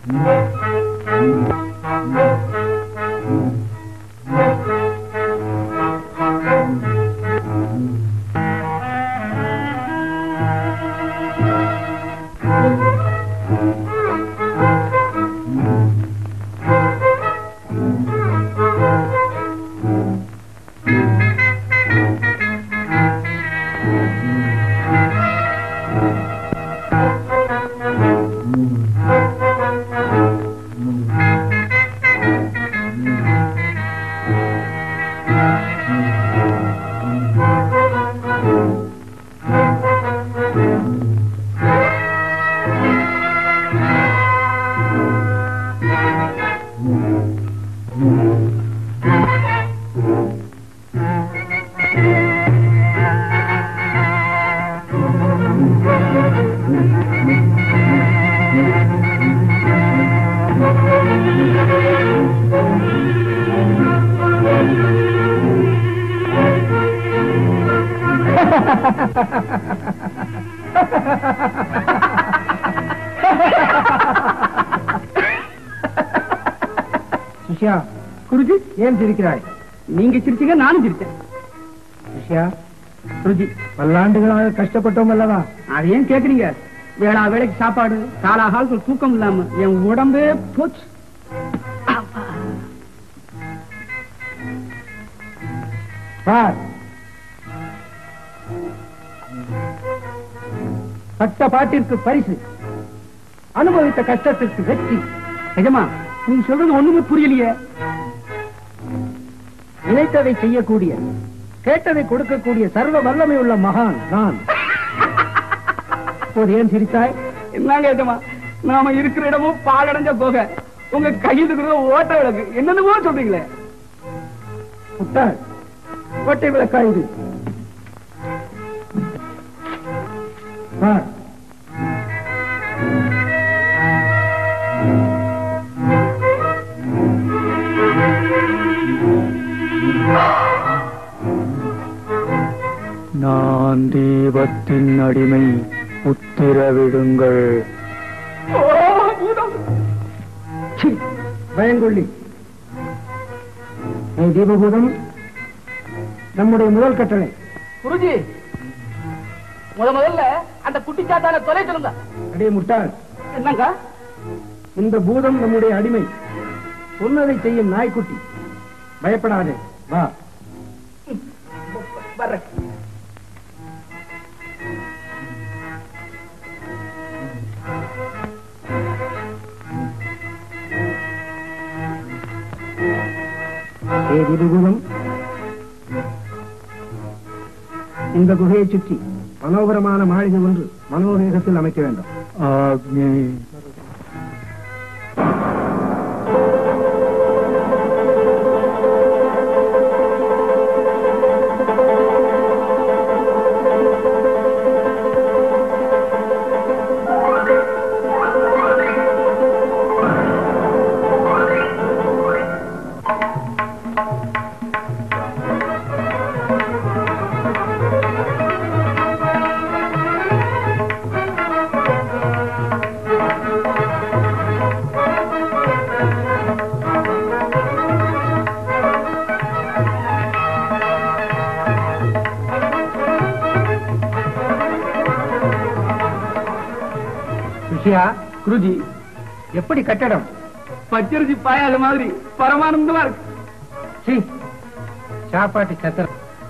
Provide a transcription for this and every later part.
சிஷ்யா, குருஜி ஏன் சிரிக்கிறாய்? நீங்க சிரிச்சீங்க, நானும் சிரிச்சேன். சிஷ்யா, குருஜி பல்லாண்டுகளாக கஷ்டப்பட்டோம் அல்லவா? அது ஏன் கேக்குறீங்க? வேளா வேலைக்கு சாப்பாடு, காலாகாலத்தில் தூக்கம் இல்லாம என் உடம்பே போச்சு. பட்ட பாட்டிற்கு பரிசு, அனுபவித்த கஷ்டத்திற்கு வெற்றி. நிஜமா நீ சொல்றது ஒண்ணுமே புரியலையே. நினைத்ததை செய்யக்கூடிய, கேட்டதை கொடுக்கக்கூடிய சர்வ வல்லமை உள்ள மகான் நான். இப்போது ஏன் சிரித்தாய்? என்னங்க ஏஜமா, நாம இருக்கிற இடமும் பாலடைஞ்ச போக உங்க கையில் இருக்கிற ஓட்ட விளக்கு என்னென்னமோ சொல்றீங்களே. முட்டாள், ஓட்டை விளக்கா இது? நான் தீபத்தின் அடிமை, உத்திரவிடுங்கள். பயங்கொள்ளி, தீபபூதம் நம்முடைய முதல் கட்டளை. குருஜி, முதல்ல அந்த குட்டிச்சாத்தான தொலை சொல்லுங்க. அடே முட்டாள், என்னங்க? இந்த பூதம் நம்முடைய அடிமை, சொன்னதை செய்யும் நாய்க்குட்டி. பயப்படாதே, வா. தீபபூதம், இந்த குகையை சுற்றி மனோகரமான மாளிகை ஒன்று மனோவேகத்தில் அமைக்க வேண்டும். ஆக்ஞை. குருஜி, எப்படி கட்டடம்? பச்சரிசி பாயாத மாதிரி பரமானந்தமா இருக்கு. சாப்பாட்டு கத்தர்.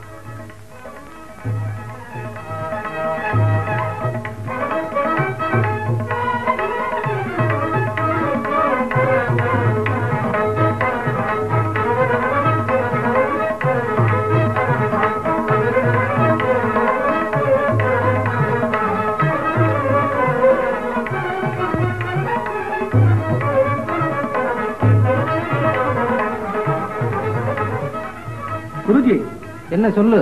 குருஜி, என்ன சொல்லு?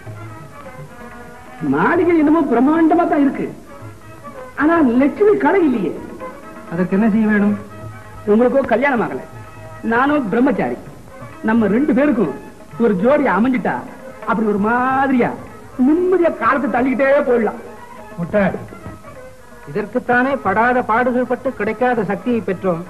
மாளிகை என்னமோ பிரம்மாண்டமா தான் இருக்கு, ஆனா லட்சுமி கடை இல்லையே. அதற்கு என்ன செய்ய வேணும்? உங்களுக்கோ கல்யாணம் ஆகல, நானும் பிரம்மச்சாரி. நம்ம 2 பேருக்கும் ஒரு ஜோடி அமைஞ்சிட்டா அப்படி ஒரு மாதிரியா நிம்மதியா காலத்தை தள்ளிக்கிட்டே போயிடலாம். முட்டை, இதற்குத்தானே படாத பாடுகள் பட்டு கிடைக்காத சக்தியை பெற்றோம்.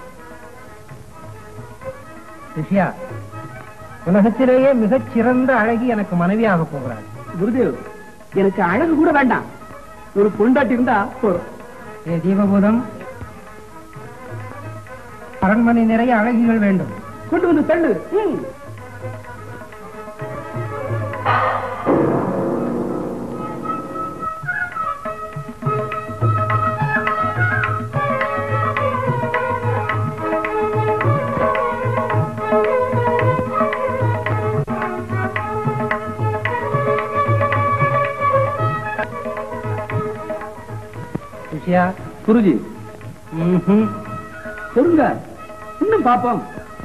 விஷயா, உலகத்திலேயே மிகச் சிறந்த அழகி எனக்கு மனைவியாக போகிறாள். குருதேவ், எனக்கு அழகு கூட வேண்டாம், ஒரு பொண்டாட்டி இருந்தா போறோம். தீபபூதம், அரண்மனை நிறைய அழகிகள் வேண்டும். கொண்டு வந்து தள்ளு. குருஜி, சொல்லுங்க, இன்னும் பாப்போம்.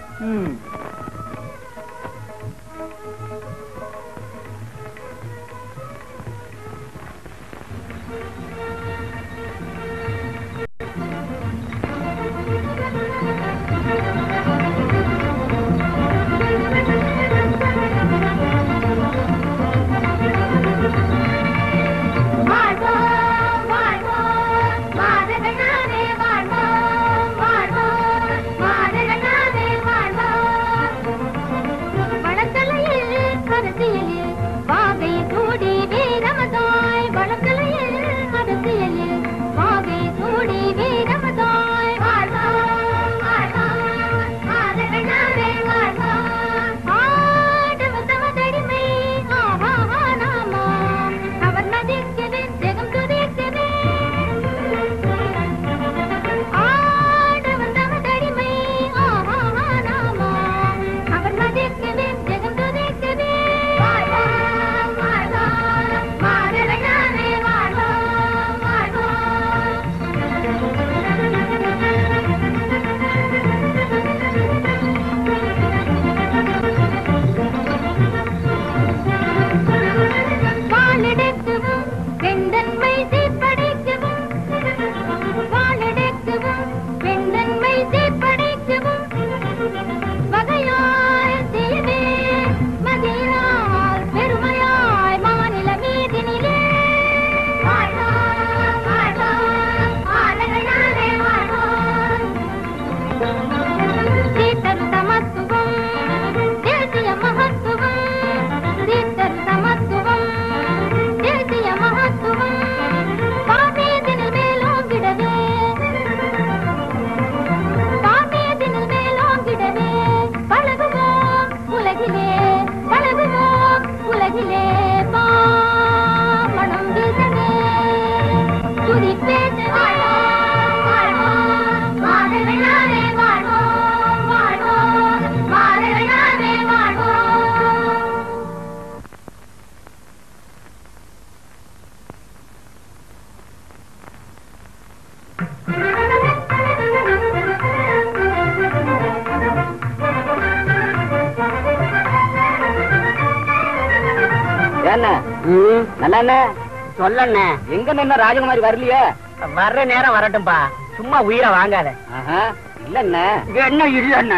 நல்லா சொல்ல எங்க நின்ன ராஜகுமாரி வரலையே? வர்ற நேரம் வரட்டும்பா, சும்மா உயிரை வாங்காத. இல்ல என்ன இல்ல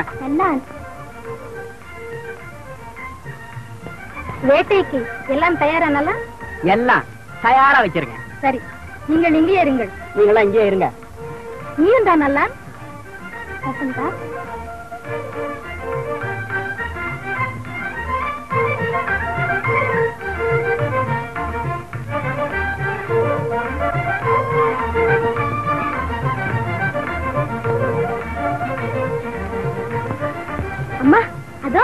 வேட்டைக்கு எல்லாம் தயாரானல? எல்லாம் தயாரா வச்சிருக்கேன். சரி, நீங்கள் இங்கே இருங்கள். நீங்களா இங்கே இருங்க. நீயும் தான் நல்லா வசந்தா. அம்மா, அதோ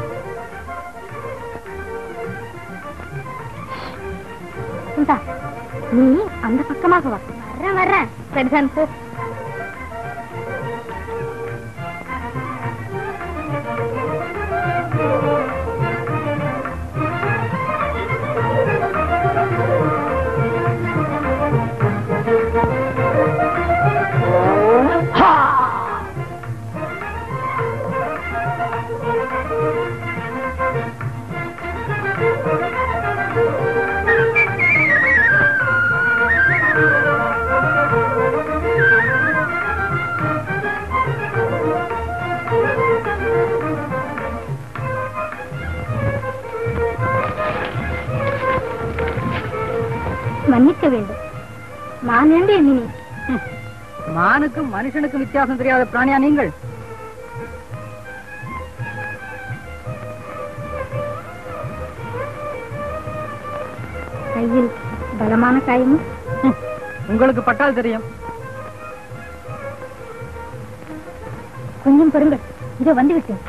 நீ அந்த பக்கமாக வா. வர்றேன். சரிதான், போ. மன்னிக்க வேண்டும். நான் என்று எண்ணினேன். மானுக்கும் மனுஷனுக்கும் வித்தியாசம் தெரியாத பிராணியா நீங்கள்? கையில் பலமான காயமும் உங்களுக்கு பட்டால் தெரியும். கொஞ்சம் பொறுங்கள், இதோ வந்து விட்டேன்.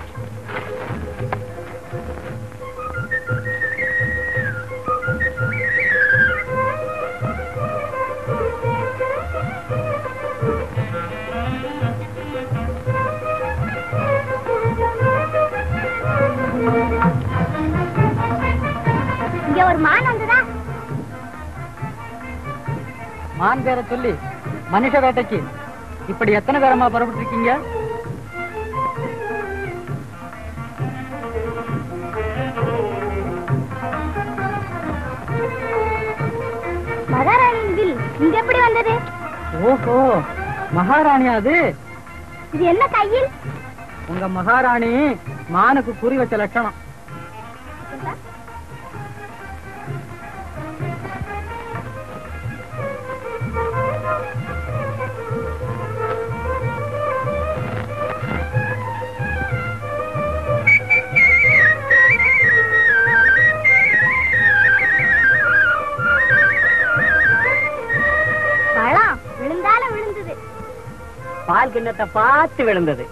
இங்க ஒரு மான் வந்ததா? மான் பேரை சொல்லி மனுஷ வேட்டைக்கு இப்படி எத்தனை பேரமா புறப்பட்டு இருக்கீங்க? மகாராணியின் வில் இங்க எப்படி வந்தது? ஓஹோ, மகாராணியா அது? இது என்ன கையில்? உங்க மகாராணி மானுக்கு குறி வச்ச லட்சணம். பழம் விழுந்தாலும் விழுந்தது. பால் கிண்ணத்தை பார்த்து விழுந்தது.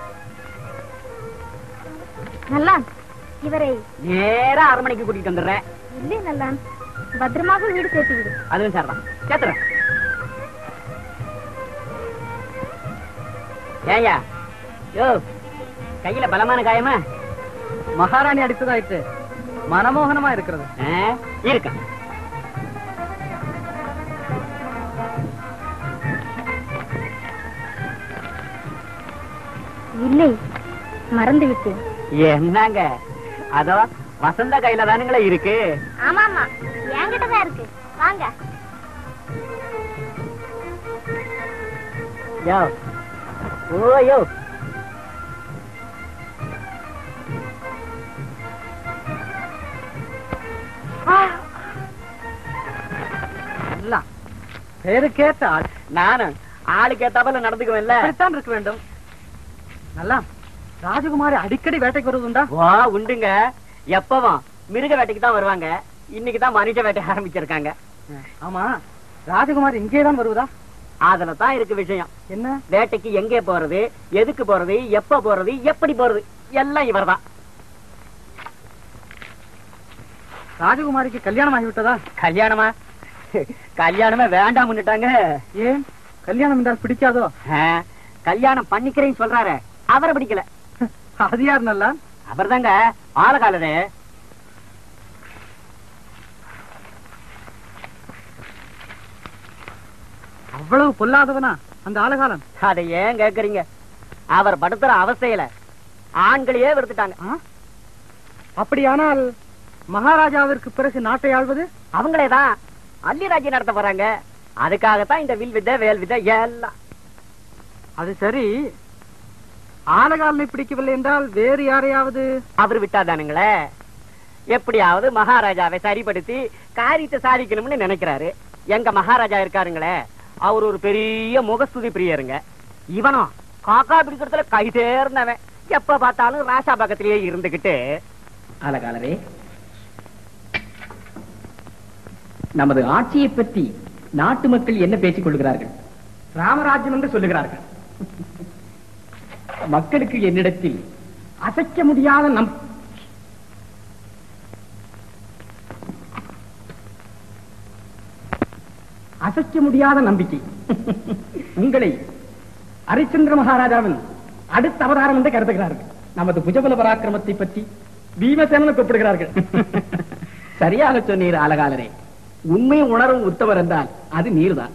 நல்லான், இவரை நேரா அரண்மனைக்கு கூட்டிட்டு வந்துடுறேன். இல்லை நல்லான், பத்திரமாக வீடு சேர்த்து விடு. அதுவும் சரிதான், சேர்த்துறேன். ஏயா யோ, கையில பலமான காயமா? மகாராணி அடித்ததாயிட்டு மனமோகனமா இருக்கிறது. இருக்க இல்லை, மறந்து விட்டேன். என்னங்க, அதோ வசந்த கையில தானுங்களே இருக்கு. ஆமா ஆமா, என்கிட்டதான் இருக்கு. வாங்க. யோ ஓயோ, பேருக்கேத்த ஆள். நானும் ஆளுக்கு ஏத்தாப்புல நடந்துக்குவேன்ல. அப்படித்தான் இருக்க வேண்டும். நல்லா, ராஜகுமாரி அடிக்கடி வேட்டைக்கு வருவதுண்டா? வா உண்டுங்க, எப்பவும் மிருக வேட்டைக்கு தான் வருவாங்க. இன்னைக்குதான் மனுஷ வேட்டை ஆரம்பிச்சிருக்காங்க. ஆமா, ராஜகுமாரி இங்கேதான் வருவதா? அதுல தான் இருக்கு விஷயம். என்ன? வேட்டைக்கு எங்கே போறது, எதுக்கு போறது, எப்ப போறது, எப்படி போறது, எல்லாம் இவர்தான். ராஜகுமாரிக்கு கல்யாணம் ஆகிவிட்டதா? கல்யாணமா? கல்யாணமே வேண்டாம் முன்னிட்டாங்க. ஏன்? கல்யாணம் என்றால் பிடிக்காதோ? கல்யாணம் பண்ணிக்கிறேன்னு சொல்றாரு, அவரை பிடிக்கல. அது யார்? நல்லா, அவர் தாங்க ஆளகாலரே. அவ்வளவு பொல்லாதவனா அந்த ஆலகாலன்? அதை ஏன் கேக்குறீங்க? அவர் படுத்துற அவஸ்தையில ஆண்களையே வெறுத்துட்டாங்க. அப்படியானால் மகாராஜாவிற்கு பிறகு நாட்டை ஆள்வது அவங்களேதான் அல்லிராஜ்யம் நடத்த போறாங்க. அதுக்காகத்தான் இந்த வில் வித்தை, வேல் வித்தை எல்லாம். அது சரி, ஆலகாலனை பிடிக்கவில்லை என்றால் வேறு யாரையாவது அவர் விட்டாதானுங்களே. எப்படியாவது மகாராஜாவை சரிப்படுத்தி காரியத்தை சாதிக்கணும்னு நினைக்கிறாரு. எங்க மகாராஜா இருக்காருங்களே, அவர் ஒரு பெரிய முகஸ்துதி பிரியருங்க. இவனும் காக்கா பிடிக்கிறதுல கை தேர்ந்தவன். எப்ப பார்த்தாலும் ராசா பக்கத்திலேயே இருந்துகிட்டு. அலகாலரே, நமது ஆட்சியை பற்றி நாட்டு மக்கள் என்ன பேசிக் கொள்கிறார்கள்? ராமராஜ்யம் என்று சொல்லுகிறார்கள். மக்களுக்கு என்னிடத்தில் அசைக்க முடியாத அசைக்க முடியாத நம்பிக்கை. உங்களை ஹரிச்சந்திர மகாராஜாவின் அடுத்த அவதாரம் என்று கருதுகிறார்கள். நமது புஜபல பராக்கிரமத்தை பற்றி பீமசேனன் கூப்பிடுகிறார்கள். சரியாக சொன்னீர் அலகாலரே. உண்மை உணரும் உத்தவர் என்றால் அது நீர்தான்.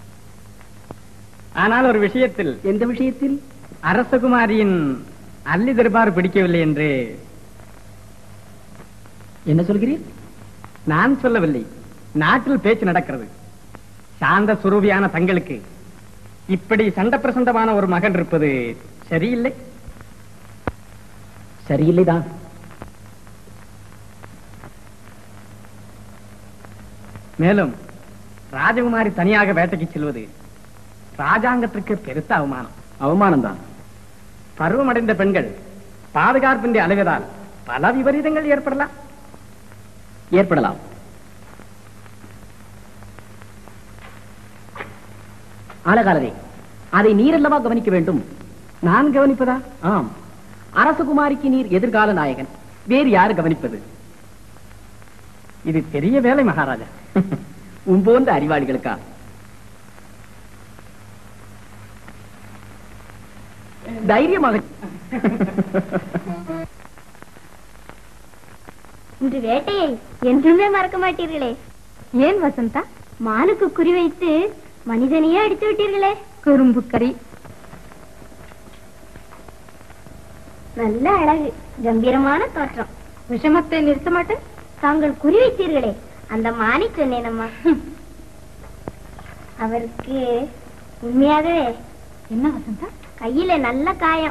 ஆனால் ஒரு விஷயத்தில். எந்த விஷயத்தில்? அரசகுமாரியின் அல்லி தர்பார் பிடிக்கவில்லை என்று. என்ன சொல்கிறீர்? நான் சொல்லவில்லை, நாட்டில் பேச்சு நடக்கிறது. சாந்த சுரூபியான தங்களுக்கு இப்படி சண்ட பிரசண்டமான ஒரு மகன் இருப்பது சரியில்லை. சரியில்லைதான். மேலும் ராஜகுமாரி தனியாக வேட்டைக்கு செல்வது ராஜாங்கத்திற்கு பெருத்த அவமானம். அவமானம் தான். பருவமடைந்த பெண்கள் பாதுகாப்பின்றி அலைவதால் பல விபரீதங்கள் ஏற்படலாம். ஆலகாலரே, அதை நீரல்லவா கவனிக்க வேண்டும்? நான் கவனிப்பதா? ஆம், அரசகுமாரிக்கு நீர் எதிர்கால நாயகன், வேறு யாரு கவனிப்பது? இது பெரிய வேலை மகாராஜா. உம்போன்ற அறிவாளிகளுக்கா? தைரியமாக. இன்று வேட்டையை என்றுமே மறக்க மாட்டீர்களே. ஏன் வசந்தா? மானுக்கு குறிவைத்து மனிதனையே அடித்து விட்டீர்களே. குறும்புக்கறி. நல்ல அழகு, கம்பீரமான தோற்றம். விஷமத்தை நிறுத்த மாட்டேன். தாங்கள் குறிவைத்தீர்களே, அந்த மானை சொன்னேனம்மா. அவருக்கு உண்மையாகவே என்ன வசந்தா? கையில நல்ல காயம்.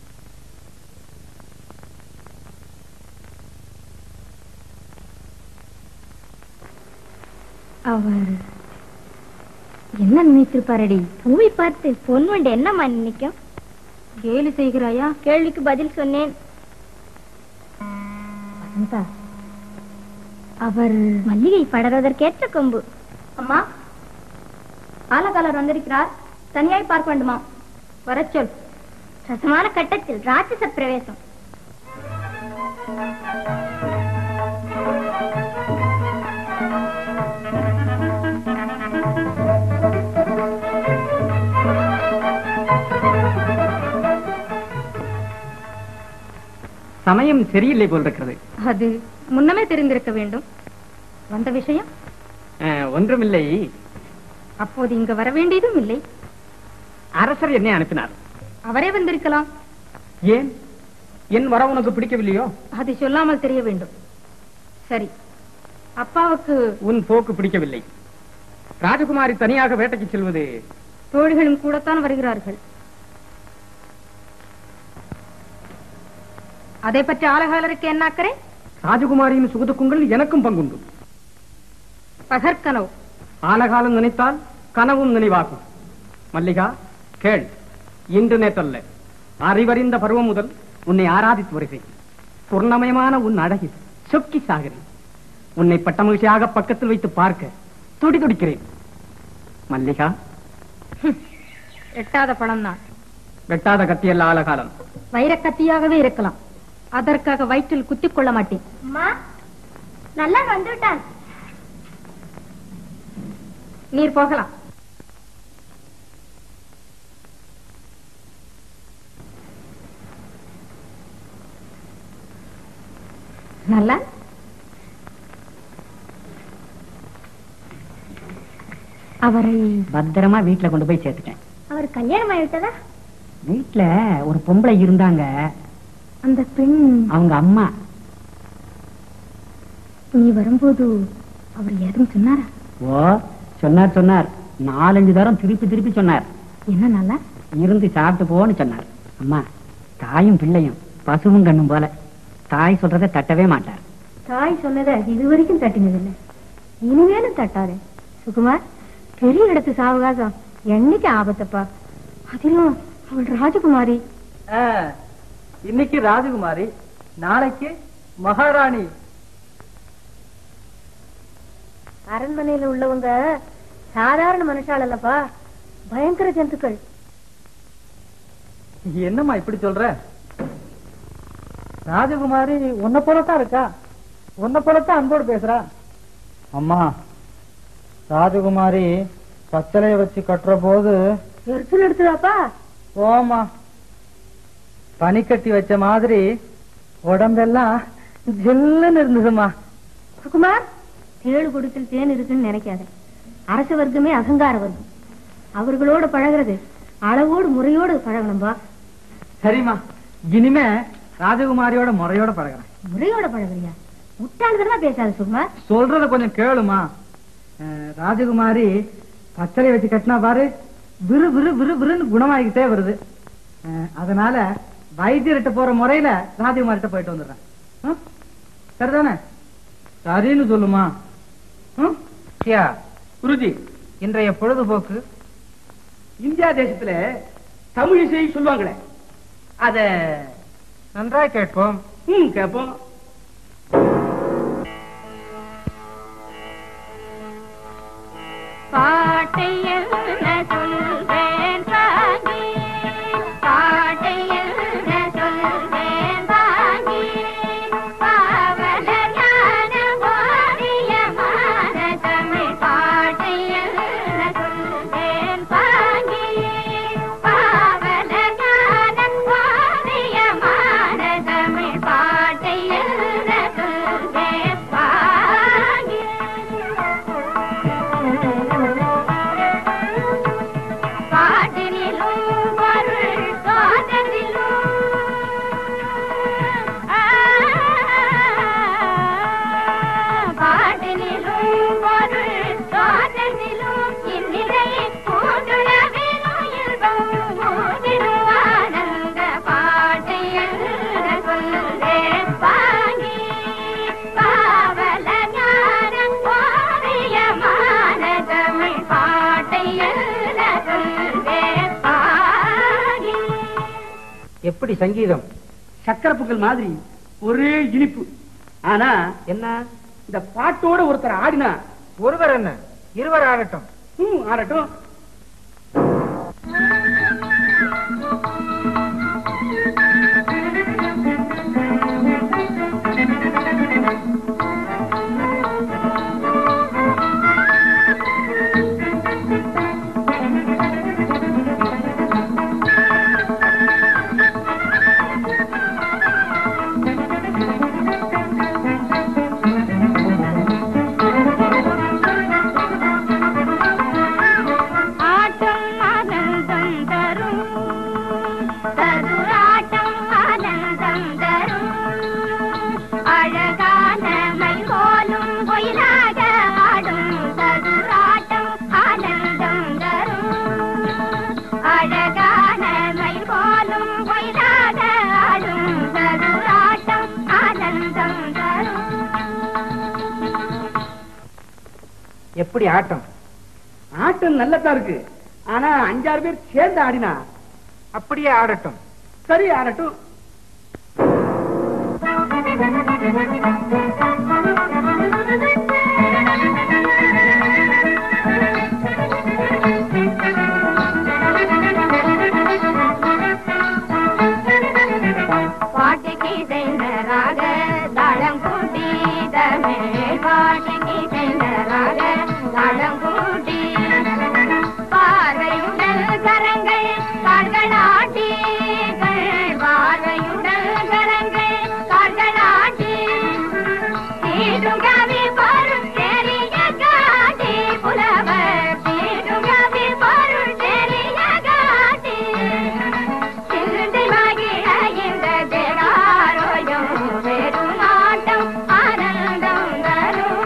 அவர் என்ன நினைத்திருப்பாரடி? பூவை பார்த்து பொன் வண்டு என்னம்மா நினைக்கும்? கேலி செய்கிறாயா? கேள்விக்கு பதில் சொன்னேன். வசந்தா, அவர் மல்லிகை படர்வதற்கேற்ற கொம்பு. அம்மா, ஆலகாலர் வந்திருக்கிறார், தனியாய் பார்க்க வேண்டுமா? வரச்சொல். ரசமான கட்டத்தில் ராட்சச பிரவேசம். சமயம் சரியில்லை போல் இருக்கிறது. அது முன்னமே தெரிந்திருக்க வேண்டும். வந்த விஷயம் ஒன்றுமில்லை. அப்போது இங்கு வர வேண்டியதும் இல்லை. அரசர் என்னை அனுப்பினார். அவரே வந்திருக்கலாம். ஏன்? என் வர உனக்கு பிடிக்கவில்லையோ? அதை சொல்லாமல் தெரிய வேண்டும். சரி, அப்பாவுக்கு உன் போக்கு பிடிக்கவில்லை. ராஜகுமாரி தனியாக வேட்டைக்கு செல்வது. தோழிகளும் கூடத்தான் வருகிறார்கள். அதை பற்றி ஆலகாலருக்கு என்ன அக்கறை? ராஜகுமாரியின் சுகதுக்கங்கள் எனக்கும் பங்குண்டு. பகற்கனவு. ஆலகாலம் நினைத்தால் கனவும் நினைவாகும். மல்லிகா, கேள். இன்று நேற்றல்ல, அறிவறிந்த பருவம் முதல் உன்னை ஆராதித்து வருகிறேன். பூர்ணமயமான உன் அழகில் சொக்கி சாகிறேன். உன்னை பட்ட மகிழ்ச்சியாக பக்கத்தில் வைத்து பார்க்க துடி துடிக்கிறேன். மல்லிகா, எட்டாத பழம் தான். வெட்டாத கத்தியல்ல ஆலகாலம். வைரக்கத்தியாகவே இருக்கலாம். அதற்காக வயிற்றில் குத்திக் கொள்ள மாட்டேன். நல்லா வந்துவிட்டான். நீர் போகலாம். நல்லா அவரை பத்திரமா வீட்டுல கொண்டு போய் சேர்த்துட்டேன். அவர் கல்யாணம் ஆயிட்டதா? வீட்டுல ஒரு பொம்பளை இருந்தாங்க. அந்த பெண் அவங்க அம்மா. நீ வரும்போது அவர் எதுவும் சொன்னாரா? ஓ, சொன்னார். 4-5 தரம் திருப்பி சொன்னார். என்ன நல்லா இருந்து சாப்பிட்டு போன்னு சொன்னார். அம்மா, தாயும் பிள்ளையும் பசுவும் கண்ணும் போல. தாய் சொல்றதை தட்டவே மாட்டார். தாய் சொன்னதை இதுவரைக்கும் தட்டினதில்லை, இனிமேலும் தட்டாரு. சுகுமார், பெரிய இடத்து சாவகாசம் என்னைக்கு ஆபத்தப்பா. அதிலும் அவள் ராஜகுமாரி. இன்னைக்கு ராஜகுமாரி, நாளைக்கு மகாராணி. அரண்மனையில உள்ளவங்க சாதாரண மனுஷால் அல்லப்பா, பயங்கர ஜந்துக்கள். என்னம்மா இப்படி சொல்ற? ராஜகுமாரி உன்னை போலத்தான் இருக்கா, உன்னை போலத்தான் அன்போடு பேசுறா. அம்மா, ராஜகுமாரி பச்சளைய வச்சு கட்டுற போது எரிச்சல் எடுத்துதாப்பா. ஓமா, பனிக்கட்டி வச்ச மாதிரி உடம்பெல்லாம் ஜில்லுன்னு இருந்ததுமா. சுகுமார், தேழு கொடுத்தில் தேன் இருக்குன்னு நினைக்காத. அரச வர்க்கமே அகங்கார வர்க்கம். அவர்களோட பழகிறது அளவோடு முறையோடு பழகணும்பா. சரிம்மா, இனிமே ராஜகுமாரியோட முறையோட பழகிறேன். முறையோட பழகுறியா? முட்டாள்தனமா பேசாத சுகுமார். சொல்றத கொஞ்சம் கேளுமா. ராஜகுமாரி பச்சளை வச்சு கட்டினா பாரு, விறு விறு விறு விறுன்னு குணமாகிக்கிட்டே வருது. அதனால வைத்தியர்கிட்ட போற முறையில ராஜகுமாரிட்ட போயிட்டு வந்துடுறேன். சரிதானே? சரின்னு சொல்லுமா. குருஜி, இன்றைய பொழுதுபோக்கு இந்தியா தேசத்துல தமிழிசை சொல்லுவாங்களே அத நன்றாய் கேட்போம். கேட்போம். பாட்டையில் சொல்வேன் தாங்கி, பாட்டையில் சொல்வேன் தாங்கி, பாவல ஞான போதியமான தமிழ் பாட்டையில் சொல்வேன் தாங்கி, பாவல ஞான போதியமான தமிழ் பாட்டையில் சொல்வேன் தாங்கி. பாட்டினிலும் பொருள் தோற்றத்திலும் பாட்டினிலும் பொருள் தோற்றத்திலும் இந்நிலை பூண்டுளவிலும் இன்பம் மூதிலும் ஆனந்த பாட்டையில் சொல்வேன் வாங்கி, பாவல ஞானம் போதியமான தமிழ் பாட்டையில் எப்படி சங்கீதம்? சக்கரை பொங்கல் மாதிரி ஒரே இனிப்பு. ஆனா என்ன? இந்த பாட்டோட ஒருத்தர் ஆடினா ஒருவர் என்ன, இருவர் ஆடட்டும். ஆடட்டும். எப்படி ஆட்டம்? ஆட்டம் நல்லதா இருக்கு. ஆனா 5-6 பேர் சேர்ந்து ஆடினா அப்படியே ஆடட்டும். சரி, ஆடட்டும். பாட்டுக்கு செய்தராக தாளம் கூட்டி தமிழ் பாட்டுக்கு செய்தராக தாளம் கூட்டி பார்வையுடல் கரங்கள் கால்களாட்டி பார்வையுடல் கரங்கள் கால்களாட்டி தீடுகவி பொருள் தெரிய காட்டி புலவர் தீடுகவி பொருள் தெரிய காட்டி சிந்தை மகிழ இந்த தேகாரோயம் வெறும் நாட்டம் ஆனந்தம் தரும்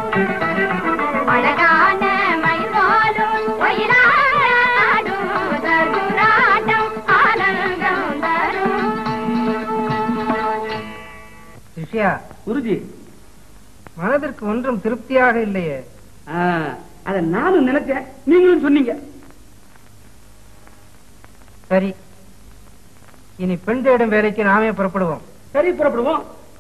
அழகான மயிலோலும் ஒயிலாடும் தருராட்டம் ஆனந்தம் தரும். சிஷ்யா, குருஜி, மனதிற்கு ஒன்றும் திருப்தியாக இல்லையே. அத நானும் நினைச்சேன், நீங்களும் சொன்னீங்க. சரி, இனி பெண் தேடும் வேலைக்கு நாமே புறப்படுவோம். சரி, புறப்படுவோம்.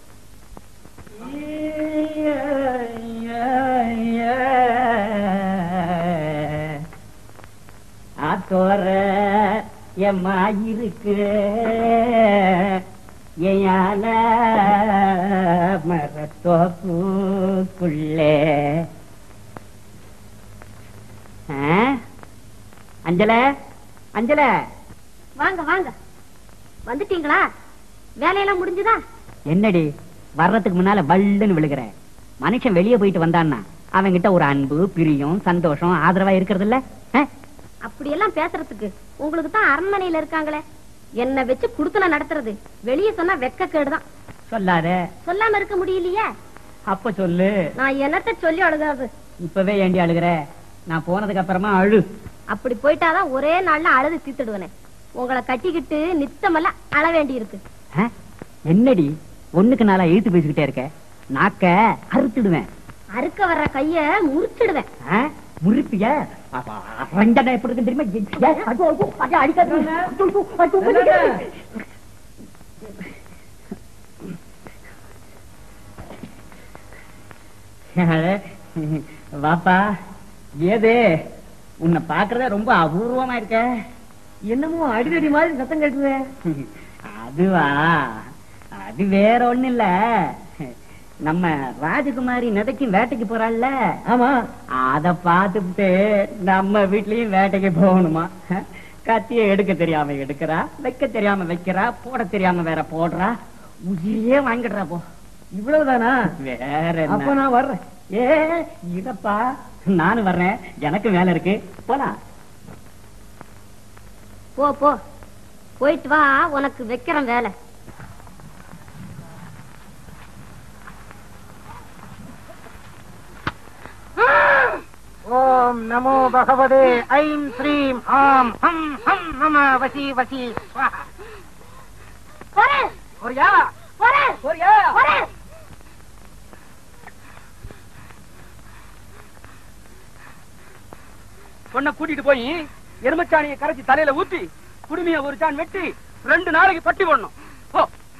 ஆத்தோர எம்மாயிருக்கு ஏயான மரத்தோப்புக்குள்ளே. அஞ்சல, அஞ்சல, வாங்க வாங்க, வந்துட்டீங்களா? வேலையெல்லாம் முடிஞ்சுதா? என்னடி வர்றதுக்கு முன்னால வள்ளுன்னு விழுகிற? மனுஷன் வெளியே போயிட்டு வந்தான்னா அவன்கிட்ட ஒரு அன்பு, பிரியம், சந்தோஷம், ஆதரவா இருக்கிறது இல்ல? அப்படியெல்லாம் பேசுறதுக்கு உங்களுக்கு தான் அரண்மனையில இருக்காங்களே. என்ன வச்சு குடுத்தன நடத்துறது வெளியே சொன்னா வெக்க கேடுதான். சொல்லாத. சொல்லாம இருக்க முடியலையே. அப்ப சொல்லு. நான் என்னத்த சொல்லி அழுகிறது? இப்பவே ஏண்டி அழுகிற? நான் போனதுக்கு அப்புறமா அழு. அப்படி போயிட்டாதான் ஒரே நாள்ல அழுது தீத்துடுவேனே. உங்களை கட்டிக்கிட்டு நித்தமெல்லாம் அழ வேண்டி இருக்கு. என்னடி ஒண்ணுக்கு நாளா இழுத்து பேசிக்கிட்டே இருக்க? நாக்க அறுத்துடுவேன். அறுக்க வர்ற கைய முறிச்சிடுவேன். முறிப்பிய? ரஞ்சனா எப்படி இருக்கு தெரியுமா? அடிக்காது. வாப்பா, ஏதே உன்னை பாக்குறத ரொம்ப அபூர்வமா இருக்க. என்னமோ அடிதடி மாதிரி சத்தம் கேட்டுவே. அதுவா, அது வேற ஒண்ணு இல்ல. நம்ம ராஜகுமாரி நதைக்கு வேட்டைக்கு போறாள்ல, ஆமா, அத பாத்துட்டு நம்ம வீட்லயும் வேட்டைக்கு போகணுமா? கத்திய எடுக்க தெரியாம எடுக்கிறா, வைக்க தெரியாம வைக்கிறா, போட தெரியாம வேற போடுறா, உயிரியே வாங்கிடுறா. போ, இவ்வளவுதானா? வேற அப்ப என்ன? நான் வர்றேன். ஏ இதப்பா, நானும் வர்றேன், எனக்கு வேலை இருக்கு, போலாம். போ போ, போயிட்டு வா, உனக்கு வைக்கிறேன் வேலை. ஓம் நமோ பகவதே ஐம் ஸ்ரீம் ஆம் ஹம் ஹம் நம வசி வசி ஸ்வாஹா. போறேன் போறியா? போறேன் போறியா? போறேன். பொண்ணை கூட்டிட்டு போய் எருமச்சாணியை கரைச்சி தலையில ஊத்தி குடுமைய ஒரு சான் வெட்டி 2 நாளைக்கு பட்டி போடணும். போ.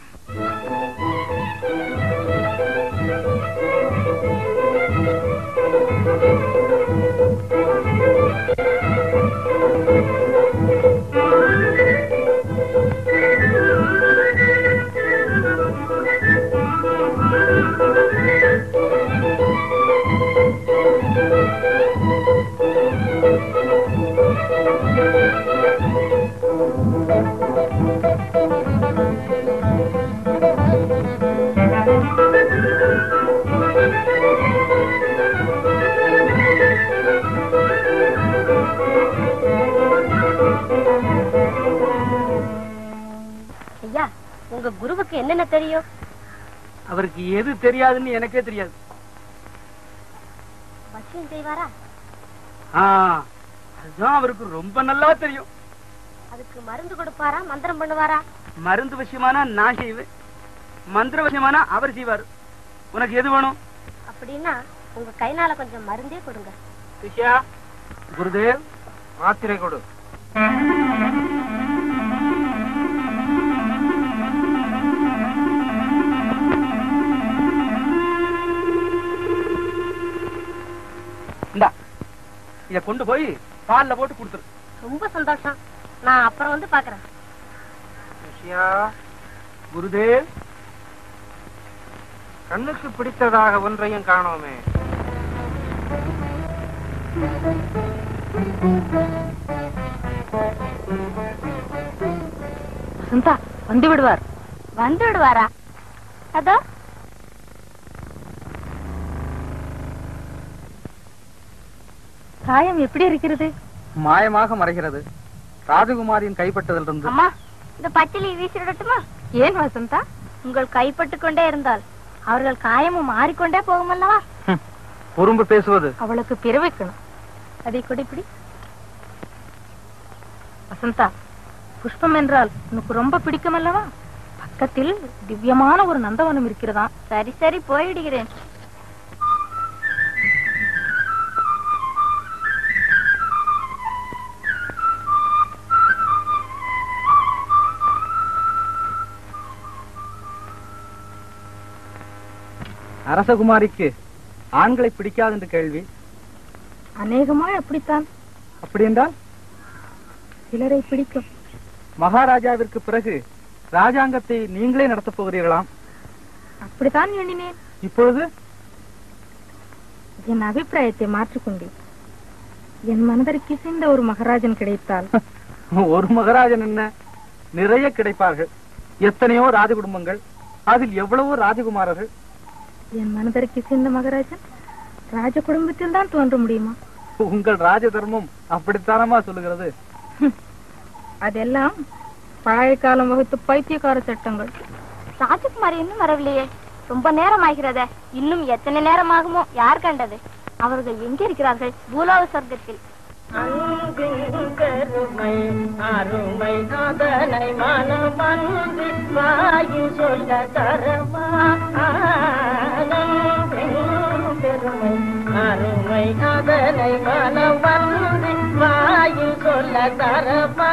ஐயா, உங்க குருவுக்கு என்னென்ன தெரியும்? அவருக்கு எது தெரியாதுன்னு எனக்கே தெரியாது. வசியம் செய்வாரா? அதுதான் அவருக்கு ரொம்ப நல்லா தெரியும். அதுக்கு மருந்து கொடுப்பாரா, மந்திரம் பண்ணுவாரா? மருந்து விஷயமானா நான் செய்வேன், மந்திர விஷயமானா அவர் செய்வாரு. உனக்கு எது வேணும்? அப்படின்னா உங்க கைனால கொஞ்சம் மருந்தே கொடுங்க. சிஷ்யா, குருதேவ் மாத்திரை கொடு. இந்தா, இத கொண்டு போய் பால்ல போட்டு கொடுத்துரு. ரொம்ப சந்தோஷம், நான் அப்புறம் வந்து பாக்குறேன். சிஷ்யா, குருதேவ், கண்ணுக்கு பிடித்ததாக ஒன்றையும் காணோமே. வசந்தா வந்து விடுவார். வந்து விடுவாரா? அதோ காயம் எப்படி இருக்கிறது? மாயமாக மறைகிறது. ராஜகுமாரியின் கைப்பட்டதிலிருந்து. அம்மா, இந்த பச்சிலை வீசிடட்டுமா? ஏன் வசந்தா, உங்கள் கைப்பட்டு கொண்டே இருந்தால் அவர்கள் காயமும் மாறிக்கொண்டே போகும் அல்லவா? குறும்பு பேசுவது. அவளுக்கு பிறவைக்கணும். அதை கொடிப்பிடி. வசந்தா, புஷ்பம் என்றால் உனக்கு ரொம்ப பிடிக்கும் அல்லவா? பக்கத்தில் திவ்யமான ஒரு நந்தவனம் இருக்கிறதா? சரி சரி, போயிடுகிறேன். அரசகுமாரிக்கு ஆண்களை பிடிக்காது என்று கேள்வி. அநேகமாய் அப்படித்தான். அப்படி என்றால் சிலரை பிடிக்கும். மகாராஜாவிற்கு பிறகு ராஜாங்கத்தை நீங்களே நடத்தப் போகிறீர்களாம். அப்படித்தான் எண்ணினேன். இப்பொழுது என் அபிப்பிராயத்தை மாற்றிக்கொண்டேன். என் மனதிற்கு சேர்ந்த ஒரு மகாராஜன் கிடைத்தால். ஒரு மகாராஜன் என்ன, நிறைய கிடைப்பார்கள். எத்தனையோ ராஜ குடும்பங்கள், அதில் எவ்வளவோ ராஜகுமாரர்கள். என் மனதிற்கு சேர்ந்த மகாராஜன் ராஜ குடும்பத்தில் தான் தோன்ற முடியுமா? உங்கள் ராஜ தர்மம் அப்படித்தானமா சொல்லுகிறது? அதெல்லாம் பழைய காலம் வகுத்து பைத்தியக்கார சட்டங்கள். ராஜகுமாரி இன்னும் வரவில்லையே, ரொம்ப நேரம் ஆகிறதே. இன்னும் எத்தனை நேரம் ஆகுமோ யார் கண்டது? அவர்கள் எங்கே இருக்கிறார்கள்? பூலோக சொர்க்கத்தில். கருமை அருமை அதனை மனமன்றி வாயு சொல்ல தரமா. பெருமை அருமை அதனை மனமன்றி வாயில் சொல்ல தரமா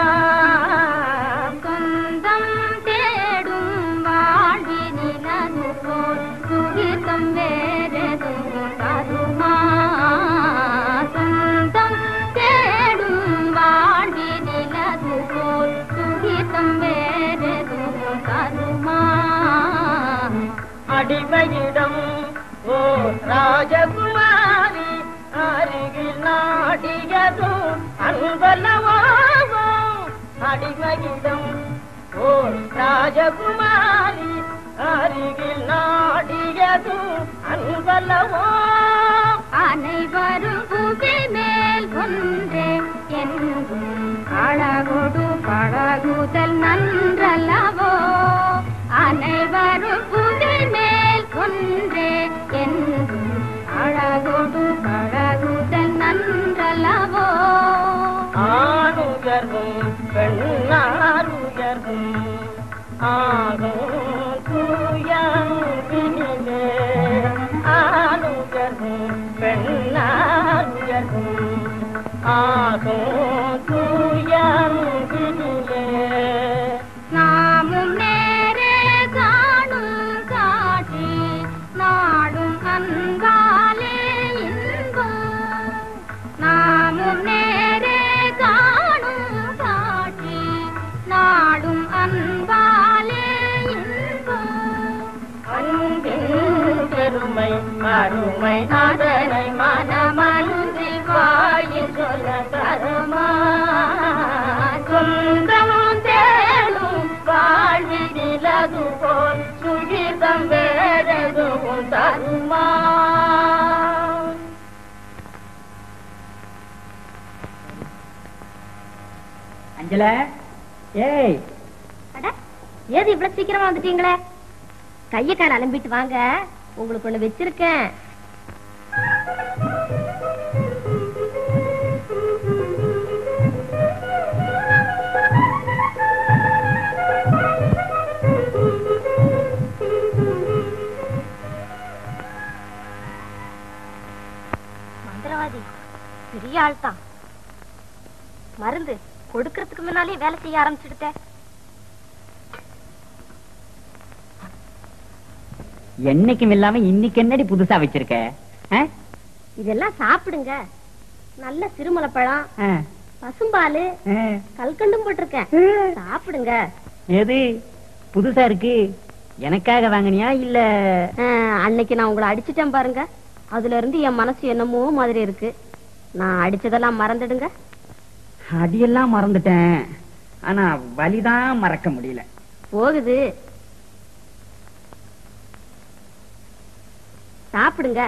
சொந்தம் தேடும் வாழ்வினிலது போல் சுகிதம் வேறெதும் தருமா சொந்தம் தேடும் வாழ்வினிலது போல் சுகிதம் வேறெதும் தருமா அடிமையிடம் ஓ ராஜகுமாரி அருகில் நாடியதும் அன்பல்லவோ அடிமையிடம் ஓ ராஜகுமாரி அருகில் நாடியதும் அன்பல்லவோ அனைவரும் புவி மேல் ஒன்றே என்றும் அழகோடு பழகுதல் நன்றல்லவோ அனைவரும் புவி மேல் ஒன்றே என்றும் அழகோடு பழகுதல் நன்றல்லவோ ஆணுயர்வும் பெண்ணாருயர்வும் ஆகும் தூயங்கிலே ஆணுயர்வும் பெண்ணாருயர்வும் ஆகும் தூயங்கிலே நாமும் நேரே காணும் காட்சி நாடும் அன்பாலே இன்பம் நாமும் நேரே காணும் காட்சி நாடும் அன்பாலே இன்பம் அன்பின் பெருமை அருமை அதனை மனமன்றி வாயில் சொல்ல தருமா சொந்தமும் தேடும் வாழ்விலது போல் சுகிதம் வேறெதுவும் தருமா அஞ்சல ஏய் ஏது இவ்வளவு சீக்கிரமா வந்துட்டீங்களே கைய கால அலம்பிட்டு வாங்க உங்களுக்கு ஒண்ணு வச்சிருக்கேன் மந்திரவாதி பெரிய ஆள் தான் மருந்து கொடுக்கறதுக்கு முன்னாலே வேலை செய்ய ஆரம்பிச்சுட்டேன் என்னைக்கும் இல்லாம இன்னைக்கு என்னடி புதுசா வச்சிருக்க இதெல்லாம் சாப்பிடுங்க நல்ல சிறுமலைப்பழம் பசும்பாலு கல்கண்டும் போட்டிருக்கேன் சாப்பிடுங்க எது புதுசா இருக்கு எனக்காக வாங்கினியா இல்ல அன்னைக்கு நான் உங்களை அடிச்சுட்டேன் பாருங்க அதுல இருந்து என் மனசு என்னமோ மாதிரி இருக்கு நான் அடிச்சதெல்லாம் மறந்துடுங்க அடியெல்லாம் மறந்துட்டேன் ஆனா வலிதான் மறக்க முடியல போகுது சாப்பிடுங்க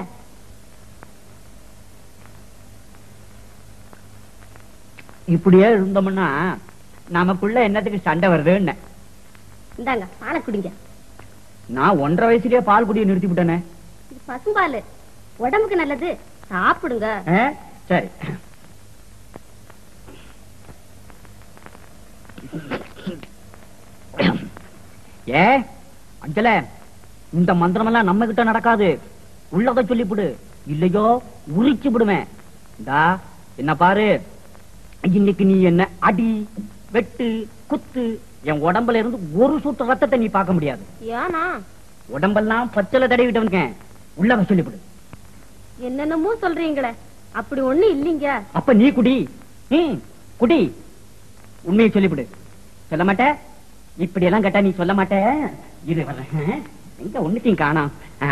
இப்படியே இருந்தோம்னா நமக்குள்ள என்னத்துக்கு சண்டை வருதுன்னு இந்தாங்க பாலை குடிங்க நான் 1.5 வயசுலயே பால் குடிய நிறுத்தி விட்டேனே இது பசும்பால் உடம்புக்கு நல்லது சாப்பிடுங்க சரி ஏ அஞ்சல இந்த மந்திரமெல்லாம் நம்ம கிட்ட நடக்காது உள்ளத சொல்லிவிடு இல்லையோ உரிச்சு விடுவேன் என்ன பாரு இன்னைக்கு நீ என்ன அடி வெட்டு குத்து என் உடம்புல இருந்து ஒரு சொட்டு ரத்தத்தை நீ பார்க்க முடியாது ஏனா உடம்பெல்லாம் பச்சளை தடவிட்டு உள்ளத சொல்லிவிடு என்னென்னமோ சொல்றீங்களே அப்படி ஒண்ணு இல்லீங்க அப்ப நீ குடி குடி உண்மையை சொல்லிவிடு சொல்ல மாட்ட இப்படி எல்லாம் கேட்டா நீ சொல்ல மாட்ட இது எங்க ஒண்ணுத்தையும் காணாம்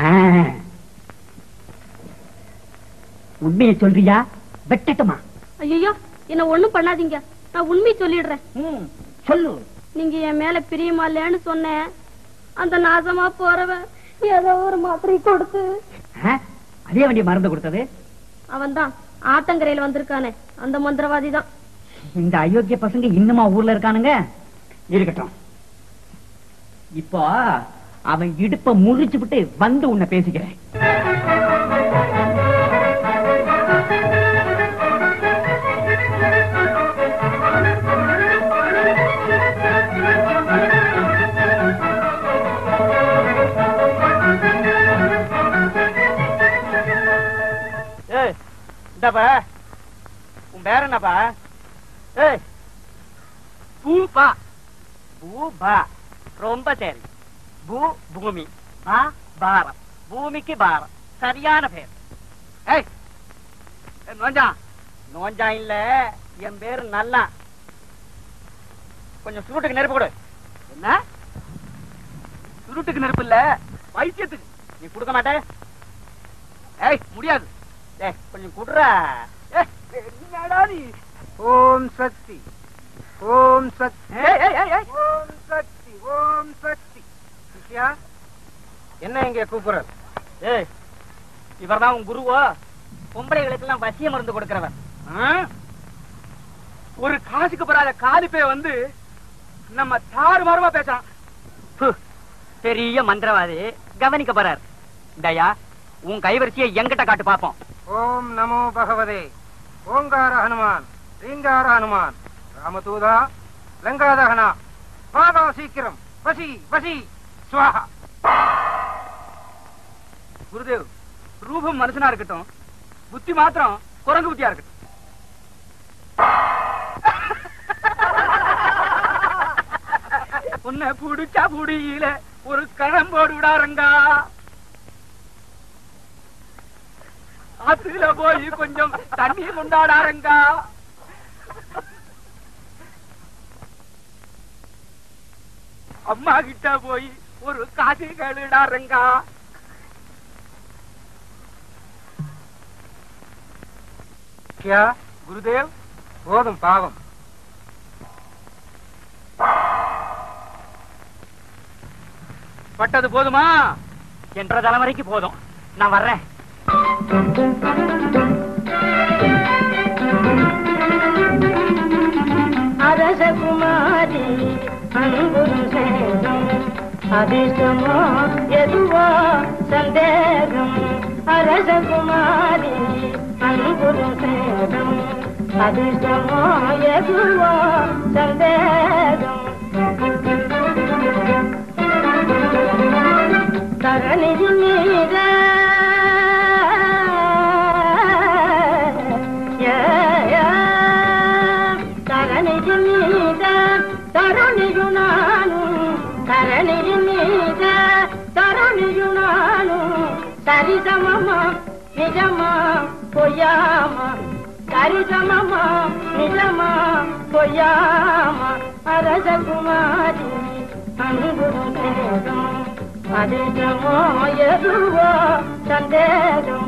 உண்மையை சொல்றியா வெட்டட்டுமா ஐயோ என்ன ஒண்ணும் பண்ணாதீங்க நான் உண்மையை சொல்லிடுறேன் சொல்லு நீங்க என் மேல பிரியமா இல்லன்னு சொன்னேன் அந்த நாசமா போறவன் ஏதோ ஒரு மாத்திரை கொடுத்து அதே வண்டி மருந்து கொடுத்தது அவன் தான் ஆத்தங்கரையில வந்திருக்கானே அந்த மந்திரவாதி தான் இந்த அயோக்கிய பசங்க இன்னுமா ஊர்ல இருக்கானுங்க இருக்கட்டும் இப்போ அவன் இடுப்ப முறிச்சு விட்டு வந்து உன்னை பேசிக்கிறேன் உன் பேர் என்னப்பா? பூபா பூபா ரொம்ப சரி. பூ பூமி, பா பாரம், பூமிக்கு பாரம், சரியான பேர். ஏய் நோஞ்சா நோஞ்சா இல்ல, என் பேரு நல்லா. கொஞ்சம் சுருட்டுக்கு நெருப்பு கொடு. என்ன சுருட்டுக்கு நெருப்பு இல்ல, வைத்தியத்துக்கு. நீ கொடுக்க மாட்டே? ஏய் முடியாது. ஏய் கொஞ்சம் குடுறா. ஓம் சக்தி, ஓம் சக்தி, ஓம் சக்தி, ஓம் சக்தி. சிஷ்யா, என்ன இங்க கூப்பிடுற? ஏய் இவர்தான் உன் குருவோ? பொம்பளைகளுக்கு எல்லாம் வசிய மருந்து கொடுக்கிறவர். ஒரு காசுக்கு பெறாத காலிப்பே வந்து நம்ம தாறுமாறுமா பேசுறான். பெரிய மந்திரவாதி கவனிக்க போறார். தயா, உன் கைவரிசையை எங்கிட்ட காட்டு பாப்போம். ஓம் நமோ பகவதே. ஓங்கார ஹனுமான், ரீங்கார ஹனுமான், ராமதூதா, லங்காதகனா, பாதா சீக்கிரம், வசி வசி ஸ்வாஹா. குருதேவ், ரூபம் மனுஷனா இருக்கட்டும், புத்தி மாத்திரம் குரங்கு புத்தியா இருக்கட்டும். உன்னை புடிச்சா புடியில ஒரு கழம் போடு விடாரங்கா. ஆத்துல போய் கொஞ்சம் தண்ணி கொண்டாடாரங்கா. அம்மா கிட்ட போய் ஒரு காசு கேளுடாரங்கா. குருதேவ், போதும் பாவம். பட்டது போதுமா? என்ற தலைமுறைக்கு போதும். நான் வர்றேன். அரசகுமாரி அன்பும் சேகம், அதிர்ஷ்டமோ எதுவோ சந்தேகம். அரசகுமாரி அன்பும் சேகம், அதிர்ஷ்டமோ எதுவோ சந்தேகம். தரணிதி மீத தரணிதி மீத தரணியு நானு, தரணிதி மீத தரணியு நானு. சரிசமமா நிஜமா பொய்யாமா, சரிசமமா நிஜமா பொய்யாமா. அரசகுமாரி அன்பும் சேகம், அதிர்ஷ்டமோ எதுவோ சந்தேகம்.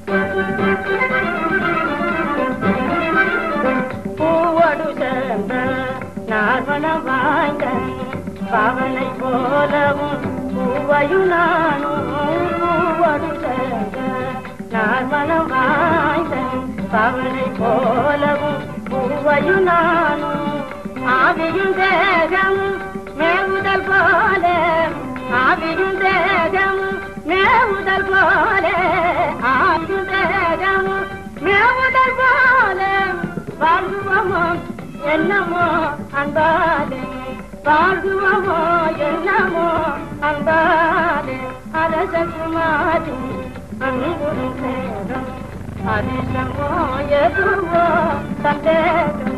பூவடு சேர்ந்த நார்வனம் வாய்ந்த பாவனை போலவும் பூவையு நானும். பூவடு சேர்ந்த நார்வனம் வாய்ந்த பாவனை போலவும் பூவையு நானும். ஆவியும் தேகம் மேவுதல் போல, ஆவியும் தேகம் மேவுதல் போல, ஆவியும் தேகம் மேவுதல் போல. வாழ்வுவமோ என்னமோ அன்பாலே, வாழ்வுவமோ என்னமோ அன்பாலே. அரசகுமாரி அன்பும் சேகம், அதிர்ஷ்டமோ எதுவோ சந்தேகம்.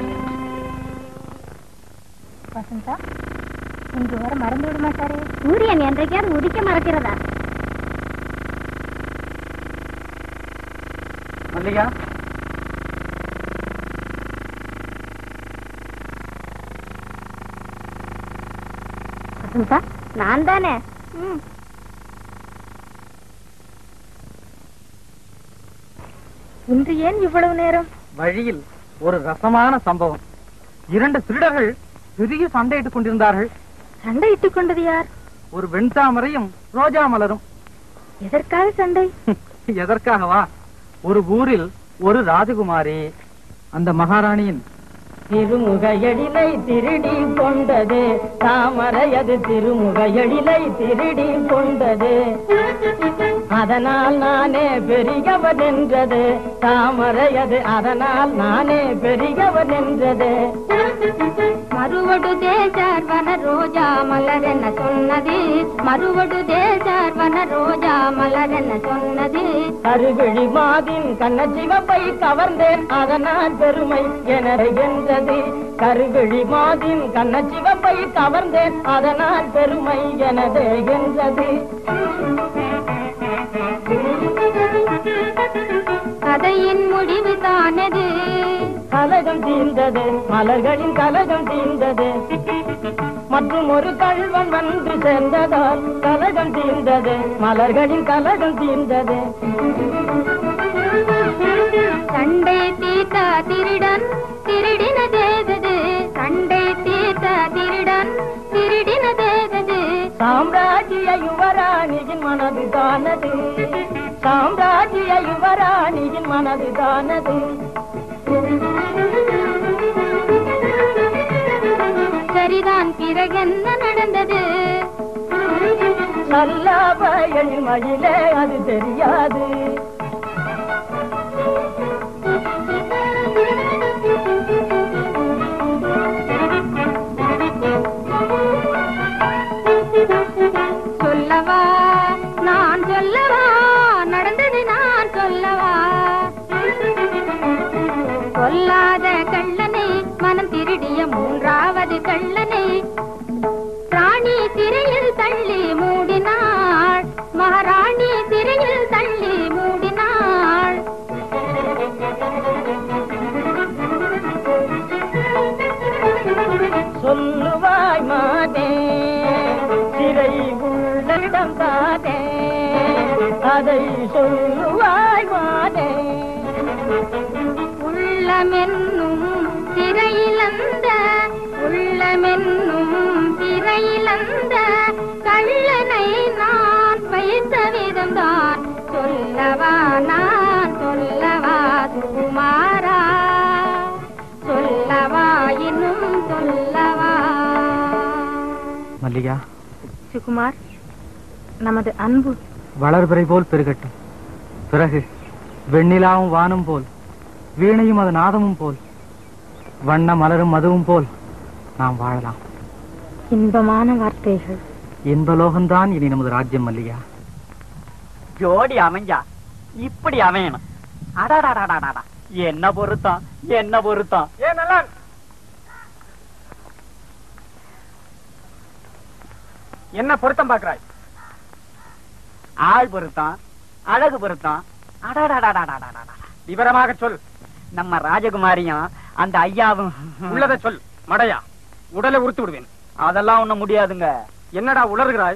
வசந்தா, இன்று வர மறந்து விட மாட்டாரே. சூரியன் என்றைக்காவது உதிக்க மறக்கிறதா? மல்லிகா, வசந்தா, நான் தானே. இன்று ஏன் இவ்வளவு நேரம்? வழியில் ஒரு ரசமான சம்பவம். 2 திருடர்கள் பெரிய சண்டையிட்டுக் கொண்டிருந்தார்கள். சண்டையிட்டுக் கொண்டது யார்? ஒரு வெண்தாமரையும் ரோஜா மலரும். எதற்காக சண்டை? எதற்காகவா? ஒரு ஊரில் ஒரு ராஜகுமாரி அந்த மகாராணியின் திருமுக எழிலை திருடி கொண்டது தாமரை, அது திருமுக எழிலை திருடி கொண்டது. அதனால் நானே பெரியவன் என்றது தாமரை, அது அதனால் நானே பெரியவன் என்றது. மறுவடு தேசார் வன ரோஜா மலர் என்ன சொன்னது, மறுவடு தேசார் வன ரோஜா மலர் என்ன சொன்னது? கருவிழி மாதின் கண்ணச்சிவப்பை கவர்ந்தேன் அதனால் பெருமை எனது என்றது. கருவிழி மாதின் கண்ணச்சிவப்பை கவர்ந்தேன் அதனால் பெருமை எனது என்றது. கதையின் முடிவு தானது. கலகம் தீர்ந்தது மலர்களின் கலகம் தீர்ந்தது. மற்றும் ஒரு கள்வன் வந்து சேர்ந்ததால் கலகம் தீர்ந்தது மலர்களின் கலகம் தீர்ந்தது. சண்டை தீர்த்த திருடன் திருடினதேதது. சண்டை தீர்த்த திருடன் திருடினதேதது. சாம்ராஜ்ய யுவராணியின் மனது தானது. சாம்ராஜ்ய யுவராணியின் மனது தானது. சரிதான், பிறகென்ன நடந்தது? சல்லாபயணி மயிலே அது தெரியாது. சொல்லவா நான் சொல்லவா, நடந்தது நான் சொல்லவா? கொல்லாத கள்ளனை மனம் திருடிய மூன்றாவது கள்ளனை ராணி சிறையில் தள்ளி மூடினாள். மகாராணி சிறையில் தள்ளி மூடினாள். சொல்லுவாய் மாதே சிறை உள்ளிடம் தாதே அதை சொல்லுவாய் மாதே. உள்ளமென்னும் சிறையிலந்த உள்ளமென்னும் சிறையிலந்த கள்ளனை நான் வைத்த விதம்தான் சொல்லவா நான் சொல்லவா சுகுமாரா, சொல்லவா இன்னும் சொல்லவா? மல்லிகா, சுகுமார், நமது அன்பு வளர்பிறை போல் பெருகட்டும். பிறகு வெண்ணிலாவும் வானும் போல், வீணையும் அது நாதமும் போல், வண்ண மலரும் மதுவும் போல் நாம் வாழலாம். இன்பமான வார்த்தைகள். இன்பலோகம்தான் இனி நமது ராஜ்யம். மல்லிகா, ஜோடி அமைஞ்சா இப்படி அமையணும். அடாடாடாடாடா, என்ன பொருத்தம், என்ன பொருத்தம். ஏன் நல்லா என்ன பொருத்தம் பாக்குறாய்? ஆள் பொருத்தம், அழகு பொருத்தம். அடாடாடாடாடாடா, விவரமாக சொல். நம்ம ராஜகுமாரியும் அந்த ஐயாவும் உள்ளதை சொல். மடையா, உடலை உறுத்து விடுவேன். அதெல்லாம் ஒண்ணும் முடியாதுங்க. என்னடா உளறுகிறாய்?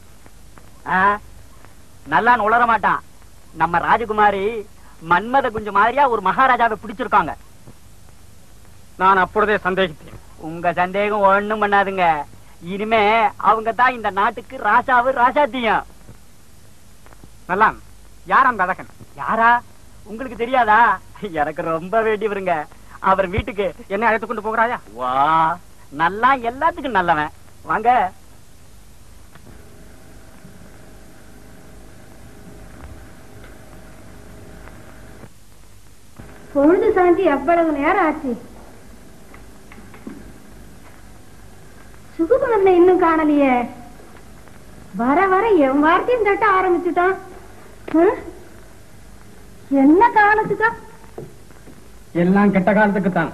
நல்லான்னு உளர மாட்டான். நம்ம ராஜகுமாரி மன்மத குஞ்சு மாதிரியா ஒரு மகாராஜாவை பிடிச்சிருக்காங்க. நான் அப்பொழுதே சந்தேகித்தேன். உங்க சந்தேகம் ஒண்ணும் பண்ணாதுங்க. இனிமே அவங்க தான் இந்த நாட்டுக்கு ராஜாவு ராஜாத்தியம். நல்லா, யார் அந்த அழகன்? யாரா? உங்களுக்கு தெரியாதா? எனக்கு ரொம்ப வேண்டியவருங்க. அவர் வீட்டுக்கு என்ன அழைத்துக் கொண்டு போகிறாயா? வா, நல்லா எல்லாத்துக்கும் நல்லவன். வாங்க. பொழுது சாந்தி எவ்வளவு நேரம் ஆச்சு? சுகுமாரனை இன்னும் காணலையே. வர வர என் வார்த்தையும் தட்ட ஆரம்பிச்சுட்டான். என்ன காலத்துக்கா? எல்லாம் கெட்ட காலத்துக்கு தான்.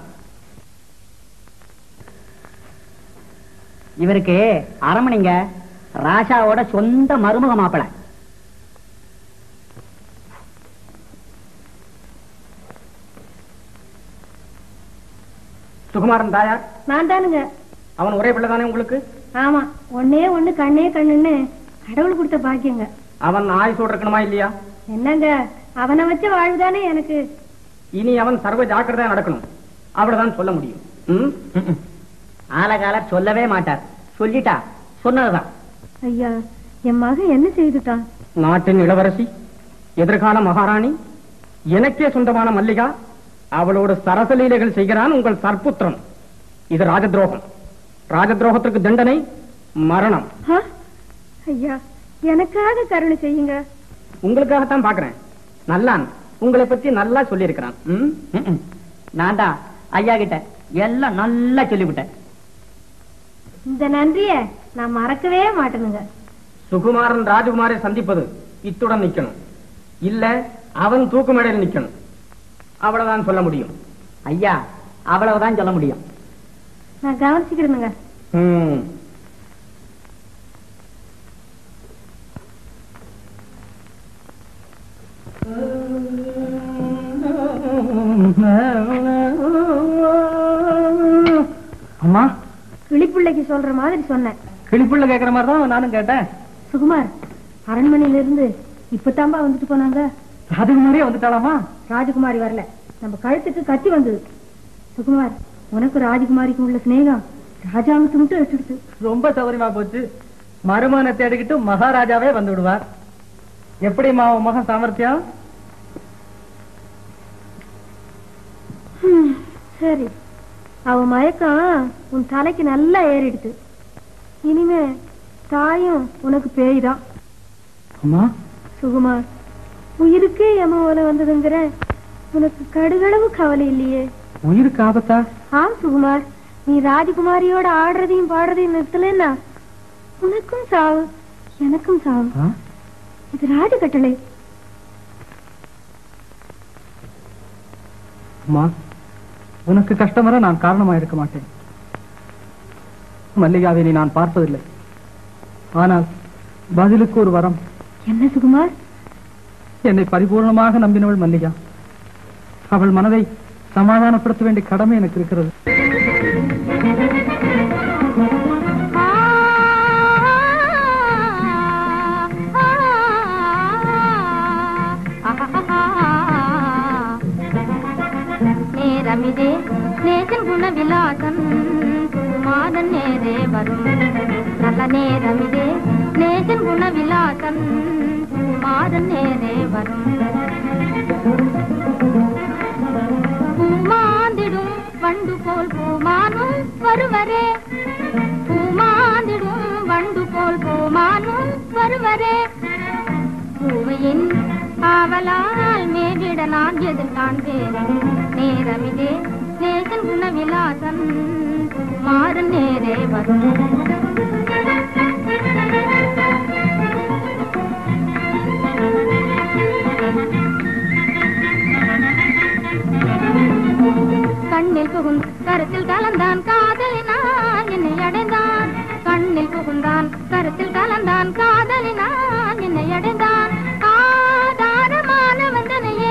இவருக்கு அரமணிங்க ராஜாவோட சொந்த மருமக மாப்பிளை. சுகுமாரன் தாயார்? நான் தானுங்க. அவன் ஒரே பிள்ளை தானே உங்களுக்கு? ஆமா, ஒன்னே ஒண்ணு கண்ணே கண்ணுன்னு கடவுள் கொடுத்த பாக்கியங்க. அவன் ஆயுசோடு இருக்கணுமா இல்லையா? என்னங்க, அவனை வச்ச வாழ்வுதானே எனக்கு. இனி அவன் சர்வ ஜாக்கிரதையா நடக்கணும். அவ்வளவுதான் சொல்ல முடியும். ஆலகாலர் சொல்லவே மாட்டார். சொல்லிட்டா சொன்னதுதான். ஐயா, என் மகன் என்ன செய்துட்டான்? நாட்டின் இளவரசி, எதிர்கால மகாராணி, எனக்கே சொந்தமான மல்லிகா அவளோடு சரசலீலைகள் செய்கிறான் உங்கள் சற்புத்திரன். இது ராஜத்ரோகம். ராஜத்ரோகத்திற்கு தண்டனை மரணம். ஐயா, எனக்காக கருணை செய்யுங்க. உங்களுக்காகத்தான் பாக்குறேன். நல்லான் உங்களை பத்தி நல்லா சொல்லி இருக்கிறான். நான் தான் ஐயா கிட்ட எல்லாம் நல்லா சொல்லிவிட்டேன். இந்த நன்றிய நான் மறக்கவே மாட்டேனுங்க. சுகுமாரன் ராஜகுமாரை சந்திப்பது இத்துடன் நிக்கணும், இல்ல அவன் தூக்கு மேடையில் நிக்கணும். அவ்வளவுதான் சொல்ல முடியும். ஐயா, அவ்வளவுதான் சொல்ல முடியும். நான் கவனிச்சுக்கிறேனுங்க. அம்மா, கிளிப்பிள்ளைக்கு சொல்ற மாதிரி சொன்னேன். கிளிப்புள்ள கேக்குற மாதிரி தான் நானும் கேட்டேன். சுகுமார் அரண்மனையில இருந்து இப்பதாம்பா வந்துட்டு போனாங்க. ராஜகுமாரியே வந்துட்டாளாமா? ராஜகுமாரி வரல, நம்ம கழுத்துக்கு கத்தி வந்தது. சுகுமார், உனக்கு ராஜகுமாரிக்கு உள்ள சிநேகம் ராஜாவுக்கு மட்டும் எடுத்துடுது. ரொம்ப சௌகரியமா போச்சு. மருமகனை தேடிக்கிட்டு மகாராஜாவே வந்து விடுவார். எப்படிமா உன் மகன் சாமர்த்தியம்? சரி, அவ மயக்கம் உன் தலைக்கு நல்லா ஏறிடுது. இனிமே தாயும் உனக்கு பேய்தான். அம்மா, சுகுமார், உயிருக்கே யமோல வந்ததுங்கிற உனக்கு கடுகளவு கவலை இல்லையே? உயிருக்கு ஆபத்தா? ஆம் சுகுமார், நீ ராஜகுமாரியோட ஆடுறதையும் பாடுறதையும் நிறுத்தலன்னா உனக்கும் சாவு எனக்கும் சாவு. இது ராஜ கட்டளை. அம்மா, உனக்கு கஷ்டம் வர நான் காரணமா இருக்க மாட்டேன். மல்லிகாவினை நான் பார்ப்பதில்லை. ஆனால் பதிலுக்கு ஒரு வரம். என்ன சுகுமார்? என்னை பரிபூர்ணமாக நம்பினவள் மல்லிகா. அவள் மனதை சமாதானப்படுத்த வேண்டிய கடமை எனக்கு இருக்கிறது. நேரமிதே நேசன் குணவிலாசன் மாதன் நேரே வரும். நல்ல நேரமிதே நேசன் குணவிலாசன் மாதன் நேரே வரும். பூமாந்திடும் வண்டு போல் பூமானும் வருவரே. பூமாந்திடும் வண்டு போல் பூமானும் வருவரே. பூவையின் ஆவலால் மேவிட நான் எதிர்காண்பேன். நேரமிதே நேசன் குணவிலாசன் மாறன் நேரே வரும். கண்ணில் புகுந்து கருத்தில் கலந்தான் காதலினான் என்னை அடைந்தான். கண்ணில் புகுந்தான் கருத்தில் கலந்தான் காதலினான் என்னை அடைந்தான். ஆதாரமான வந்தனையே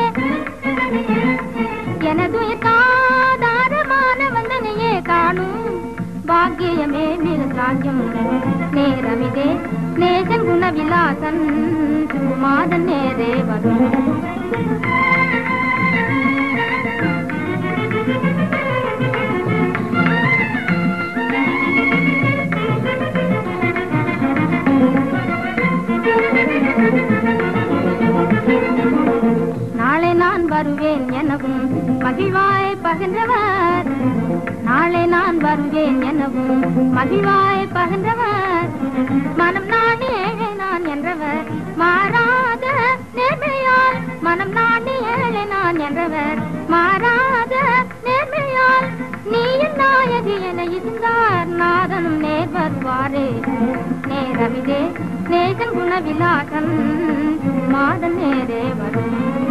எனதுயிர் ஆதாரமான வந்தனையே காணும் பாக்கியமே மிருசாஜம். நேரமிதே நேசன் குணவிலாசன் மாதன் நேரே வரும். நாளை நான் வருவேன் எனவும் மகிழ்வாய் பகிர்ந்தவர். நாளை நான் வருவேன் எனவும் மகிழ்வாய் பகிர்ந்தவர். மனம் நானே ஏழை நான் என்றவர் மாறாத நேர்மையால். மனம் நானே ஏழை நான் என்றவர் மாறாத நேர்மையால். நீயும் நாயகி என இருந்தார் நாதனும் நேர் வருவாரே. நேரமிதே நேசன் குணவிலாசன் மாதன் நேரே வரும்.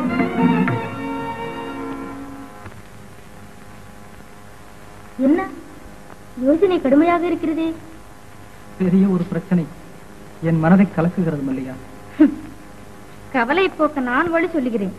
என்ன யோசனை கடுமையாக இருக்கிறதே? பெரிய ஒரு பிரச்சனை என் மனதை கலக்குகிறது மல்லிகா. கவலை போக்க நான் வழி சொல்லுகிறேன்.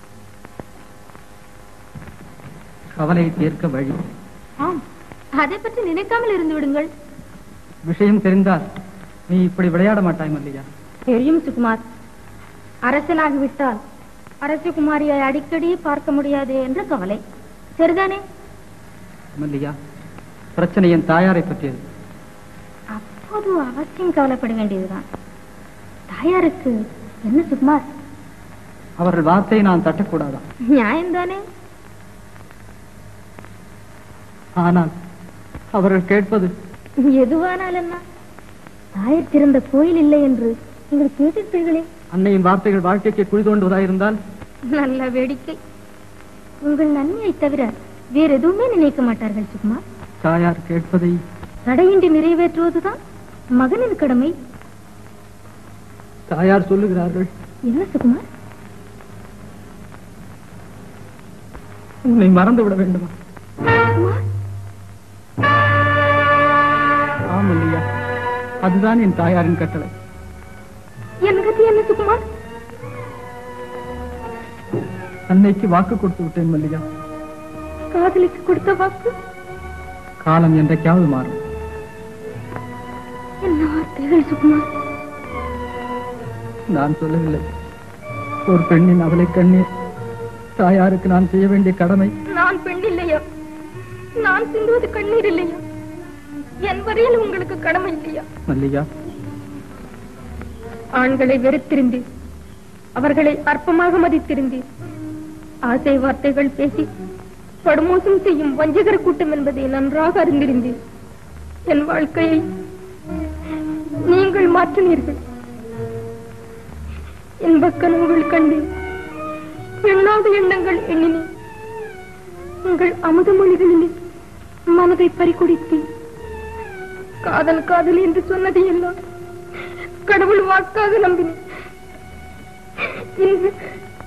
கவலையை தீர்க்க வழி? ஆம், அதை பற்றி நினைக்காமல் இருந்து விடுங்கள். விஷயம் தெரிந்தால் நீ இப்படி விளையாட மாட்டாய் மல்லிகா. தெரியும் சுகுமார், அரசனாகிவிட்டால் அரசகுமாரியை அடிக்கடி பார்க்க முடியாது என்ற கவலை. சரிதானே மல்லிகா? பிரச்சனை என் தாயாரை பற்றியது. அப்போது அவசியம் கவலைப்பட வேண்டியதுதான். தாயாருக்கு என்ன சுகுமார்? அவர்கள் வார்த்தையை நான் தட்டக்கூடாதா? நியாயம்தானே? ஆனால் அவர்கள் கேட்பது எதுவானால் என்ன? தாயர் திறந்த கோயில் இல்லை என்று நீங்கள் கேட்டிருப்பீர்களே. அன்னையின் வார்த்தைகள் வாழ்க்கைக்கு குழி தோண்டுவதாயிருந்தால்? நல்ல வேடிக்கை. உங்கள் நன்மையை தவிர வேற எதுவுமே நினைக்க மாட்டார்கள் சுகுமார். தாயார் கேட்பதை தடையின்றி நிறைவேற்றுவதுதான் மகனின் கடமை. தாயார் சொல்லுகிறார்கள். என்ன சுகுமார்? உன்னை மறந்து விட வேண்டுமா? ஆம் இல்லையா, அதுதான் என் தாயாரின் கட்டளை. என் கதி என்ன சுகுமார்? அன்னைக்கு வாக்கு கொடுத்து விட்டேன் மல்லிகா. காதலிக்கு கொடுத்த வாக்கு காலம் என்றைக்காவது மாறும். என்ன வார்த்தைகள் சுகுமார்? நான் சொல்லவில்லை, ஒரு பெண்ணின் அவளை கண்ணீர் தாயாருக்கு நான் செய்ய வேண்டிய கடமை. நான் பெண் இல்லையா? நான் சிந்துவது கண்ணீர் இல்லையா? என் வரையில் உங்களுக்கு கடமை இல்லையா? மல்லிகா, ஆண்களை வெறுத்திருந்தீர், அவர்களை அற்பமாக மதித்திருந்தீர். ஆசை வார்த்தைகள் பேசி படுமோசம் செய்யும் வஞ்சகர் கூட்டம் என்பதை நன்றாக அறிந்திருந்தீர். என் வாழ்க்கையை நீங்கள் மாற்றினீர்கள். இன்பக் கனவுகள் கண்டேன், பெண்ணாத எண்ணங்கள் எண்ணினேன். உங்கள் அமுத மொழிகளிலே மனதை பறிகொடுத்தேன். காதல் காதல் என்று சொன்னதை எல்லாம் கடவுள் வாக்காக நம்பினேன். இன்று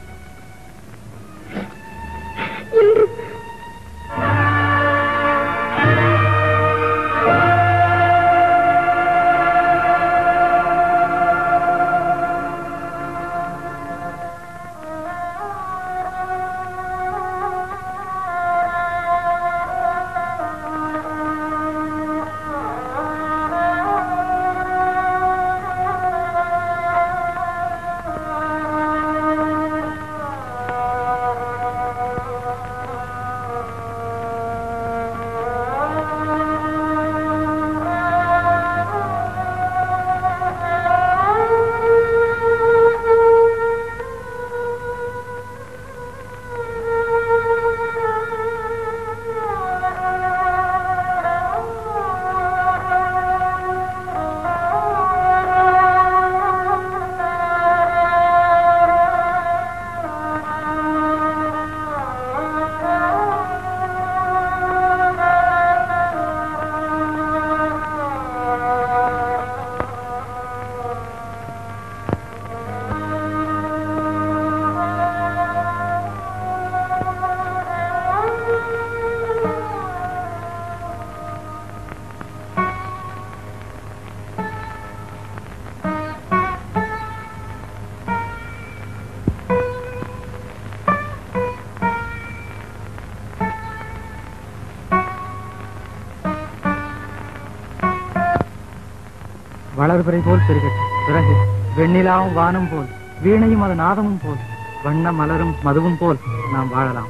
வளர்பிறை போல் பெருகட்டும். பிறகு வெண்ணிலாவும் வானம் போல், வீணையும் அது நாதமும் போல், வண்ண மலரும் மதுவும் போல் நாம் வாழலாம்.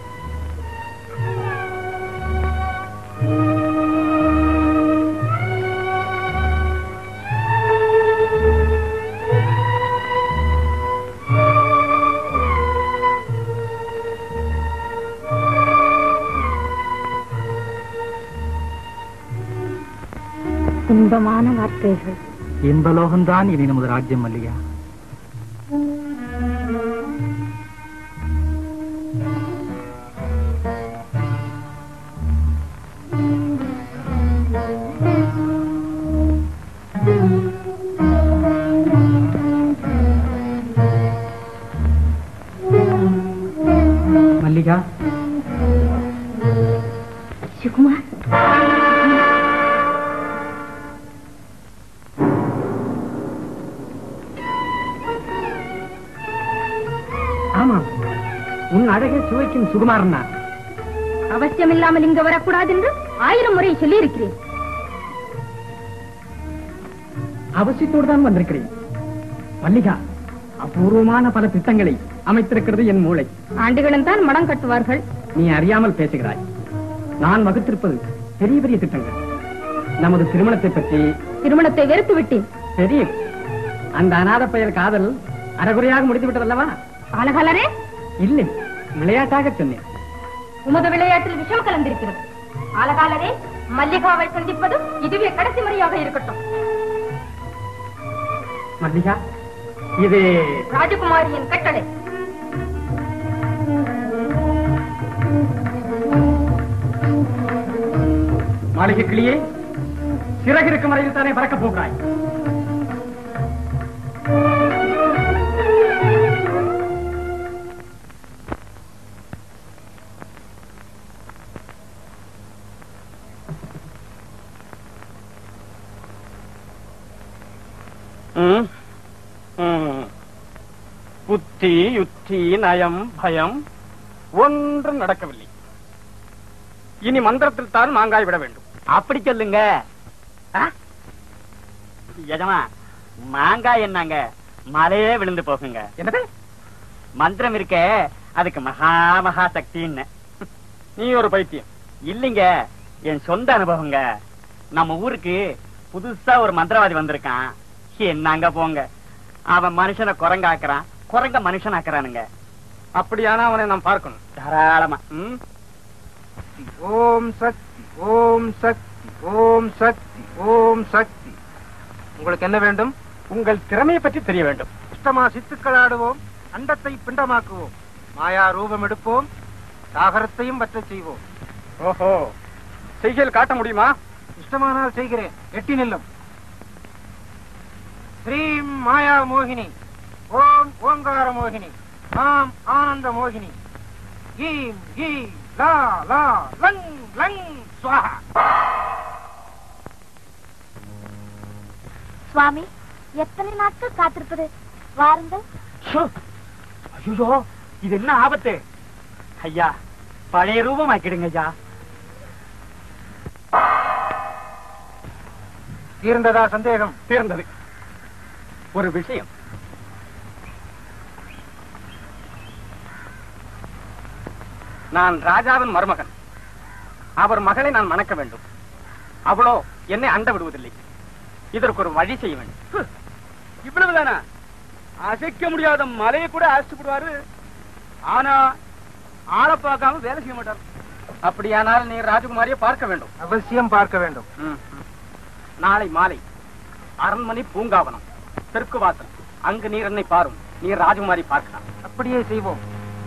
இன்பமான வார்த்தைகள். இன்பலோகம்தான் இனி நமது ராஜ்யம் மல்லிகா. மல்லிகா, சுகுமார், ஆமாம், உன் அழகை சுவைக்கும் சுகுமாரன் நான். அவசியம் இல்லாமல் இங்க வரக்கூடாது என்று 1000 முறை சொல்லி இருக்கிறேன். அவசியத்தோடு தான் வந்திருக்கிறேன். மல்லிகா, அபூர்வமான பல திட்டங்களை அமைத்திருக்கிறது என் மூளை. ஆண்டுகளும் தான் மடம் கட்டுவார்கள். நீ அறியாமல் பேசுகிறாய். நான் வகுத்திருப்பது பெரிய பெரிய திட்டங்கள். நமது திருமணத்தை பற்றி. திருமணத்தை வெறுத்து விட்டேன். தெரியும். அந்த அநாத பெயர் காதல் அரைகுறையாக முடித்து விட்டதல்லவா? ஆலகாலரே, இல்லை, விளையாட்டாக சொன்னேன். உமது விளையாட்டில் விஷம் கலந்திருக்கிறது. ஆலகாலரே, மல்லிகாவை சந்திப்பது இதுவே கடைசி முறையாக இருக்கட்டும். மல்லிகா, இது ராஜகுமாரியின் கட்டளை. மாளிகை கிளியே, சிறகு இருக்கும் வரையில் தானே பறக்கப் போகிறாய். புத்தி யுத்தி நயம் பயம் ஒன்றும் நடக்கவில்லை. இனி மந்திரத்தில் தான் மாங்காய் விட வேண்டும். அப்படி சொல்லுங்க. எஜமா, மாங்காய் என்னங்க மலையே விழுந்து போகுங்க. என்னது மந்திரம் இருக்க அதுக்கு மகா மகா சக்தின்னு. நீ ஒரு பைத்தியம். இல்லைங்க, என் சொந்த அனுபவங்க. நம்ம ஊருக்கு புதுசா ஒரு மந்திரவாதி வந்திருக்கான். என்னங்க போங்க, அவன் மனுஷனை குரங்காக்குறான், குரங்க மனுஷன் ஆக்குறானுங்க. அப்படியானா அவனை நாம் பார்க்கணும் தாராளமா. ஓம் சக்தி, ஓம் சக்தி, ஓம் சக்தி, ஓம் சக்தி. உங்களுக்கு என்ன வேண்டும்? உங்கள் திறமையை பற்றி தெரிய வேண்டும். இஷ்டமா சித்துக்கள் ஆடுவோம், அண்டத்தை பிண்டமாக்குவோம், மாயா ரூபம் எடுப்போம், சாகரத்தையும் பற்ற செய்வோம். ஓஹோ, செய்கையில் காட்ட முடியுமா? இஷ்டமானால் செய்கிறேன், எட்டி நில்லும். ஸ்ரீம் மாயா மோகினி, ஓம் ஓங்கார மோகினி, ஆம் ஆனந்த மோகினி, ஈம் ஈ லா லா லங் லங் ஸ்வாஹா. சுவாமி, எத்தனை நாட்கள் காத்திருப்பது? வாருங்கள். ஐயோ, இது என்ன ஆபத்து? ஐயா, பழைய ரூபம் ஆக்கிடுங்க ஐயா. தீர்ந்ததா சந்தேகம்? தீர்ந்தது. ஒரு விஷயம், நான் ராஜாவின் மருமகன். அவர் மகளை நான் மணக்க வேண்டும். அவளோ என்னை அண்ட விடுவதில்லை. இதற்கு ஒரு வழி செய்ய வேண்டும். இவ்வளவுதானா? அசைக்க முடியாத மலையை கூட அசைச்சுடுவாரு. ஆனா ஆளை பார்க்காம வேலை செய்ய மாட்டார். அப்படியானால் நீ ராஜகுமாரியை பார்க்க வேண்டும். அவசியம் பார்க்க வேண்டும். நாளை மாலை அரண்மனை பூங்காவனம் தெற்கு வாசல், அங்கு நீர் என்னை பாரும். நீர் ராஜகுமாரி பார்க்கலாம். அப்படியே செய்வோம்.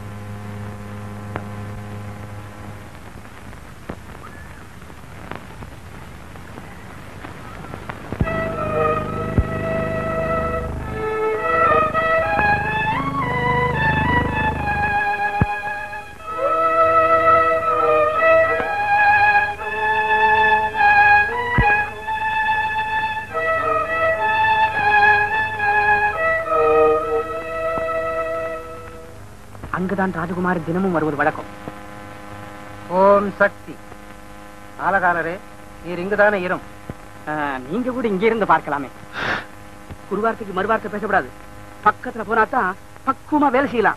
அங்குதான் ராஜகுமாரி தினமும் வருவது வழக்கம். ஓம் சக்தி. ஆலகாலரே, நீர் இங்குதானே இரும். நீங்க கூட இங்கே இருந்து பார்க்கலாமே. குருவார்த்தைக்கு மறுவார்த்தை பேசக்கூடாது. பக்கத்துல போனாதான் பக்குவமா வேலை செய்யலாம்.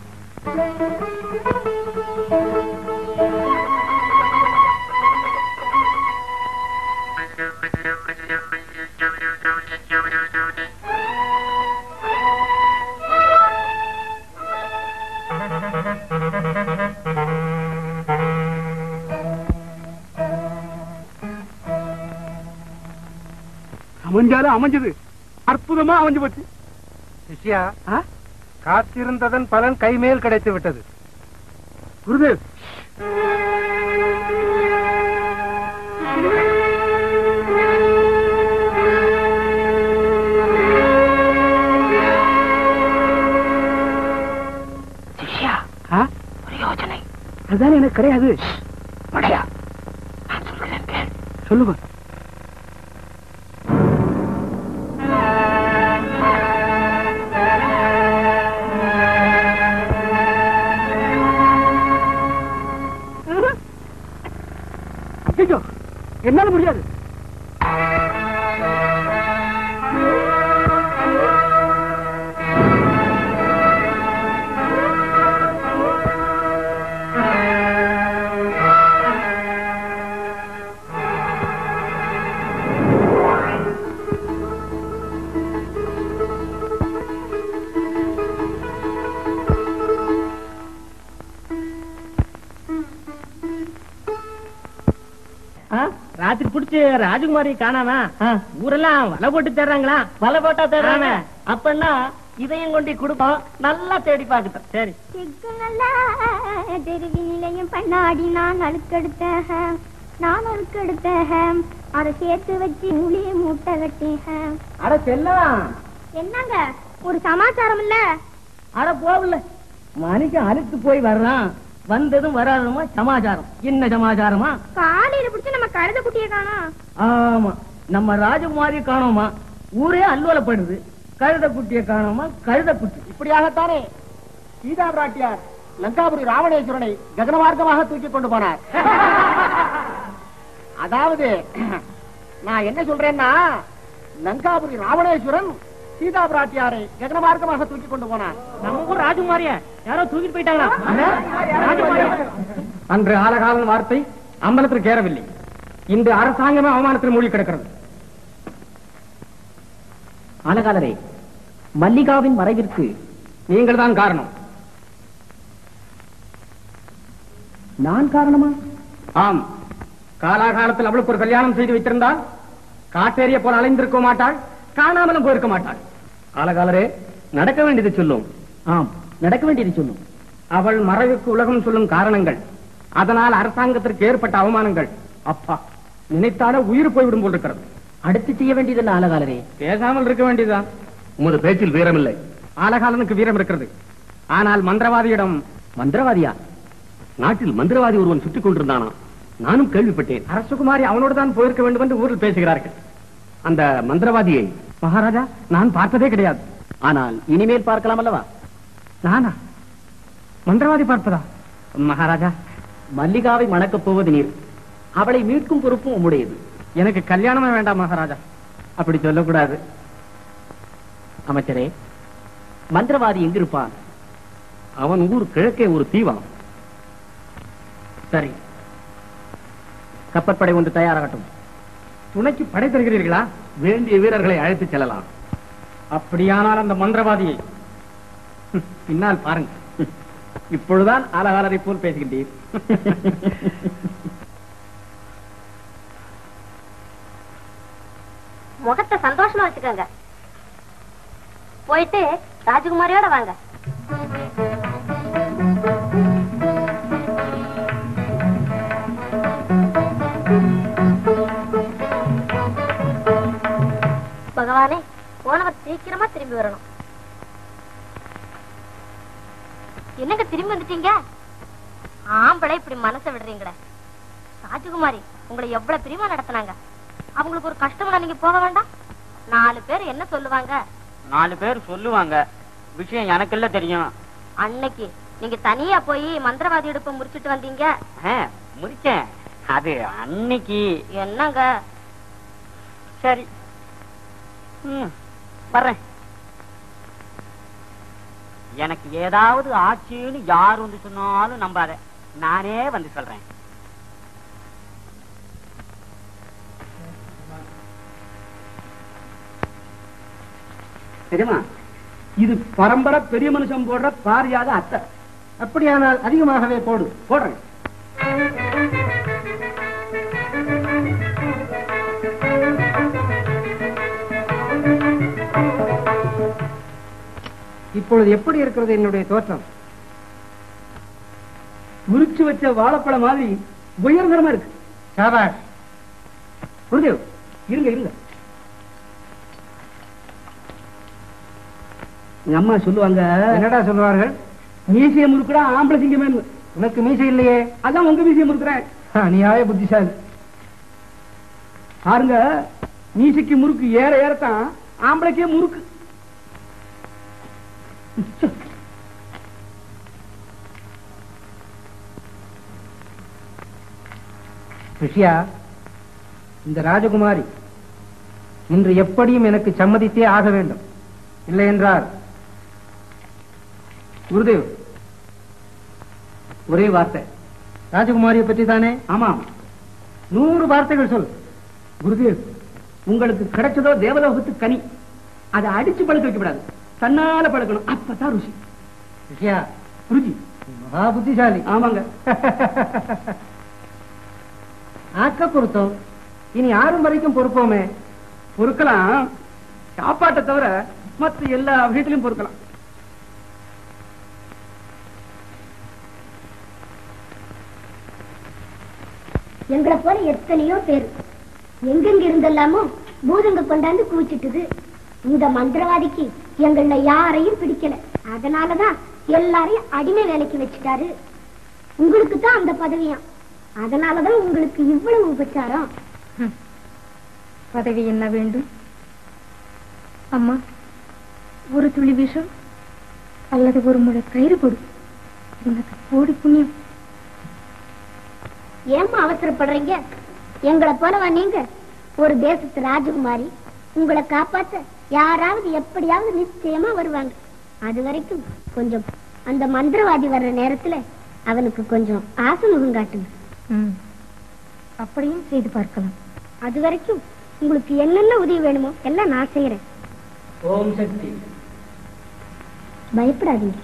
அமைஞ்சாலும் அமைஞ்சது, அற்புதமா அமைஞ்சு போச்சு. சிஷ்யா, காத்திருந்ததன் பலன் கைமேல் கிடைத்து விட்டது. குருதேவ், சிஷ்யா, ஒரு யோசனை. அதுதான் எனக்கு கிடையாது. மடையா, நான் சொல்கிறேன் கேள். சொல்லுங்க. என்னால முடியாது. ராத்திரி புடிச்சு ராஜகுமாரி காணாம ஊரெல்லாம் வலை போட்டு தேடுறாங்களா? வலை போட்டா தேடுறாங்க. அப்பன்னா இதையும் கொண்டு கொடுப்போம். நல்லா தேடி பாக்கட்டும். சரி. தெருவிலையும் பண்ணாடி நான் அழுக்கெடுத்தேன், அதை சேர்த்து வச்சு மூலிய மூட்டை கட்டேன். அட செல்லாம், என்னங்க ஒரு சமாச்சாரம் இல்ல? அட போகல, மணிக்கு அழுத்து போய் வர்றான். வந்ததும் வராதுமா சமாச்சாரம். என்ன சமாச்சாரமா? காலையில பிடிச்சு நம்ம கழுத குட்டிய காணோம். ஆமா, நம்ம ராஜகுமாரி காணோமா. ஊரே அல்லோலப்படுது. கழுத குட்டியை காணாம கழுத குட்டி. இப்படியாகத்தானே சீதா பிராட்டியார் லங்காபுரி ராவணேஸ்வரனை ககனமார்க்கமாக தூக்கி கொண்டு போனார். அதாவது நான் என்ன சொல்றேன்னா, லங்காபுரி ராவணேஸ்வரன் சீதா பிராட்டியாரை ககனமார்க்கமாக தூக்கி கொண்டு போனார். நம்ம ஊர் ராஜகுமாரிய யாரோ தூக்கிட்டு போயிட்டாங்களா? அன்று ஆலகாலன் வார்த்தை அம்பலத்திற்கு ஏறவில்லை. இன்று அரசாங்கமே அவமானத்தில் மூழ்கி கிடக்கிறது. ஆலகாலரே, மல்லிகாவின் மறைவிற்கு நீங்கள் தான் காரணம். நான் காரணமா? ஆம், காலாகாலத்தில் அவளுக்கு ஒரு கல்யாணம் செய்து வைத்திருந்தால் காட்டேரிய போல அலைந்திருக்க மாட்டாள், காணாமலும் போயிருக்க மாட்டாள். ஆலகாலரே, நடக்க வேண்டியது சொல்லும். ஆம், நடக்க வேண்டியது சொல்லும். அவள் மறைவுக்கு உலகம் சொல்லும் காரணங்கள், அதனால் அரசாங்கத்திற்கு ஏற்பட்ட அவமானங்கள், அப்பா நினைத்தாலே உயிர் போய்விடும் போல் இருக்கிறது. அடுத்து செய்ய வேண்டியது என்ன ஆலகாலரே? பேசாமல் இருக்க வேண்டியதுதான். உமது பேச்சில் வீரமில்லை. ஆலகாலனுக்கு வீரம் இருக்கிறது, ஆனால் மந்திரவாதியிடம். மந்திரவாதியா? நாட்டில் மந்திரவாதி ஒருவன் சுற்றிக் கொண்டிருந்தானா? நானும் கேள்விப்பட்டேன். அரசகுமாரி அவனோடு தான் போயிருக்க வேண்டும் என்று ஊரில் பேசுகிறார்கள். அந்த மந்திரவாதியை மகாராஜா நான் பார்த்ததே கிடையாது. ஆனால் இனிமேல் பார்க்கலாம் அல்லவா? நானா மந்திரவாதி பார்ப்பதா? மகாராஜா, மல்லிகாவை மணக்கப் போவது நீர், அவளை மீட்கும் பொறுப்பும் உம்முடையது. எனக்கு கல்யாணமே வேண்டாம் மகாராஜா. அப்படி சொல்லக்கூடாது. அமைச்சரே, மந்திரவாதி எங்கிருப்பான்? அவன் ஊர் கிழக்கே ஒரு தீவாம். சரி, கப்பற்படை ஒன்று தயாராகட்டும். துணைக்கு படை தருகிறீர்களா? வேண்டிய வீரர்களை அழைத்துச் செல்லலாம். அப்படியானால் அந்த மந்திரவாதியை பின்னால் பாருங்க. இப்பொழுதுதான் ஆலகாலரை போல் பேசுகின்றீர். முகத்தை சந்தோஷமா வச்சுக்கோங்க. போயிட்டு ராஜகுமாரியோட வாங்க. பகவானே, போனவர் சீக்கிரமா திரும்பி வரணும். என்னங்க திரும்பி வந்துட்டீங்க? ஆம்பளை இப்படி மனசை விடுறீங்களே. ராஜகுமாரி உங்களை எவ்வளவு பிரியமா நடத்தினாங்க. அவங்களுக்கு ஒரு கஷ்டம்னா நீங்க போக வேண்டாம். 4 பேர் என்ன சொல்லுவாங்க? 4 பேர் சொல்லுவாங்க, விஷயம் எனக்கு இல்ல தெரியும். அன்னைக்கு நீங்க தனியா போய் மந்திரவாதி எடுப்ப முடிச்சிட்டு வந்தீங்க. முடிச்சேன், அது அன்னைக்கு. என்னங்க? சரி, வர்றேன். எனக்கு ஏதாவது ஆச்சுன்னு யார் வந்து சொன்னாலும் நம்பாத, நானே வந்து சொல்றேன். தெரியுமா, இது பரம்பரை பெரிய மனுஷன் போடுற பாரியாத அத்தை. அப்படியானால் அதிகமாகவே போடுறேன். இப்பொழுது எப்படி இருக்கிறது என்னுடைய தோற்றம்? முறிச்சு வச்ச வாழைப்பழம் மாதிரி உயர்ந்தரமா இருக்கு. சாபாஷ். குருதேவ், இருங்க. எங்க அம்மா சொல்லுவாங்க. என்னடா சொல்லுவார்கள்? மீசைய முறுக்குடா ஆம்பளை சிங்கமே. உனக்கு மீசை இல்லையே, அதான் உங்க மீசைய முறுக்குறேன். நியாய புத்திசாலி. பாருங்க, மீசைக்கு முறுக்கு ஏற ஏறத்தான் ஆம்பளைக்கே முறுக்கு. ரிஷியா, இந்த ராஜகுமாரி இன்று எப்படியும் எனக்கு சம்மதித்தே ஆக வேண்டும். இல்லை என்றால் குருதேவ், ஒரே வார்த்தை. ராஜகுமாரியை பற்றி தானே? ஆமாம், 100 வார்த்தைகள் சொல். குருதேவ், உங்களுக்கு கிடைச்சதோ தேவலோகத்து கனி. அதை அடிச்சு பழுக்க வைக்கப்படாது, தன்னால பழக்கணும். அப்பதான் ருசி. ருசியா? ருச்சி. மகா புத்திசாலி. ஆமாங்க. ஆக்க பொறுத்தோம், இனி 6 வரைக்கும் பொறுப்போமே. பொறுக்கலாம், சாப்பாட்டை தவிர மற்ற எல்லா வீட்டிலும் பொறுக்கலாம். எங்களை போல எத்தனையோ பேர் எங்கெங்க இருந்தெல்லாமோ பூதங்க கொண்டாந்து கூச்சிட்டுது. இந்த மந்திரவாதிக்கு எங்கள யாரையும் பிடிக்கல, அதனாலதான் எல்லாரையும் அடிமை வேலைக்கு வச்சுட்டாரு. உங்களுக்கு தான் அந்த பதவியாம், அதனாலதான் உங்களுக்கு இவ்வளவு உபச்சாரம். பதவி என்ன வேண்டும்? அம்மா, ஒரு துளி விஷம் அல்லது ஒரு முளை கயிறு கொடு, எனக்கு கோடி புண்ணியம். ஏம்மா அவசரப்படுறீங்க? எங்களை போலவா நீங்க? ஒரு தேசத்து ராஜகுமாரி, உங்களை காப்பாத்த யாராவது எப்படியாவது நிச்சயமா வருவாங்க. அது வரைக்கும் கொஞ்சம் அந்த மந்திரவாதி வர்ற நேரத்துல அவனுக்கு கொஞ்சம் ஆசமுகம் காட்டுங்க. அப்படியும் செய்து பார்க்கலாம். அது வரைக்கும் உங்களுக்கு என்னென்ன உதவி வேணுமோ எல்லாம் நான் செய்யறேன். ஓம் சக்தி. பயப்படாதீங்க.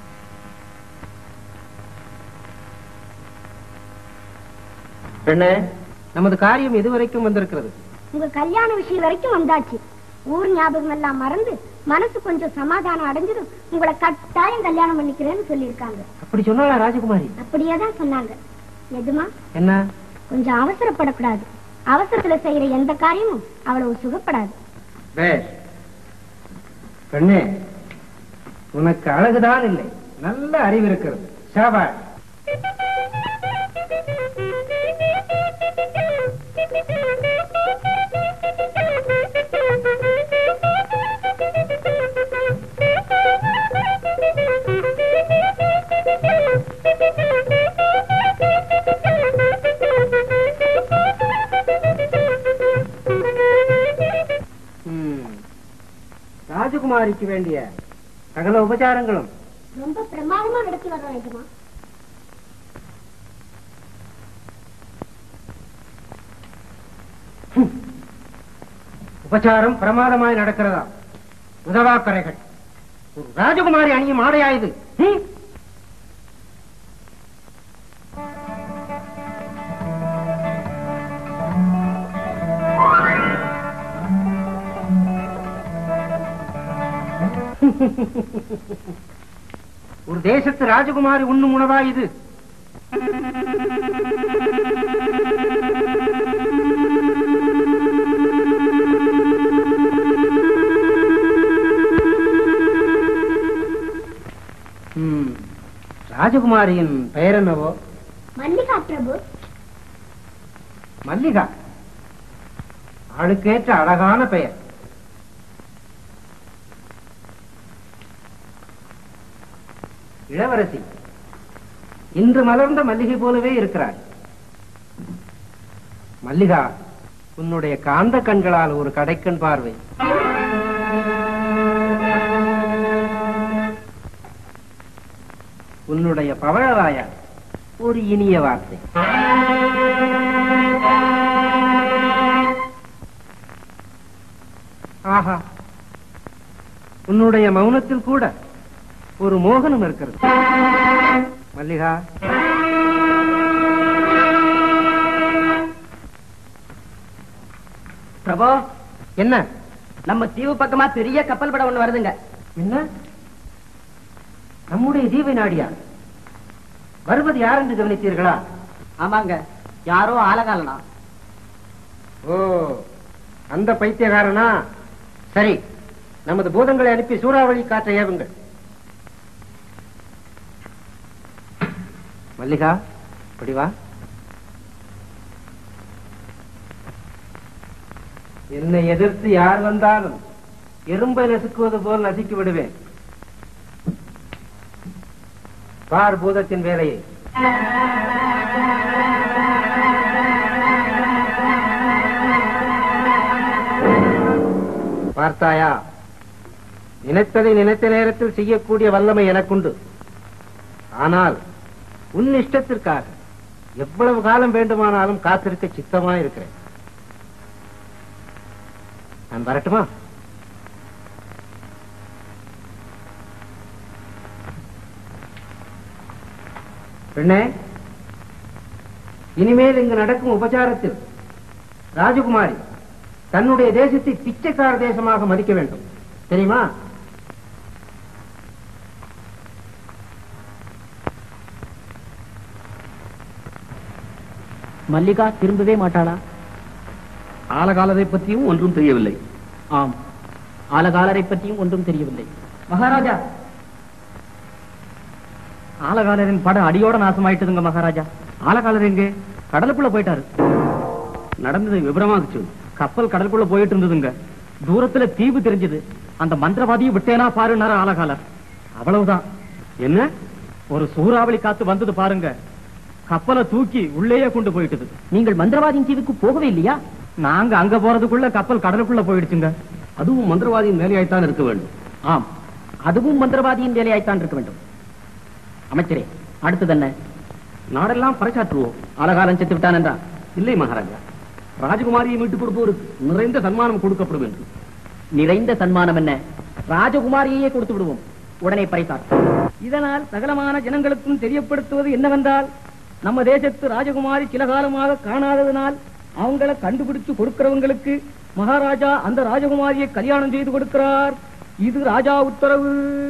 பெண்ணே, நமது காரியம் எது வரைக்கும் வந்திருக்கிறது? உங்க கல்யாண விஷயம் வரைக்கும் வந்தாச்சு. ஊர் ஞாபகம் எல்லாம் மறந்து மனசு கொஞ்சம் சமாதானம் அடைஞ்சதும் உங்களை கட்டாயம் கல்யாணம் பண்ணிக்கிறேன்னு சொல்லியிருக்காங்க. அப்படி சொன்னாளா ராஜகுமாரி? அப்படியேதான் சொன்னாங்க. எதுமா? என்ன? கொஞ்சம் அவசரப்படக்கூடாது. அவசரத்துல செய்யற எந்த காரியமும் அவ்வளவு சுகப்படாது. பெண்ணே, உனக்கு அழகுதான் இல்லை, நல்ல அறிவு இருக்கிறது. ஷாபாஷ். ராஜகுமாரிக்கு வேண்டிய சகல உபச்சாரங்களும் ரொம்ப பிரமாதமா நடத்தி வர்றோம். எதுமா? உபச்சாரம் பிரமாதமாய் நடக்கிறதா? உதவாக்கரைகள். ஒரு ராஜகுமாரி அணியும் ஆடையாயுது. ஒரு தேசத்து ராஜகுமாரி உண்ணும் உணவா இது? ராஜகுமாரியின் பெயர் என்னவோ? மல்லிகா பிரபு. மல்லிகா, ஆளுக்கேற்ற அழகான பெயர். இளவரசி, இன்று மலர்ந்த மல்லிகை போலவே இருக்கிறாய். மல்லிகா, உன்னுடைய காந்த கண்களால் ஒரு கடைக்கண் பார்வை, உன்னுடைய பவழவாயால் ஒரு இனிய வார்த்தை, ஆஹா, உன்னுடைய மௌனத்தில் கூட ஒரு மோகனம் இருக்கிறது. மல்லிகா, பிரபு, என்ன? நம்ம தீவு பக்கமா பெரிய கப்பல் படம் ஒண்ணு வருதுங்க. என்ன? நம்முடைய தீவை நாடியா? வருவது யார் என்று கவனித்தீர்களா? ஆமாங்க, யாரோ ஆலகாலனா. ஓ, அந்த பைத்தியக்காரனா? சரி, நமது பூதங்களை அனுப்பி சூறாவளி காற்றை ஏவுங்கள். மல்லிகா, இப்படி வா. என்னை எதிர்த்து யார் வந்தாலும் எறும்பை நசுக்குவது போல் நசுக்கி விடுவேன். பார் பூதத்தின் வேலையை. பார்த்தாயா? நினைத்ததை நினைத்த நேரத்தில் செய்யக்கூடிய வல்லமை எனக்குண்டு. ஆனால் உன் இஷ்டத்திற்காக எவ்வளவு காலம் வேண்டுமானாலும் காத்திருக்க சித்தமா இருக்கிறேன். நான் வரட்டுமா? பெண்ணே, இனிமேல் இங்கு நடக்கும் உபச்சாரத்தில் ராஜகுமாரி தன்னுடைய தேசத்தை பிச்சைக்கார தேசமாக மதிக்க வேண்டும், தெரியுமா? மல்லிகா திரும்பவே மாட்டாளா? ஆலகாலரை பற்றியும் ஒன்றும் தெரியவில்லை. ஆம், ஆலகாலரை பற்றியும் ஒன்றும் தெரியவில்லை. மகாராஜா, ஆலகாலரின் படம் அடியோட நாசமாயிட்டதுங்க மகாராஜா. ஆலகாலர் எங்கே? கடலுக்குள்ள போயிட்டாரு. நடந்ததை விவரமாக சொல்லு. கப்பல் கடலுக்குள்ள போயிட்டு இருந்ததுங்க. தூரத்துல தீவு தெரிஞ்சது. அந்த மந்திரவாதியை விட்டேனா பாருன்னாரு ஆலகாலர். அவ்வளவுதான். என்ன? ஒரு சூறாவளி காத்து வந்தது பாருங்க, கப்பலை தூக்கி உள்ளேயே கொண்டு போயிட்டுது. நீங்கள் மந்திரவாதியின் தீவுக்கு போகவே இல்லையா? நாங்க அங்க போறதுக்குள்ள கப்பல் கடலுக்குள்ள போயிடுச்சுங்க. அதுவும் மந்திரவாதியின் வேலையாய்த்தான் இருக்க வேண்டும். ஆம், அதுவும் மந்திரவாதியின் வேலையாய்த்தான் இருக்க வேண்டும். அமைச்சரே, அடுத்தது என்ன? நாடெல்லாம் பறைசாற்றுவோம். ஆலகாலன் செத்து விட்டான் என்றா? இல்லை மகாராஜா, ராஜகுமாரியை மீட்டுக் கொடுப்போருக்கு நிறைந்த சன்மானம் கொடுக்கப்படும் என்று. நிறைந்த சன்மானம் என்ன? ராஜகுமாரியையே கொடுத்து விடுவோம். உடனே பறைசார். இதனால் சகலமான ஜனங்களுக்கும் தெரியப்படுத்துவது என்னவென்றால், நம்ம தேசத்து ராஜகுமாரி சில காலமாக காணாததனால் அவங்கள கண்டுபிடிச்சு கொடுக்கிறவங்களுக்கு மகாராஜா அந்த ராஜகுமாரியை கல்யாணம் செய்து கொடுக்கிறார். இது ராஜா உத்தரவு.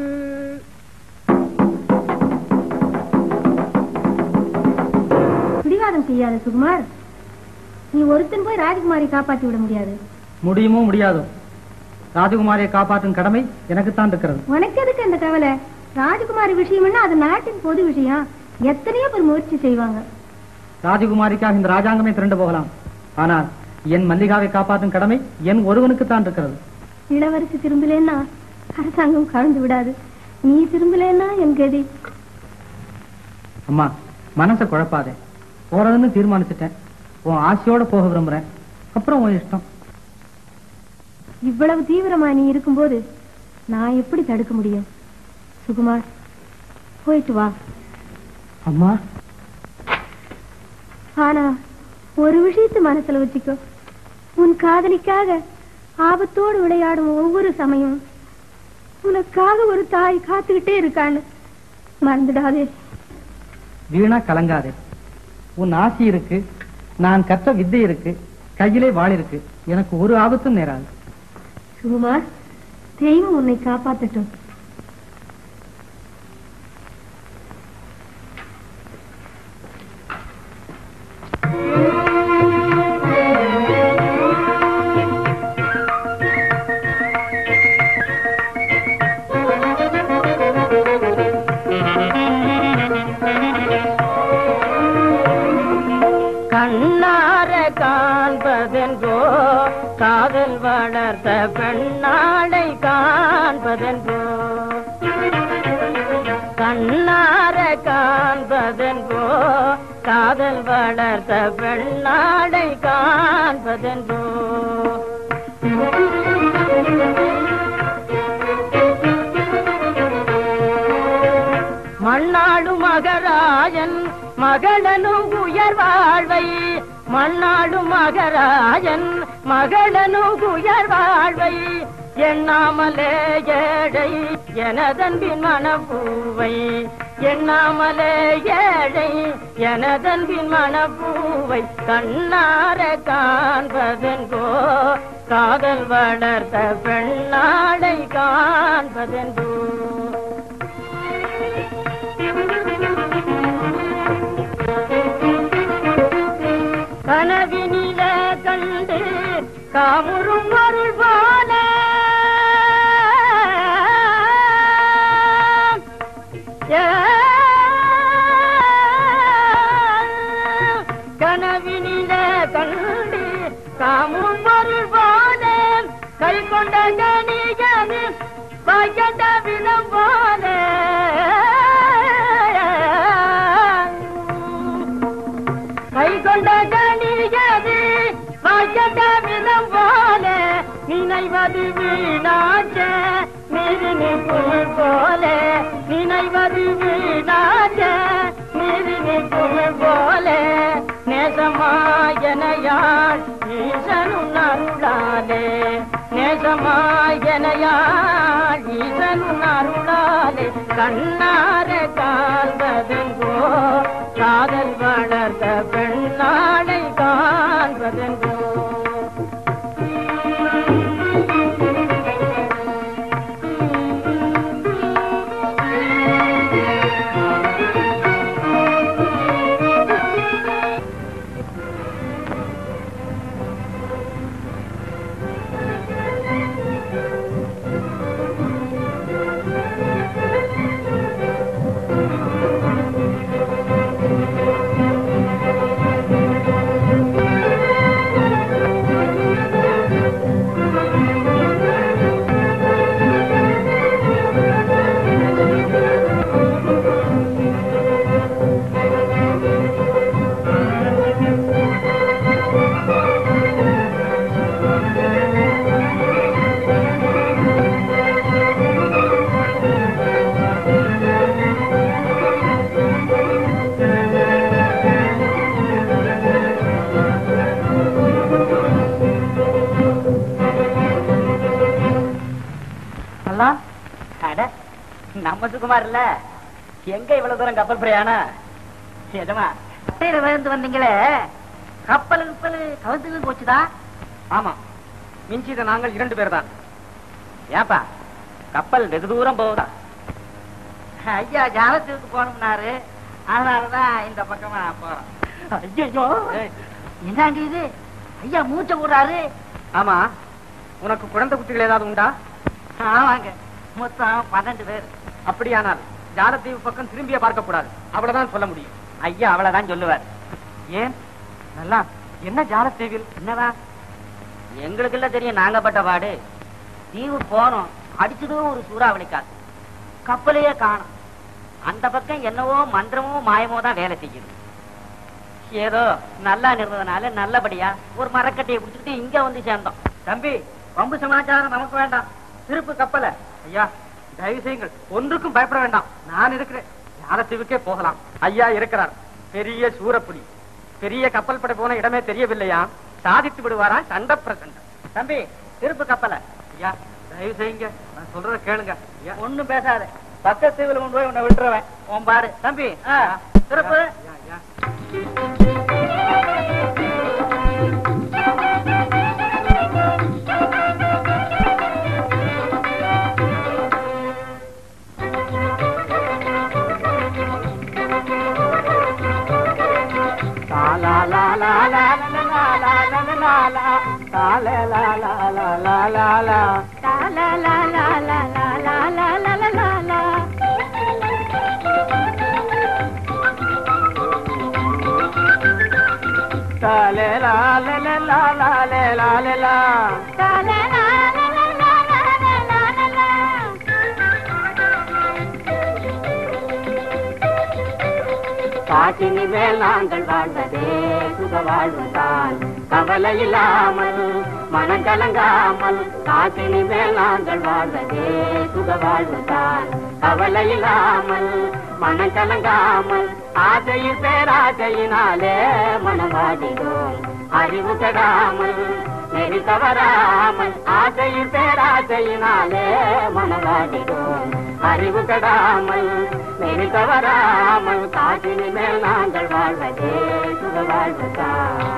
பிடிவாதம் செய்யாத சுகுமார். நீ ஒருத்தன் போய் ராஜகுமாரி காப்பாற்றி விட முடியாது. முடியுமோ முடியாதோ, ராஜகுமாரியை காப்பாற்றும் கடமை எனக்குத்தான் இருக்கிறது. உனக்கு எதுக்கு அந்த கவலை? ராஜகுமாரி விஷயம்னா அது நாட்டின் பொது விஷயம். எத்தனையோ பேர் முயற்சி செய்வாங்க. ராஜகுமாரிக்காக இந்த ராஜாங்கமே திரண்டு போகலாம். ஆனால் என் மல்லிகாவை காப்பாற்றும் கடமை என் ஒருவனுக்குத்தான் இருக்கிறது. இளவரசி திரும்பலேன்னா அரசாங்கம் கலந்து விடாது. நீ திரும்பலேன்னா என் கதி. அம்மா, மனசை குழப்பாதே. போறதுன்னு தீர்மானிச்சுட்டேன். உன் ஆசையோட போக விரும்புறேன். அப்புறம் உன் இஷ்டம். இவ்வளவு தீவிரமா நீ இருக்கும்போது நான் எப்படி தடுக்க முடியும்? சுகுமார், போயிட்டு வா. அம்மா, ஆனா ஒரு விஷயத்தை மனசுல வச்சுக்கோ. உன் காதலிக்காக ஆபத்தோடு விளையாடும் ஒவ்வொரு சமயம் உனக்காக ஒரு தாய் காத்துக்கிட்டே இருக்கான்னு மறந்துடாதே. வீணா கலங்காதே. உன் ஆசி இருக்கு, நான் கற்ற வித்தை இருக்கு, கையிலே வாள் இருக்கு. எனக்கு ஒரு ஆபத்தும் நேராது. சுகுமார், தெய்வம் உன்னை காப்பாத்தட்டும். கண்ணார காண்பதென்றோ காதல் வளர்த்த பெண்ணாளை காண்பதென்றோ, கண்ணார காண்பதென்றோ காதல் வளர்த்த பெண்ணாளை காண்பதென்றோ. மண்ணாடு மகராஜன் மகளனும் உயர் வாழ்வை, மண்ணாடு மகராஜன் மகளனும் உயர் வாழ்வை, எண்ணாமலே ஏழை எனதன்பின் மனப்பூவை, எண்ணாமலே ஏழை எனதன்பின் மனப்பூவை, கண்ணார காண்பதென்றோ காதல் வளர்த்த பெண்ணாளை காண்பதென்றோ. கனவினில கண்டு காமுறும் அருள் போல, கனவினில கண்டு காமுறும் அருள் போல, கை கொண்ட கணிகனு பகண்ட விதம் போல, கை கொண்ட கணிகனு பகண்ட விதம் போல, நினைவது வீணாச்ச மீது நிற்கும் போல, நினைவது வீணாச்ச மீது நிற்கும் போல, நேசமாயனையாள் ஈசனும் அருளாலே, நேசமாயனையாள் ஈசனும் அருளாலே, கண்ணார காண்பதென்றோ காதல் வளர்த்த பெண்ணாளை காண்பதென்றோ. நல்லா அட நம்ம சுகுமார் இல்ல எங்க இவ்வளவு தூரம் கப்பல் பிரயாணம் எஜமா விழுந்து வந்தீங்களே கப்பல் கவுந்து போச்சுதா ஆமா மிஞ்சித நாங்கள் 2 பேர் தான். ஏப்பா கப்பல் வெகு தூரம் போகுதா? ஐயா ஜாலத்துக்கு போனோம்னாரு, அதனாலதான் இந்த பக்கமா போறோம். ஐயோ என்னங்க இது ஐயா மூச்சை விடுறாரு. ஆமா, உனக்கு குழந்தை குட்டிகள் ஏதாவது உண்டா? ஆமாங்க, மொத்தம் 12 பேர். அப்படியானால் ஜாலத்தீவு பக்கம் திரும்பிய பார்க்க கூடாது, அவ்வளவுதான் சொல்ல முடியும். ஐயா அவ்வளவுதான் சொல்லுவார். ஏன் நல்லா என்ன ஜாலத்தீவில் என்னவா எங்களுக்கு இல்ல தெரியும். நாங்க பட்ட பாடு தீவு போனோம், அடிச்சதும் ஒரு சூறாவளி காத்து, கப்பலையே காணும். அந்த பக்கம் என்னவோ மந்திரமோ மாயமோ தான் வேலை செய்யுது. ஏதோ நல்லா இருந்ததுனால நல்லபடியா ஒரு மரக்கட்டையை பிடிச்சிட்டு இங்க வந்து சேர்ந்தோம். தம்பி வம்பு சமாச்சாரம் நமக்கு வேண்டாம், திருப்பு கப்பலை. ஐயா தயவு செய்யுங்கள், ஒன்றுக்கும் பயப்பட வேண்டாம், நான் இருக்கிறேன். ஜாலத்தீவுக்கே போகலாம். ஐயா இருக்கிறார், பெரிய சூரப்புலி. பெரிய கப்பல் படை போன இடமே தெரியவில்லையா, சாதித்து விடுவாரா சண்டை பிரசண்ட. தம்பி திருப்பு கப்பலை. ஐயா தயவு செய்யுங்க, நான் சொல்றத கேளுங்க. ஒண்ணும் பேசாத, பக்கத்தீவுல கொண்டு போய் உன்னை விட்டுருவேன். உன் பாரு தம்பி, திருப்பு. காற்றினி மேல் நாங்கள் வாழ்வதே சுக வாழ்வுதான், கவலை இல்லாமல் மனம் கலங்காமல். காற்றினி மேல் நாங்கள் வாழ்வதே சுக வாழ்வுதான், கவலை இல்லாமல் மனம் கலங்காமல். ஆசையில் பேராசையினாலே மனம் வாடிடும், அறிவு கெடாமல் நெறி தவறாமல். ஆசையில் பேராசையினாலே மனம் வாடிடும், அறிவு கெடாமல் நெறி தவறாமல். காற்றினி மேல் நாங்கள் வாழ்வதே சுக வாழ்வுதான்.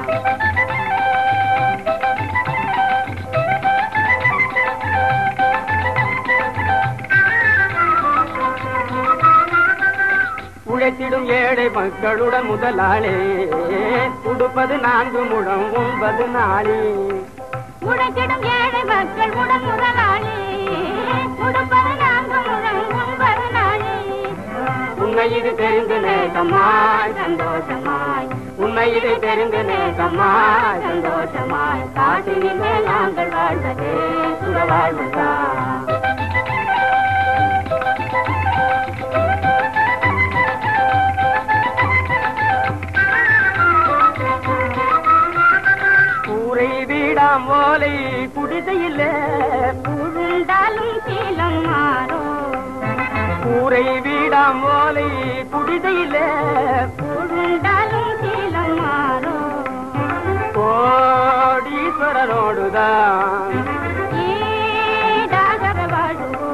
உழைத்திடும் ஏழை மக்களுடன் முதலாளே, உடுப்பது 4 முழம் உண்பது நாளே. உழைத்திடும் ஏழை மக்கள் உடன் முதலாளி, உடுப்பது 4 முழம் உண்பது நாளே. உண்மை இது தெரிந்து நேசமாய் சந்தோஷமாய், உண்மை இது தெரிந்து நேசமாய் சந்தோஷமாய். காற்றினி மேல் நாங்கள் வாழ்வதே சுக வாழ்வுதான். கூரை வீடாம் ஓலை குடிசையிலே, உருண்டாலும் சீலம் மாறோ. கூரை வீடாம் ஓலை குடிசையிலே, உருண்டாலும் சீலம் மாறோ. கோடீஸ்வரனோடுதான் ஈடாகர வாழ்வோ,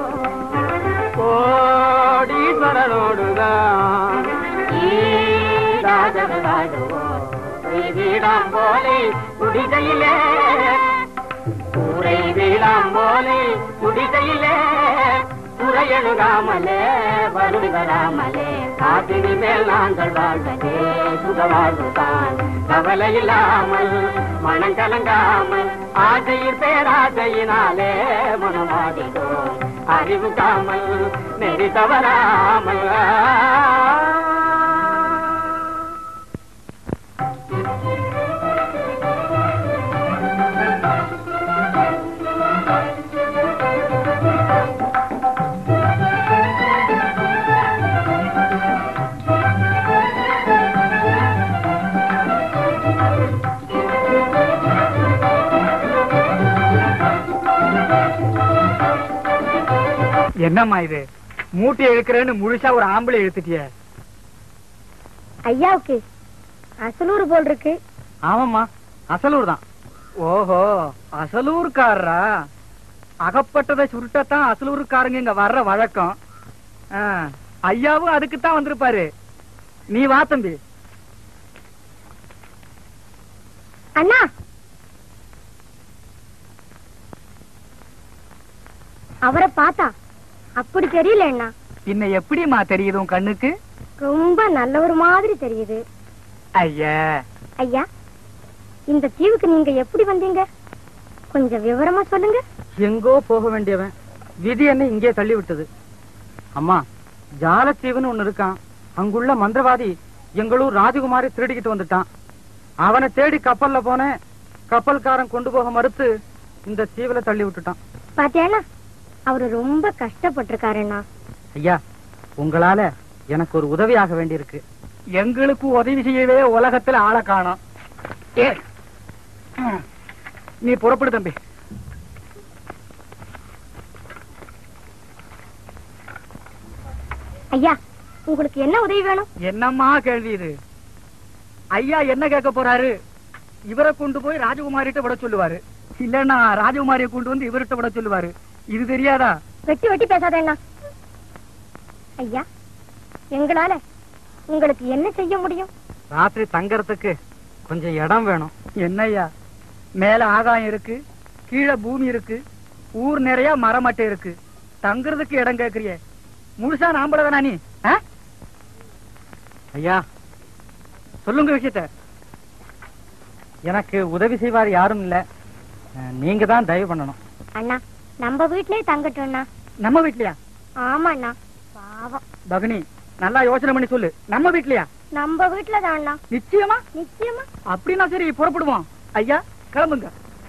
கோடீஸ்வரனோடுதான் ஈடாகர வாழ்வோ. வீடாம் போலே குடிசையிலே, கூரை வீடாம் போலே குடிசையிலே. குறையெழுகாமலே வருடி வராமலே, காற்றினி மேல் நாங்கள் வாழ்வதே சுக வாழ்வுதான், கவலை இல்லாமல் மனம் கலங்காமல். ஆசையில் பேராசையினாலே மனமாடிடும், அறிவு காமல் நெறி தவறாமல். என்னம்மா இது, மூட்டை இழுக்கிறேன்னு முழுசா ஒரு ஆம்பளை இழுத்துட்டிய? ஐயாவுக்கு அசலூர் போல் இருக்கு. ஆமாம்மா, அசலூர் தான். ஓஹோ, அசலூர்காரரா? அகப்பட்டதை சுருட்டத்தான் அசலூருக்காரங்க இங்க வர்ற வழக்கம். ஐயாவும் அதுக்குத்தான் வந்திருப்பாரு. நீ வா தம்பி. அண்ணா, அவரை பார்த்தா அப்படி தெரியல அண்ணா. பின்ன எப்படிமா தெரியுது உன் கண்ணுக்கு? ரொம்ப நல்லவர் மாதிரி தெரியுது. ஐயா ஐயா, இந்த தீவுக்கு நீங்க எப்படி வந்தீங்க? கொஞ்சம் விவரமா சொல்லுங்க. எங்கோ போக வேண்டியவன் விதி என்ன இங்கே தள்ளி விட்டது. அம்மா, ஜாலத்தீவுன்னு ஒண்ணு இருக்கான். அங்குள்ள மந்திரவாதி எங்களூர் ராஜகுமாரி திருடிக்கிட்டு வந்துட்டான். அவனை தேடி கப்பல்ல போனேன். கப்பல்காரன் கொண்டு போக மறுத்து இந்த தீவுல தள்ளி விட்டுட்டான். பாத்தியாண்ணா, அவரு ரொம்ப கஷ்டப்பட்டிருக்காருண்ணா. ஐயா, உங்களால எனக்கு ஒரு உதவி ஆக வேண்டியிருக்கு. எங்களுக்கு உதவி செய்யவே உலகத்துல ஆளை காணோம். நீ புறப்படு தம்பி. ஐயா, உங்களுக்கு என்ன உதவி வேணும்? என்னம்மா கேள்வி இது? ஐயா என்ன கேட்க போறாரு? இவரை கொண்டு போய் ராஜகுமாரிட்ட விட சொல்லுவாரு, இல்லன்னா ராஜகுமாரியை கொண்டு வந்து இவர்கிட்ட விட சொல்லுவாரு. இது தெரியாதா? வெட்டி வெட்டி பேசாதேண்ணா. ஐயா, எங்களால உங்களுக்கு என்ன செய்ய முடியும்? ராத்திரி தங்கறதுக்கு கொஞ்சம் இடம் வேணும். என்னய்யா, மேல ஆகாயம் இருக்கு, கீழே பூமி இருக்கு, ஊர் நிறைய மரமட்டை இருக்கு. தங்கறதுக்கு இடம் கேக்குறிய? முழுசா நாம்பளதானா நீ? ஐயா சொல்லுங்க விஷயத்த. எனக்கு உதவி செய்வார் யாரும் இல்ல, நீங்க தான் தயவு பண்ணணும். அண்ணா, நம்ம வீட்லயே தங்கட்டும்ண்ணா. நம்ம வீட்லயா? ஆமாண்ணா, பாவம். பகனி, நல்லா யோசனை பண்ணி சொல்லு. நம்ம வீட்லயா? நம்ம வீட்டுல தான். நிச்சயமா? நிச்சயமா. அப்படின்னா சரி, புறப்படுவோம். ஐயா கிளம்புங்க.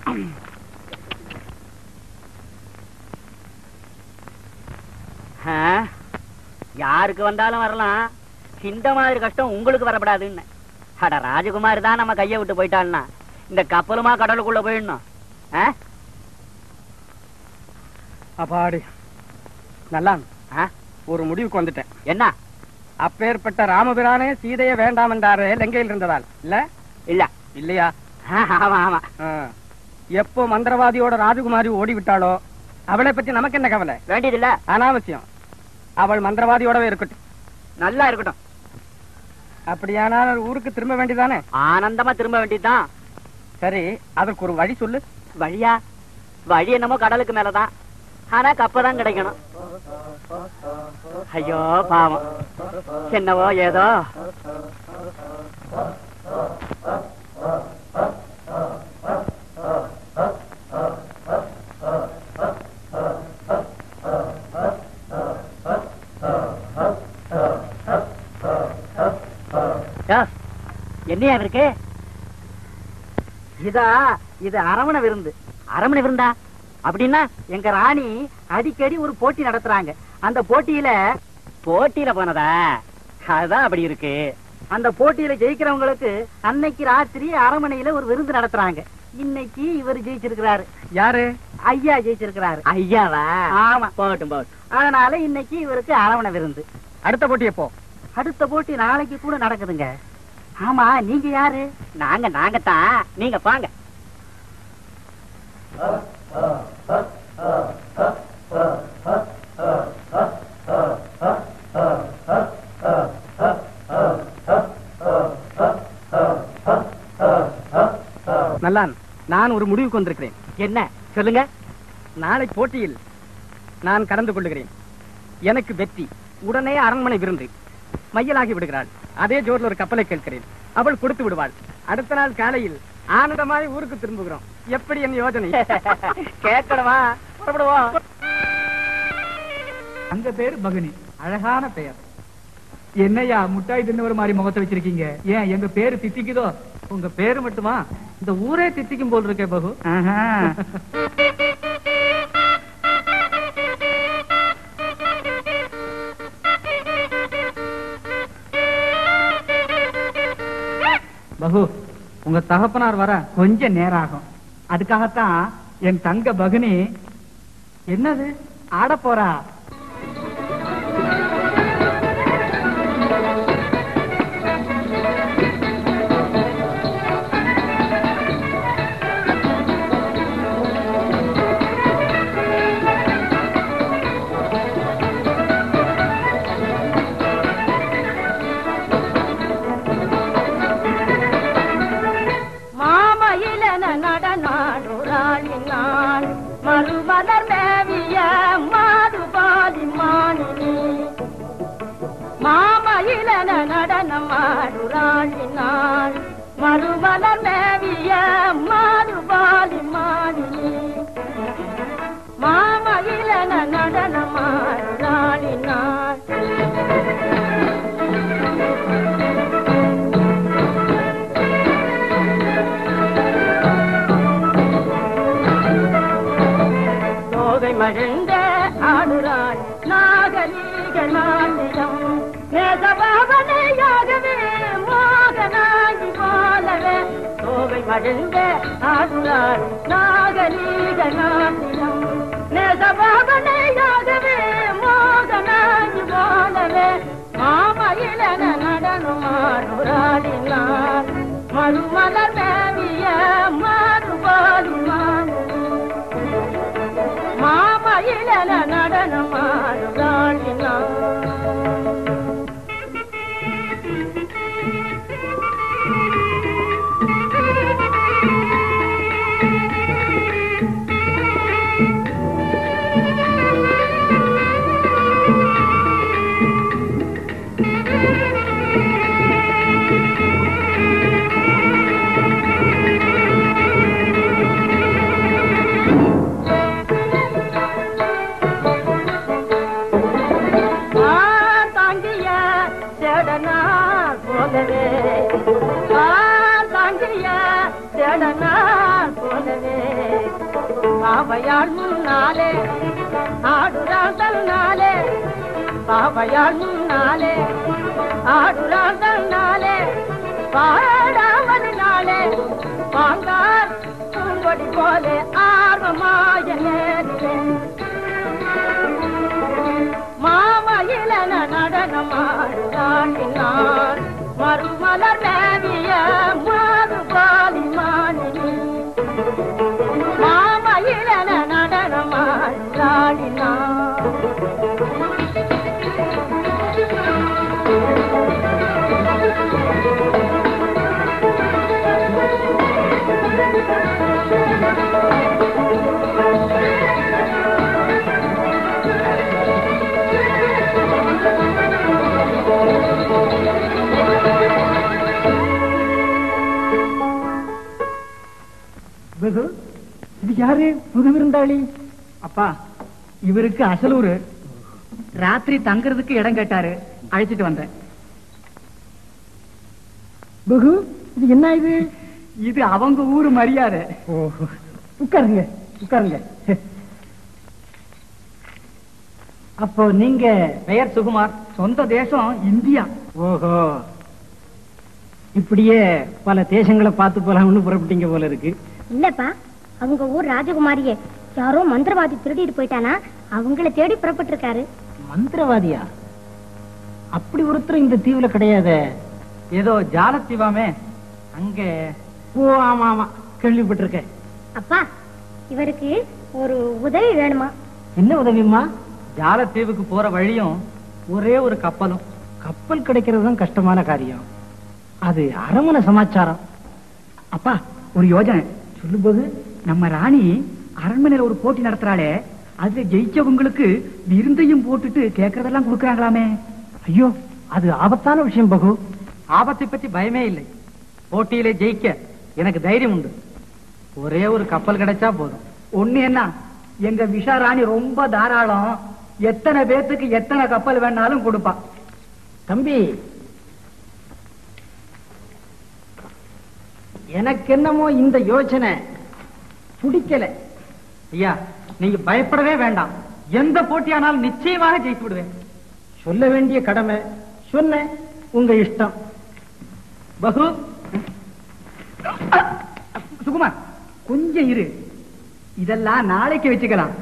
யாருக்கு வந்தாலும் வரலாம், இந்த மாதிரி கஷ்டம் உங்களுக்கு வரப்படாதுன்னு. அட, ராஜகுமாரி தான் நம்ம கைய விட்டு போயிட்டான்னா இந்த கப்பலுமா கடலுக்குள்ள போயிடணும்? அப்பாடி, நல்லா ஒரு முடிவுக்கு வந்துட்டேன். என்ன? அப்பேற்பட்ட ராமபிரானே சீதைய வேண்டாம் என்றாரு லங்கையில் இருந்ததால். இல்ல இல்ல இல்லையா? ஆமா ஆமா. எப்போ மந்திரவாதியோட ராஜகுமாரி ஓடி விட்டாளோ அவளை பத்தி நமக்கு என்ன கவலை? வேண்டியதில்ல, அனாவசியம். அவள் மந்திரவாதியோடவே இருக்கட்டும். நல்லா இருக்கட்டும். அப்படியானால் ஊருக்கு திரும்ப வேண்டியதானே? ஆனந்தமா திரும்ப வேண்டியதுதான். சரி, அதற்கு ஒரு வழி சொல்லு. வழியா? வழி என்னமோ கடலுக்கு மேலதான், ஆனா கப்பதான் கிடைக்கணும். ஐயோ பாவம், என்னவோ ஏதோ. என்னையா இருக்கு? இது அரமண விருந்து. அரமணை விருந்தா? அப்படின்னா எங்க ராணி அடிக்கடி ஒரு போட்டி நடத்துறாங்க. அந்த போட்டியில போனதா? அதுதான் அப்படி இருக்கு. அந்த போட்டியில ஜெயிக்கிறவங்களுக்கு அன்னைக்கு ராத்திரி அரமனையில ஒரு விருந்து நடத்துறாங்க. இன்னைக்கு இவர் ஜெயிச்சிருக்கிறாரு. யாரு? ஐயா ஜெயிச்சிருக்கிறாரு. ஐயாவா? ஆமா. போகட்டும் போகட்டும். அதனால இன்னைக்கு இவருக்கு அரமணை விருந்து. அடுத்த போட்டி எப்போ? அடுத்த போட்டி நாளைக்கு கூட நடக்குதுங்க. ஆமா, நீங்க யாரு? நாங்கத்தான். நீங்க பாங்க. நல்லான், நான் ஒரு முடிவுக்கு வந்திருக்கிறேன். என்ன சொல்லுங்க. நாளை போட்டியில் நான் கலந்து கொள்ளுகிறேன். எனக்கு வெற்றி. உடனே அரண்மனை விருந்து. மையலாகி விடுகிறாள். அதே ஜோர்ல ஒரு கப்பலை கேட்கிறேன். அவள் கொடுத்து விடுவாள். அடுத்த நாள் காலையில் ஆனந்தமாய் ஊருக்கு திரும்புகிறோம். எப்படி என் யோசனை? கேட்கணுமா? புறப்படுவோம். அங்க பேரு பகுனி. அழகான பெயர். என்னையா முட்டாய் தின்னவர் மாதிரி முகத்தை வச்சிருக்கீங்க? ஏன் எங்க பேரு தித்திக்குதோ? உங்க பேரு மட்டுமா? இந்த ஊரே தித்திக்கும் போல் இருக்கே பகு. பகு, உங்க தகப்பனார் வர கொஞ்சம் நேரம் ஆகும். அதுக்காகத்தான் என் தங்க பகுனி என்னது ஆட போறா. மலர் மேவிய மாதுபாலி மாலினி மாமயிலன நடனமாடினாள். சோகை மகிழ்ந்த ஆடுறாள் நாகரீக நாட்டியம் நேசபாவனையாகவே மோகனாகி போலவே சோகை மகிழ்ந்த ஆடுறாள் நாகரீக நாட்டியம் நேசபாவனையாகவே மோகனாகி போலவே மாமயிலன நடனமாடுறாடினார் மறுமலர் மேவிய மாறுபாடு மாமயிலன நடனமாடுறாடினார். பாவையாள் முன்னாலே ஆடுறாள் நாளே பாவையாள் முன்னாலே ஆடுறாள் நாளே பாடாமல் நாளே பாண்டார் பூங்கொடி போலே ஆர்வமாய நேரிலே மாமயிலன நடனமாடுறாள் மறுமலர் மேவிய மாதுபாலி மாலினி மாமயிலன நடனமாடினாள். இது யாரு புது விருந்தாளி? அப்பா இவருக்கு அசலூரு. ராத்திரி தங்கறதுக்கு இடம் கேட்டாரு, அழைச்சிட்டு வந்தேன். பகு இது என்ன இது? இது அவங்க ஊரு மரியாதை. ஓஹோ, உட்காருங்க உட்காருங்க. அப்போ நீங்க? பெயர் சுகுமார், சொந்த தேசம் இந்தியா. ஓஹோ, இப்படியே பல தேசங்களை பார்த்து போலாம்னு புறப்பட்டீங்க போல இருக்கு. இல்லப்பா, அவங்க ஊர் ராஜகுமாரியே யாரோ மந்திரவாதி திருடிட்டு போயிட்டானா, அவங்கள தேடி புறப்பட்டு இருக்காரு. மந்திரவாதியா? அப்படி ஒருத்தர் இந்த தீவுல கிடையாது. ஏதோ ஜாலத்தீவாமே அங்க. ஓ ஆமா ஆமா, கேள்விப்பட்டிருக்கேன். அப்பா, இவருக்கு ஒரு உதவி வேணுமா? என்ன உதவிமா? ஜாலத்தீவுக்கு போற வழியும் ஒரே ஒரு கப்பலும். கப்பல் கிடைக்கிறது தான் கஷ்டமான காரியம். அது அரமனை சமாச்சாரம். அப்பா ஒரு யோஜனை சொல்லும்போது, நம்ம ராணி அரண்மனையில ஒரு போட்டி நடத்துறாளே, அதுல ஜெயிச்சவங்களுக்கு விருந்தையும் போட்டுட்டு கேட்கறதெல்லாம் கொடுக்கறாங்களாமே. ஐயோ, அது ஆபத்தான விஷயம் பகு. ஆபத்தை பத்தி பயமே இல்லை. போட்டியில ஜெயிக்க எனக்கு தைரியம் உண்டு. ஒரே ஒரு கப்பல் கிடைச்சா போதும். ஒண்ணு என்ன, எங்க விஷா ராணி ரொம்ப தாராளம். எத்தனை பேத்துக்கு எத்தனை கப்பல் வேணாலும் கொடுப்பா. தம்பி, எனக்கு என்னமோ இந்த யோசனை பிடிக்கல. ஐயா, நீங்க பயப்படவே வேண்டாம். எந்த போட்டியானாலும் நிச்சயமாக ஜெயித்து விடுவேன். சொல்ல வேண்டிய கடமை சொன்ன, உங்க இஷ்டம். பகு, சுகுமார் கொஞ்சம் இரு, இதெல்லாம் நாளைக்கு வச்சுக்கலாம்.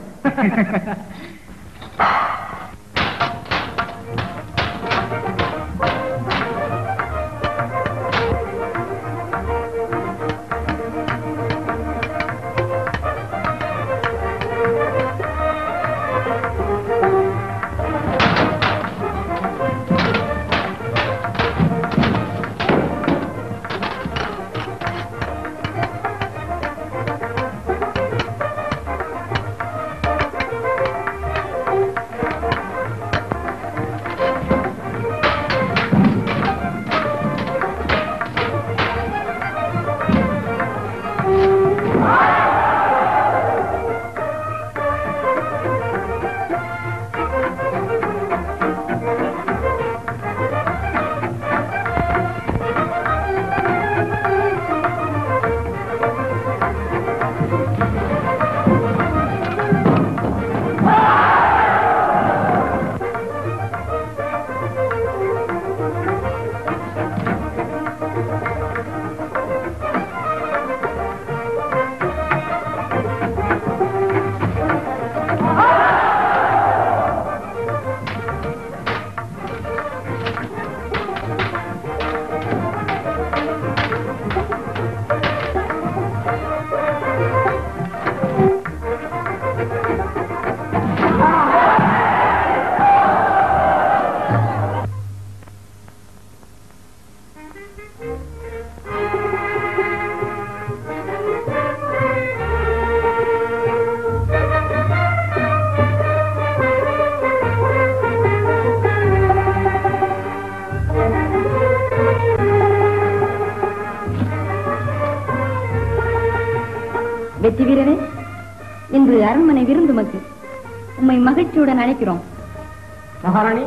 வீரரே, இன்று அரண்மனை விருந்துமக்கு உம்மை மகிழ்ச்சியுடன் அழைக்கிறோம். மகாராணி,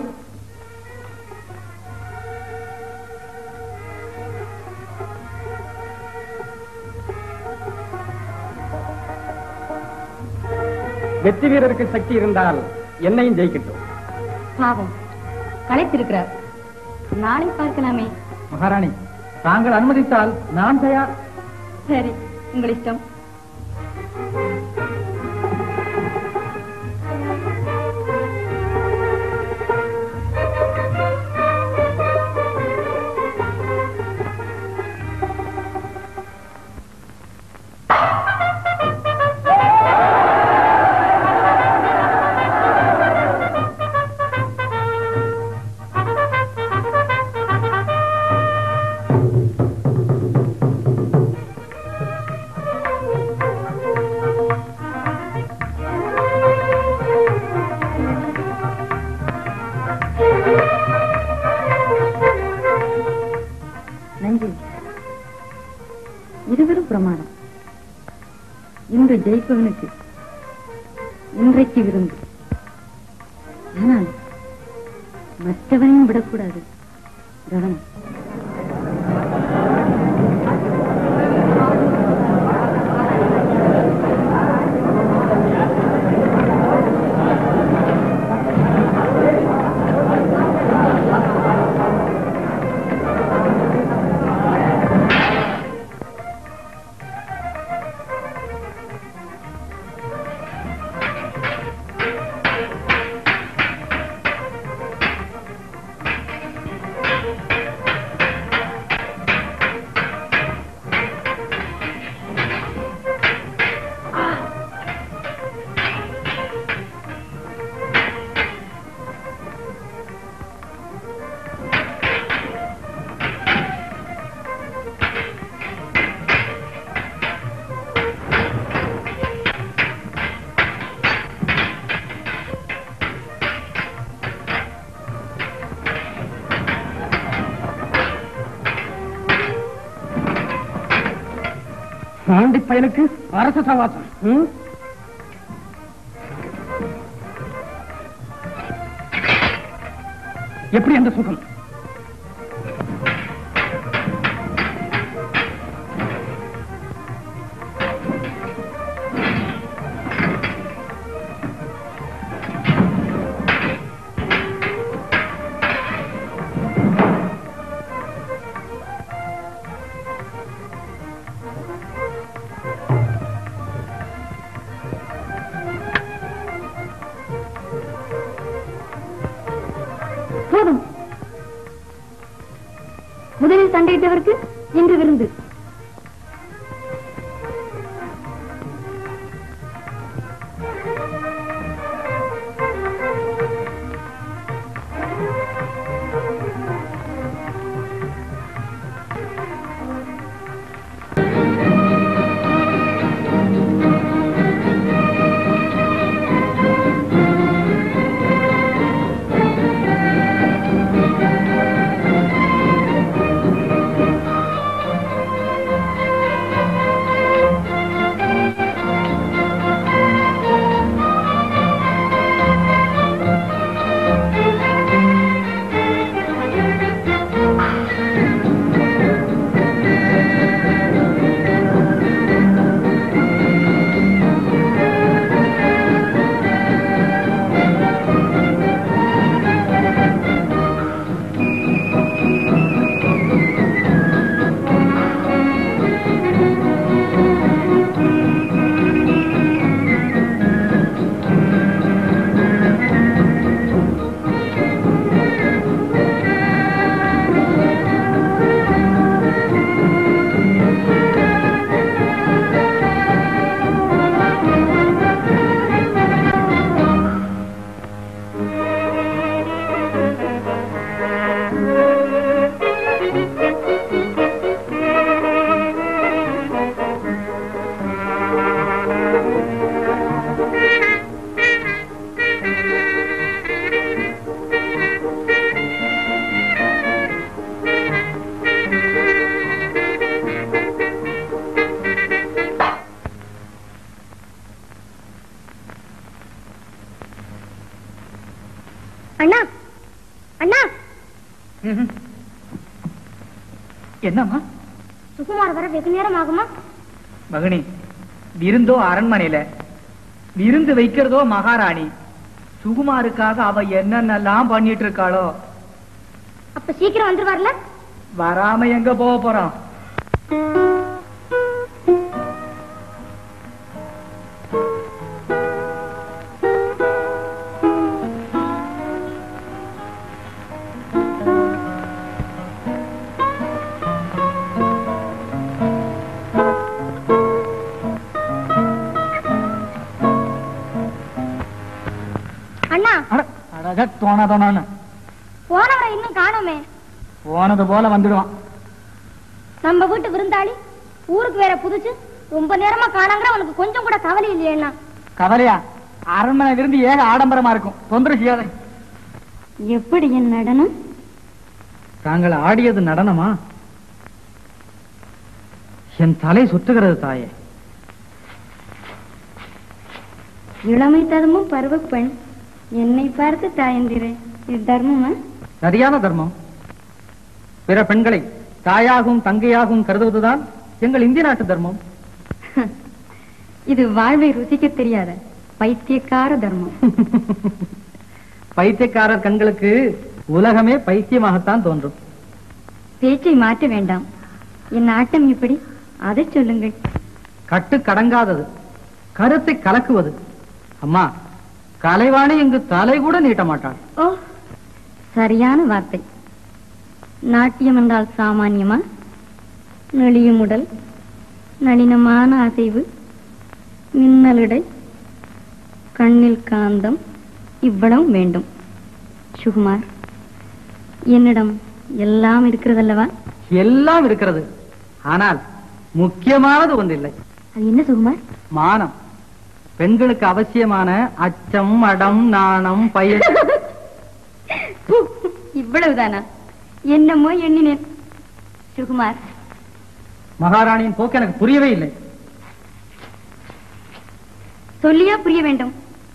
வெற்றி வீரருக்கு சக்தி இருந்தால் என்னையும் ஜெயிக்கட்டும். பாவம், களைத்திருக்கிறார். நாளை பார்க்கலாமே. மகாராணி, தாங்கள் அனுமதித்தால் நான் தயார். சரி, உங்கள் இஷ்டம். இருவரும் பிரமாணம். இன்று ஜெயிப்பவனுக்கு இன்றைக்கு விருந்து. ஆனால் மற்றவனையும் விடக்கூடாது. கவனம். ஆண்டி பையனுக்கு அரச சவாசம். எப்படி அந்த சுகம்? முதலில் சண்டையிட்டவருக்கு இன்று விருந்து. அண்ணா அண்ணா என்னம்மா? சுகுமார் வர வெகு நேரம் ஆகுமா? மகனி, விருந்தோ அரண்மனையில, விருந்து வைக்கிறதோ மகாராணி. சுகுமாருக்காக அவ என்னென்னலாம் பண்ணிட்டு இருக்காளோ. அப்ப சீக்கிரம் வந்துருவார்ல? வராம எங்க போக போறான்? போனவரை இன்னும் காணோமே. போனது போல வந்துடுவான். நம்ம வீட்டு விருந்தாளி ஊருக்கு வேற புதுச்சு ரொம்ப நேரமா காணாங்கிற உனக்கு கொஞ்சம் கூட கவலை இல்லையா? கவலையா? அரண்மனை விருந்து ஏக ஆடம்பரமா இருக்கும். தொந்தரவு செய்யாத. எப்படி என் நடனம்? தாங்கள் ஆடியது நடனமா? என் தலை சுற்றுகிறது தாயே. இளமை தருமும் பருவ பெண் என்னை பார்த்து தாயந்திரே, இது தர்மமா? சரியான தர்மம். பிற பெண்களை தாயாகவும் தங்கையாகவும் கருதுவதுதான் எங்கள் இந்திய நாட்டு தர்மம். இது வாழ்வை ருசிக்க தெரியாத பைத்தியக்கார தர்மம். பைத்தியக்காரர் கண்களுக்கு உலகமே பைத்தியமாகத்தான் தோன்றும். பேச்சை மாற்ற வேண்டாம். என் ஆட்டம் இப்படி, அதை சொல்லுங்கள். கட்டு கடங்காதது, கருத்தை கலக்குவது. அம்மா, கலைவாணி இங்கு தலை கூட நீட்ட மாட்டாள். ஓ, சரியான வார்த்தை. நாட்டியம் என்றால் சாமானியமா? நெளியும் உடல், நளினமான அசைவு, மின்னலிடை, கண்ணில் காந்தம், இவ்வளவும் வேண்டும். சுகுமார், என்னிடம் எல்லாம் இருக்கிறதல்லவா? எல்லாம் இருக்கிறது. ஆனால் முக்கியமானது ஒன்றில்லை. அது என்ன சுகுமார்? மானம். பெண்களுக்கு அவசியமான அச்சம், மடம், நாணம், பயம். இவ்வளவுதானா? என்னமோ எண்ணினேன். சுகுமார், மகாராணியின் போக்கு எனக்கு புரியவே இல்லை. சொல்லியா புரிய வேண்டும்?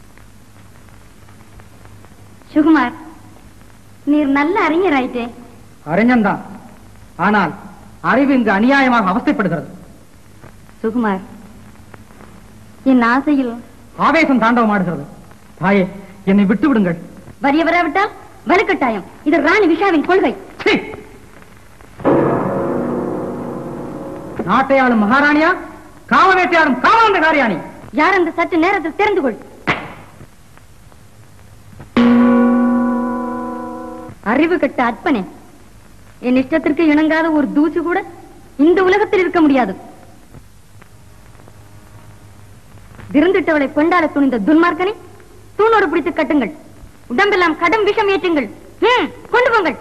சுகுமார், நீர் நல்ல அறிஞராயிட்டே. அறிஞன்தான். ஆனால் அறிவு இங்கு அநியாயமாக அவஸ்தைப்படுகிறது. சுகுமார், என் ஆசையில் ஆவேசம் தாண்டவமாடுகிறது. தாயே, என்னை விட்டு விடுங்கள். வரிய வராவிட்டால் வலுக்கட்டாயம். இது ராணி விஷாவின் கொள்கை. நாட்டையாளும் மகாராணியா, காம வேட்டையாடும் காமாந்த காரியாணி யார் அந்த சற்று நேரத்தில் தெரிந்து கொள். அறிவு கட்ட அற்பனே, என் இஷ்டத்திற்கு இணங்காத ஒரு தூசு கூட இந்த உலகத்தில் இருக்க முடியாது. விருந்திட்டவளை கொண்டாட துணிந்த துன்மார்க்கனை தூணோடு பிடித்து கட்டுங்கள். உடம்பெல்லாம் கடும் விஷம் ஏற்றுங்கள். கொண்டு போங்கள்.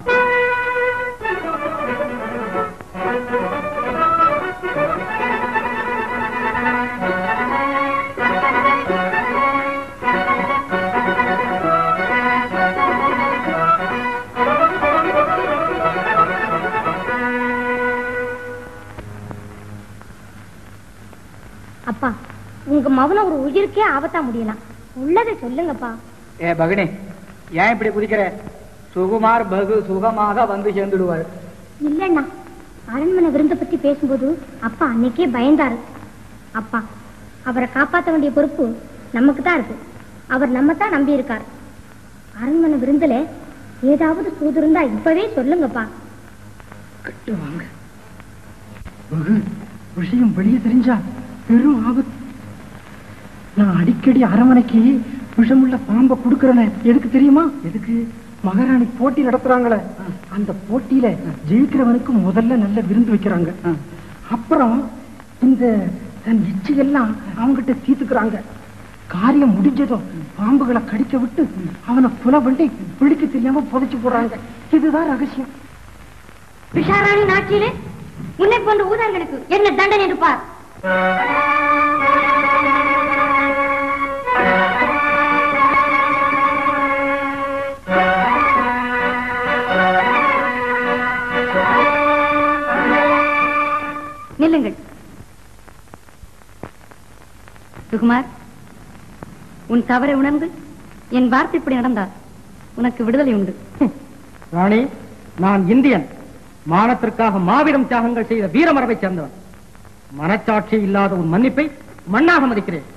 அப்பா, உங்க மகன ஒரு உயிருக்கே ஆபத்தா முடியலாம். உள்ளதை சொல்லுங்கப்பா. ஏ பகினி, ஏன் இப்படி குதிக்கிற? சுகுமார் பகு சுகமாக வந்து சேர்ந்துடுவார். இல்லண்ணா, அரண்மனை விருந்த பத்தி பேசும்போது அப்பா அன்னைக்கே பயந்தாரு. அப்பா, அவரை காப்பாற்ற வேண்டிய பொறுப்பு நமக்கு தான் இருக்கு. அவர் நம்ம தான் நம்பி இருக்கார். அரண்மனை விருந்துல ஏதாவது சூது இருந்தா இப்பவே சொல்லுங்கப்பா. கட்டுவாங்க. விஷயம் வெளியே தெரிஞ்சா பெரும் ஆபத்து. நான் அடிக்கடி அரண்மனைக்கு விஷமுள்ள பாம்பை கொடுக்கறேன். எதுக்கு தெரியுமா? எதுக்கு? மகாராணி போட்டி நடத்துறாங்களே, அந்த போட்டியில ஜெயிக்கிறவனுக்கு முதல்ல நல்ல விருந்து வைக்கிறாங்க. அப்புறம் இந்த தன் இச்சையெல்லாம் அவங்கிட்ட தீர்த்துக்கிறாங்க. காரியம் முடிஞ்சதும் பாம்புகளை கடிக்க விட்டு அவனை புல வண்டி பிடிக்க தெரியாம புதைச்சு போடுறாங்க. இதுதான் ரகசியம். விஷாராணி நாட்டிலே உன்னை போன்ற ஊதாங்களுக்கு என்ன தண்டனை இருப்பார்? நில்லுங்கள். சுகுமார், உன் தவறை உணர்ந்து என் வார்த்தை இப்படி நடந்தார். உனக்கு விடுதலை உண்டு. ராணி, நான் இந்தியன். மானத்திற்காக மாபெரும் தியாகங்கள் செய்த வீரமரபை சேர்ந்தவன். மனச்சாட்சி இல்லாத உன் மன்னிப்பை மண்ணாக மதிக்கிறேன்.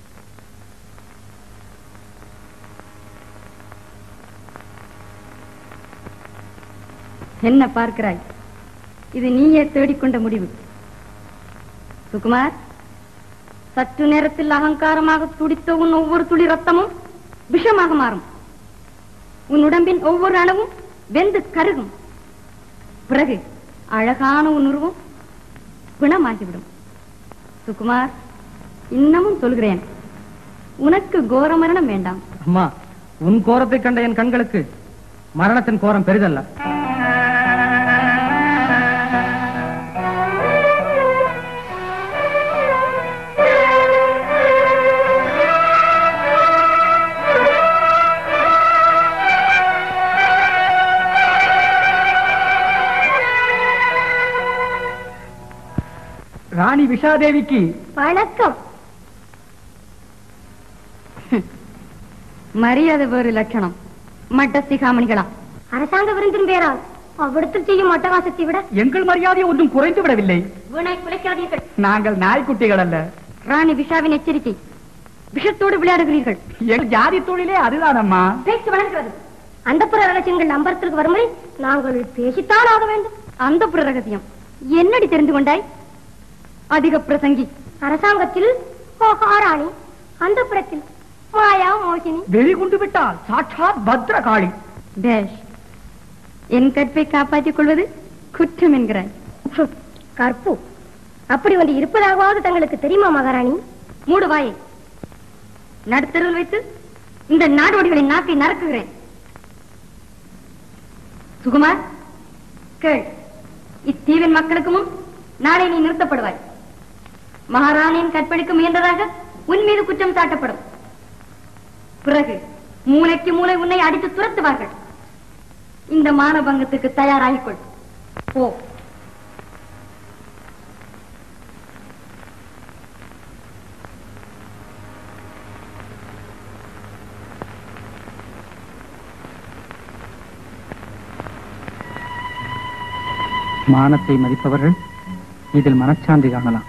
என்ன பார்க்கிறாய்? இது நீயே தேடிக்கொண்ட முடிவு. சுகுமார், சற்று நேரத்தில் அகங்காரமாக துடித்த உன் ஒவ்வொரு துளி ரத்தமும் விஷமாக மாறும். உன் உடம்பின் ஒவ்வொரு அணுவும் வெந்து கருகும். பிறகு அழகான உன் உருவம் பிணமாகிவிடும். சுகுமார், இன்னமும் சொல்கிறேன், உனக்கு கோர மரணம் வேண்டாம். அம்மா, உன் கோரத்தை கண்ட என் கண்களுக்கு மரணத்தின் கோரம் பெரிதல்ல. ராணி விஷாதேவிக்கு வணக்கம். மரியாதை வேறு லட்சணம். மட்ட சிகாமணிகளா? அரசாங்க விருந்தின் பேரால் அவ்விடத்தில் செய்யும் அட்டகாசத்தை விட எங்கள் மரியாதை ஒன்றும் குறைந்து விடவில்லை. வீணாய் குலைக்காதீர்கள். நாங்கள் நாய்க்குட்டிகள் அல்ல. ராணி விஷாவின் எச்சரிக்கை. விஷத்தோடு விளையாடுகிறீர்கள். எங்கள் ஜாதி தொழிலே அதுதான் அம்மா. பேச்சு வளர்கிறது. அந்தப்புற ரகசியங்கள் அம்பரத்திற்கு வரும் வரை நாங்கள் பேசித்தான் ஆக வேண்டும். அந்தப்புற ரகசியம் என்னடி தெரிந்து கொண்டாய்? அதிக பிரசங்கி. அரசாங்கத்தில் ராணி, அந்தப்புறத்தில் மாயா மோகினி. வெளிகொண்டு விட்டால் சாட்சாத் பத்ரகாளி. டேஷ், என் கற்பை காப்பாற்றிக் கொள்வது குற்றம் என்கிறாய். கற்பு அப்படி ஒன்று இருப்பதாகவாவது தங்களுக்கு தெரியுமா மகாராணி? மூடு வாயை. நடுத்தருவில் வைத்து இந்த நாடோடிகளின் நாக்கை நறுக்குகிறேன். சுகுமார், கேள். இத்தீவின் மக்களுக்கு முன் நாளை நீ நிறுத்தப்படுவாய். மகாராணியின் கற்பழிக்க முயன்றதாக உன் மீது குற்றம் சாட்டப்படும். பிறகு மூளைக்கு மூளை உன்னை அடித்து துரத்துவார்கள். இந்த மானபங்கத்துக்கு தயாராகிக்கொள். போ. மானத்தை மதிப்பவர்கள் இதில் மனச்சாந்தி காணலாம்.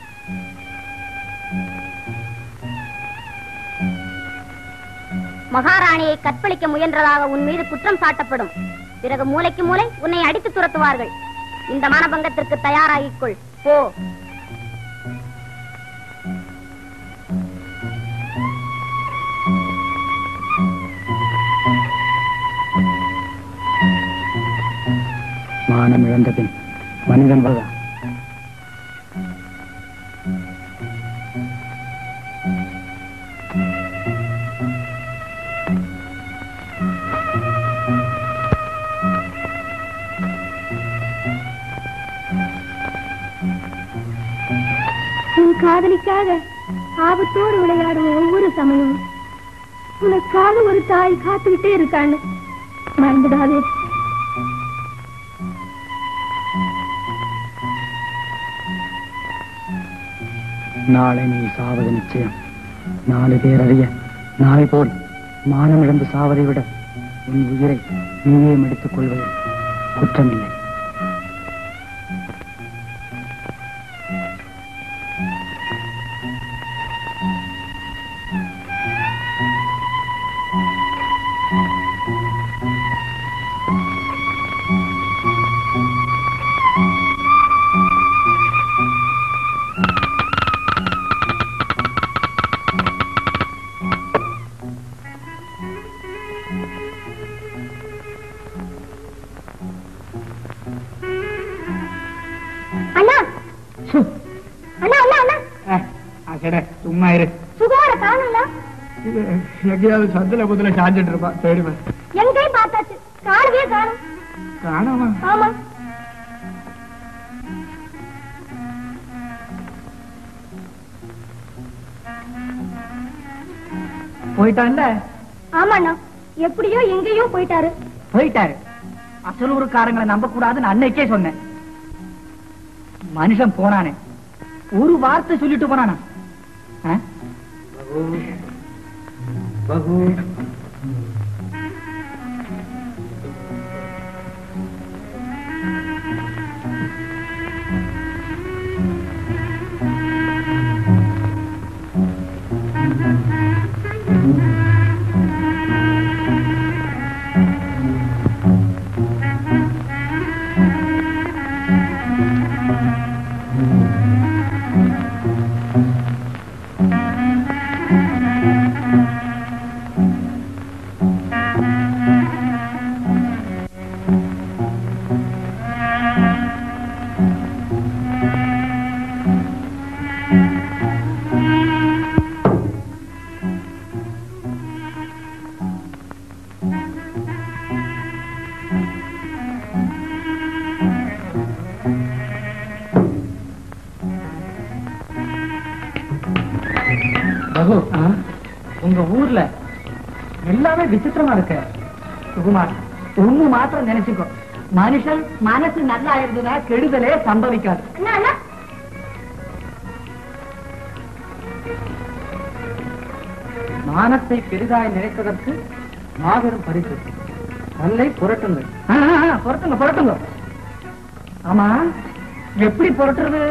மகாராணியை கற்பழிக்க முயன்றதாக உன் மீது குற்றம் சாட்டப்படும். பிறகு மூளைக்கு மூளை உன்னை அடித்து துரத்துவார்கள். இந்த மானபங்கத்திற்கு தயாராகிக்கொள். போ. மானம் இழந்தபின் மனிதன் வாழ்வா? காதலிக்காக ஆபத்தோடு விளையாடும் ஒவ்வொரு சமயம் உனக்காக ஒரு தாய் காத்துக்கிட்டே இருக்கான்னு மறந்துடாதே. நாளை நீ சாவது நிச்சயம். 4 பேர் அறிய நாளை போல் மானம் இழந்து சாவதை விட உன் உயிரை நீயே எடுத்துக் கொள்வது குற்றமில்லை. சும்மா இரு. சுகுமார காணல. எங்கேயாவது சந்தில புதுல சாஞ்சிட்டு இருப்பா. தேடுவேன். எங்கேயும் பார்த்தாச்சு, காணவே காணும். காணாமா? ஆமா. போயிட்டான்ல? ஆமாண்ணா, எப்படியோ எங்கேயோ போயிட்டாரு. போயிட்டாரு. அசலூருக்காரங்களை நம்ப கூடாதுன்னு அன்னைக்கே சொன்னேன். மனுஷன் போனானே, ஒரு வார்த்தை சொல்லிட்டு போனானா? உங்க ஊர்ல எல்லாமே விசித்திரமா இருக்கு சுகுமார். ஒண்ணு மாத்திரம் நினைச்சுக்கோ, மனுஷன் மனசு நல்லா இருந்ததுன்னா கெடுதலே சம்பவிக்காது. மானத்தை பெரிதாய் நினைப்பதற்கு மாபெரும் பரிசு. நல்லை புரட்டுங்கள். புரட்டுங்க புரட்டுங்க. ஆமா, எப்படி புரட்டுறது?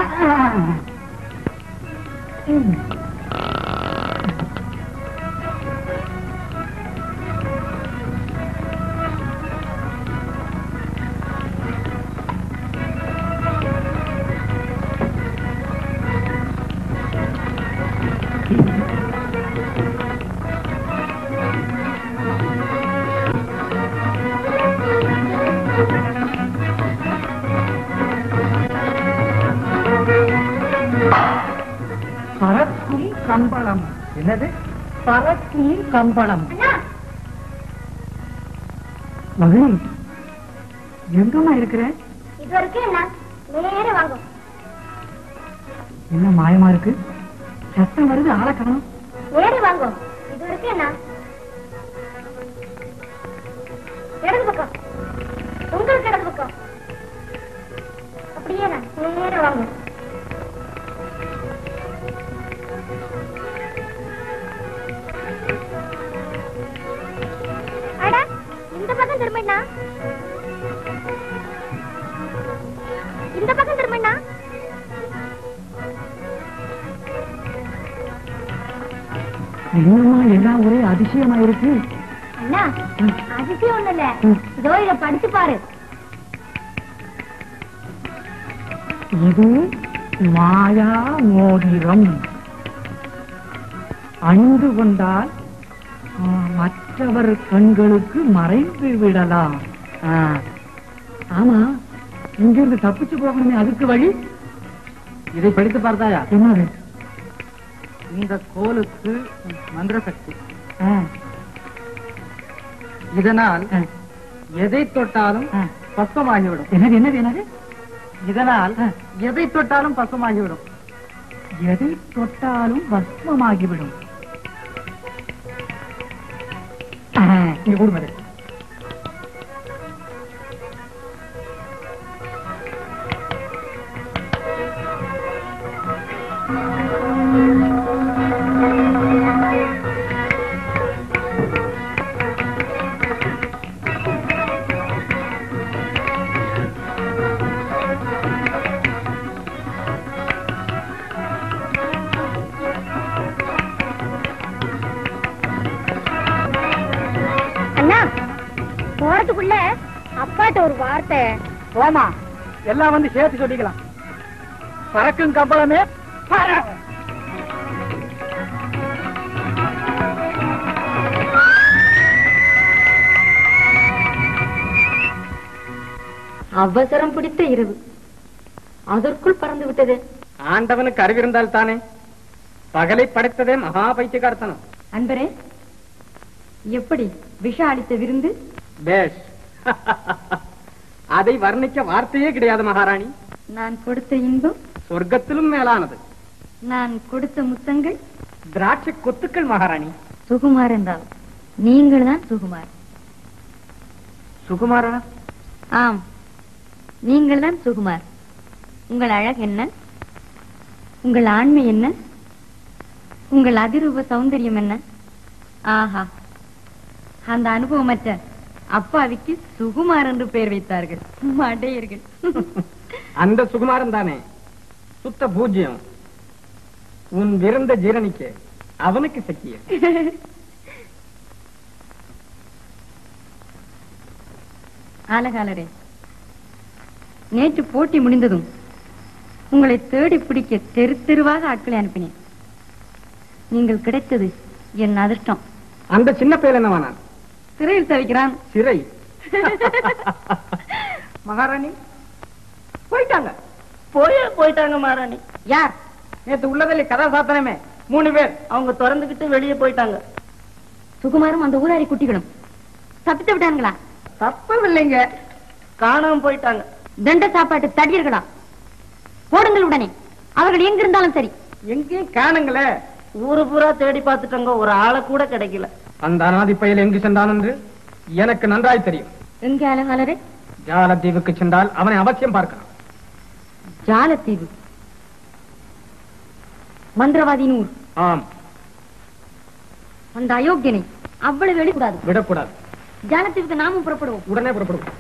பறக்கும் கம்பளம். என்னது பறக்கும் கம்பளம்? மகனி, எங்கம்மா இருக்கிற? இது வரைக்கும் என்ன நேர வாங்கும். என்ன மாயமா இருக்கு? சத்தம் வருது, ஆளை காணோம். நேர வாங்கும். இது வரைக்கும் என்ன இடது பக்கம், உங்களுக்கு இடது பக்கம். அப்படியே நேர வாங்கும். இந்த பக்கம் திரும்பினா, இந்த பக்கம் திரும்பினா. என்னம்மா எல்லாம் ஒரே அதிசயமா இருக்கு. அண்ணா, அதிசயம் ஒண்ணு இல்ல, இதோ இத படிச்சு பாரு. இது மாயா மோதிரம். அணிந்து கொண்டால் மற்றவர் கண்களுக்கு மறைந்து விடலாம். ஆமா, இங்கிருந்து தப்பிச்சு போகணுமே, அதுக்கு வழி? இதை படித்து பார்த்தாயா? என்னது? இந்த கோலுக்கு மந்திர சக்தி. இதனால் எதை தொட்டாலும் பஸ்வமாகிவிடும். என்னது என்னது என்னது? இதனால் எதை தொட்டாலும் பஸ்வமாகிவிடும். எதை தொட்டாலும் பஸ்வமாகிவிடும். இங்க கூடுமது. போறதுக்குள்ள அப்பாட்ட ஒரு வார்த்தை. போமா, எல்லாம் வந்து சேர்த்து சொல்லிக்கலாம். பறக்கும் கம்பளமே அவசரம் பிடித்த இரவு அதற்குள் பறந்து விட்டது. ஆண்டவனுக்கு அறிவிருந்தால் தானே. பகலை படைத்ததே மகா பைத்தியக்காரத்தனம். அன்பரே, எப்படி விஷ அளித்த விருந்து? பேஷ். அதை வர்ணிக்க வார்த்தையே கிடையாது மகாராணி. நான் கொடுத்த இன்பம் சொர்க்கத்திலும் மேலானது. நான் கொடுத்த முத்தங்கள் திராட்சை கொத்துக்கள் மகாராணி. சுகுமார் என்றால் நீங்கள் தான் சுகுமார். சுகுமாரா? ஆம், நீங்கள் தான் சுகுமார். உங்கள் அழகு என்ன? உங்கள் ஆண்மை என்ன? உங்கள் அதிரூப சௌந்தரியம் என்ன? ஆஹா, அந்த அனுபவமற்ற அப்பாவிக்கு சுகுமார் என்று பெயர் வைத்தார்கள் மடையர்கள். அந்த சுகுமாரன் தானே சுத்த பூஜ்யம். உன் விருந்த ஜீரணிக்க அவனுக்கு சக்கிய. ஆலகாலரே, நேற்று போட்டி முடிந்ததும் உங்களை தேடி பிடிக்க தெரு தெருவாக ஆட்களை அனுப்பினேன். நீங்கள் கிடைத்தது என் அதிர்ஷ்டம். அந்த சின்ன பேர் என்னவானான்? சிறையில் தவிக்கிறான். சிறை? மகாராணி போயிட்டாங்க. போயிட்டாங்க மகாராணி. யார்? நேற்று உள்ளதில்லை கதா சாத்தனமே 3 பேர். அவங்க திறந்துகிட்டு வெளியே போயிட்டாங்க. சுகுமாரும் அந்த ஊராரி குட்டிகளும் தப்பித்து விட்டாங்களா? தப்பவில்லைங்க, காணாம போயிட்டாங்க. தண்ட சாப்பாட்டு தடியர்களா? போடுங்கள் உடனே. அவர்கள் எங்கிருந்தாலும் சரி. எங்கேயும் காணுங்களே. ஊரு பூரா தேடி பார்த்துட்டோங்க, ஒரு ஆளை கூட கிடைக்கல. அந்த அனாதி பயல் எங்கு சென்றான் என்று எனக்கு நன்றாய் தெரியும். எங்கே அழகாளரே? ஜாலத்தீவுக்கு சென்றால் அவனை அவசியம் பார்க்கலாம். ஜாலத்தீவு மந்திரவாதியின் ஊர். ஆம். அந்த அயோக்கியனை அவ்வளவு வெளிக்கூடாது, விடக்கூடாது. ஜாலத்தீவுக்கு நாமும் புறப்படுவோம். உடனே புறப்படுவோம்.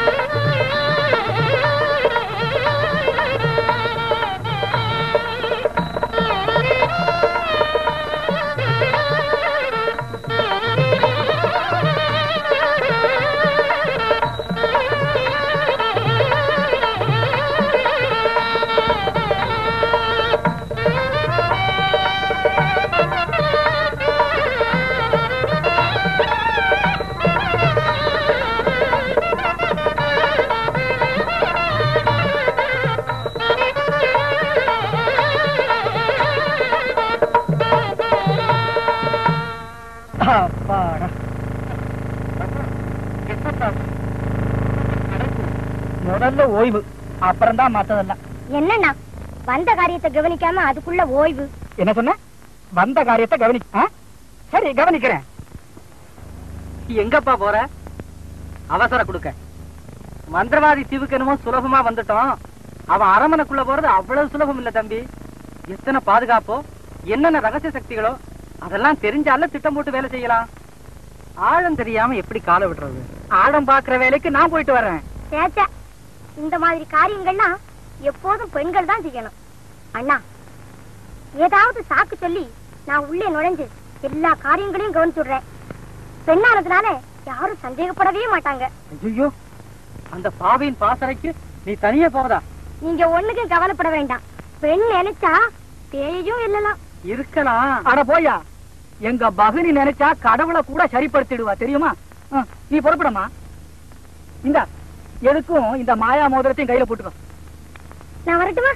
முதல்ல ஓய்வு, அப்புறம் தான் மத்ததெல்லாம். என்னன்னா வந்த காரியத்தை கவனிக்காம அதுக்குள்ள ஓய்வு? என்ன சொன்ன? வந்த காரியத்தை கவனிக்க. சரி, கவனிக்கிறேன். எங்கப்பா போற? அவசர கொடுக்க. மந்திரவாதி தீவுக்கு என்னமோ சுலபமா வந்துட்டோம். அவன் அரமனைக்குள்ள போறது அவ்வளவு சுலபம் இல்ல தம்பி. எத்தனை பாதுகாப்போ, என்னென்ன ரகசிய சக்திகளோ அதெல்லாம் தெரிஞ்சால திட்டம் போட்டு வேலை செய்யலாம். ஆழம் தெரியாம எப்படி காலை விடுறது? ஆழம் பாக்குற வேலைக்கு நான் போயிட்டு வரேன். சேச்சா, இந்த மாதிரி காரியங்கள்லாம் எப்போதும் பெண்கள் தான் செய்யணும். அண்ணா, ஏதாவது சாக்கு சொல்லி நான் உள்ளே நுழைஞ்சு எல்லா காரியங்களையும் கவனிச்சுடுறேன். பெண்ணானதுனால யாரும் சந்தேகப்படவே மாட்டாங்க. ஐயோ, அந்த பாவியின் பாசறைக்கு நீ தனியே போறதா? நீங்க ஒண்ணுக்கும் கவலைப்பட வேண்டாம். பெண் நினைச்சா பேயும் இல்லலாம் இருக்கலாம். அட போயா, எங்க பகுனி நினைச்சா கடவுளை கூட சரிப்படுத்திடுவா தெரியுமா? நீ புறப்படமா. இந்த எதுக்கும் இந்த மாயா மோதிரத்தையும் கையில போட்டுக்கோ. நான் வரட்டுமா?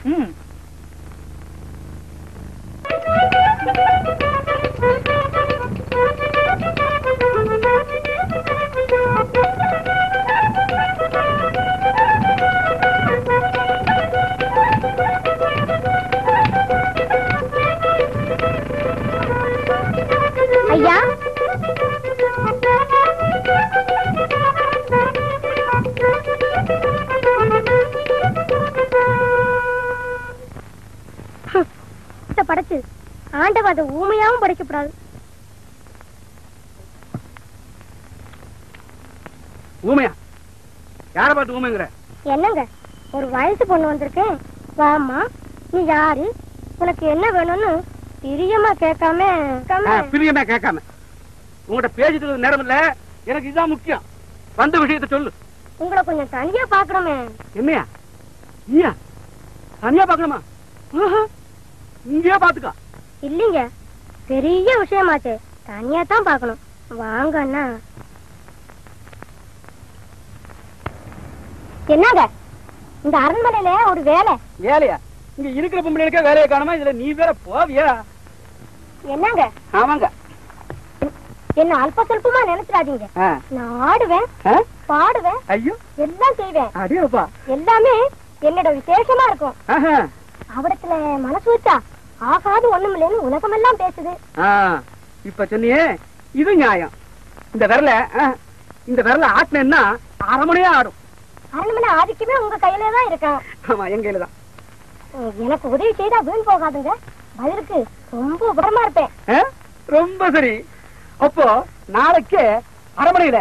ஐயா, படைச்சு ஆண்டவன் அதை ஊமையாவும் படைக்கப்படாது. ஊமையா? யார பார்த்து ஊமைங்கிற? என்னங்க, ஒரு வயசு பொண்ணு வந்திருக்கேன். வாமா, நீ யாரு, உனக்கு என்ன வேணும்னு பிரியமா கேட்காம உங்கள்கிட்ட பேசிட்டு நேரம் இல்ல, எனக்கு இதுதான் முக்கியம். வந்த விஷயத்தை சொல்லு. உங்களை கொஞ்சம் தனியா பாக்கணுமே. என்னையா? நீயா தனியா பாக்கணுமா? இங்கேயே பாத்துக்கா. இல்லீங்க, பெரிய விஷயமாச்சு, தனியா தான் பாக்கணும். வாங்க அண்ணா. என்னங்க, இந்த அரண்மனையில ஒரு வேலை. வேலையா? இங்க இருக்கிற பொம்பளைக்கே வேலையை காணுமா? இதுல நீ வேற போவியா? என்னங்க? ஆமாங்க. என்ன அல்ப சொல்பமா நினைச்சிடாதீங்க. நான் ஆடுவேன், பாடுவேன், ஐயோ எல்லாம் செய்வேன். அடியப்பா, எல்லாமே என்னோட விசேஷமா இருக்கும். அவடத்துல மனசு வச்சா ஆகாது ஒண்ணும் இல்லைன்னு உலகமெல்லாம் பேசுது. இப்ப சொன்னியே, இது நியாயம். இந்த விரல ஆட்டினா அரமனையா ஆடும். அரண்மனை ஆதிக்கமே உங்க கையில தான் இருக்கா? ஆமா, என் கையில தான். எனக்கு உதவி செய்தா வீண் போகாதுங்க. பதிலுக்கு ரொம்ப உபரமா இருப்பேன். ரொம்ப சரி. அப்போ நாளைக்கு அரமனையில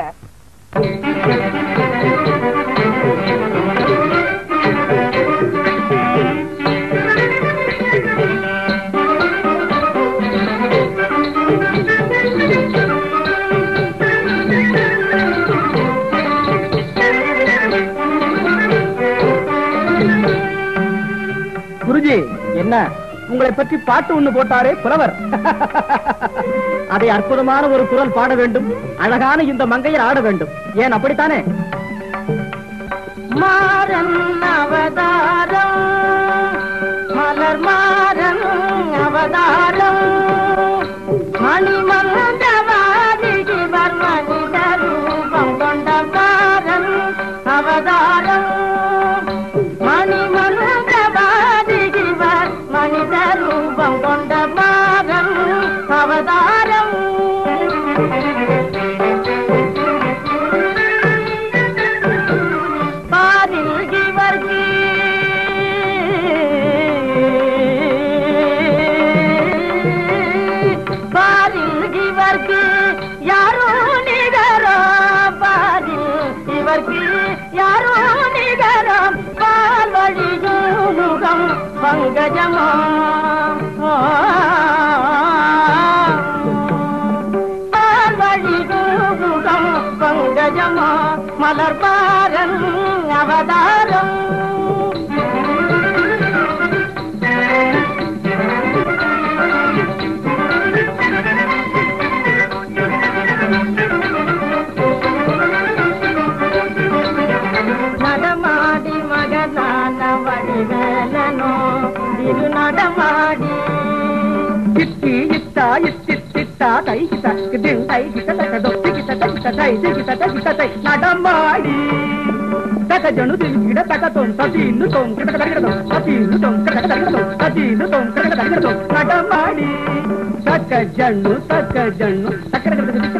குருஜி, என்ன உங்களை பற்றி பாட்டு ஒண்ணு போட்டாரே புலவர், அதை அற்புதமான ஒரு குரல் பாட வேண்டும். அழகான இந்த மங்கையர் ஆட வேண்டும். ஏன் அப்படித்தானே? மாறன் அவதாரம், மலர் மாறன் அவதாரம், மணிமந்தவாதி சிவர் மனித ரூபம் கொண்ட மாறன் அவதாரம், மணிமந்தவாதி சிவர் மனித ரூபம் கொண்ட மாறன் பங்கஜமோ பால்வழி முகம் பங்கஜமோ மலர்பாரன் அவதாரம் நடமாடி மகனான வடிவேலனோ திரு நடமாடி இத்தி இத்தா இத்தித்தா தை கிட்ட கிதின் தை கிட்ட தகதொத்தி கிட்ட கிட்ட தை கிட்ட கிட்ட தை நடமாடி தகஜனு திகிட தகதொம் ததினு தொம் கிட்ட கிட்ட ததினு தொம் கிட்ட கிட்ட ததினு தொம் கிட்ட கிட்ட நடமாடி தகஜனு தக்கர கிட்ட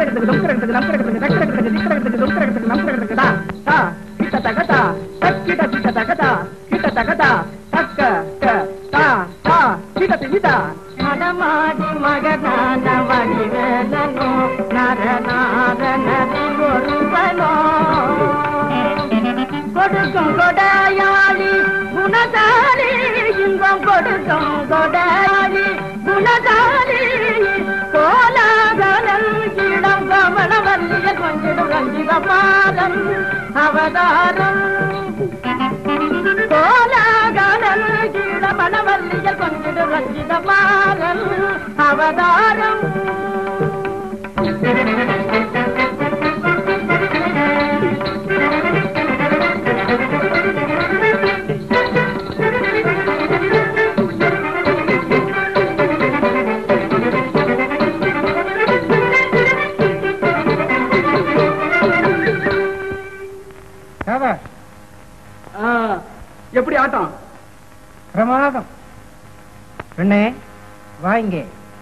தகதா தக்கிட்ட கிட்ட தகதா கிட்ட தகதா தக்க தா தா கிட்ட கிட்ட நடமாடி மகனான வடிவேலனோ நரநாதனரி ஒருவனோ கொடுக்கும் கொடையாளி குணசாலி இன்பம் கொடுக்கும் கொடையாளி குணசாலி கோலாகலன் இடம் கமலவல்லிய கொஞ்சிடும் ரஞ்சித பாதம் அவதாரம் கோலாகலன் மனவல்லிய கொஞ்சிடும் ரஞ்சித பாதம் அவதாரம் எப்படி ஆட்டம்? பிரமாதம். பெண்ணே வாங்க.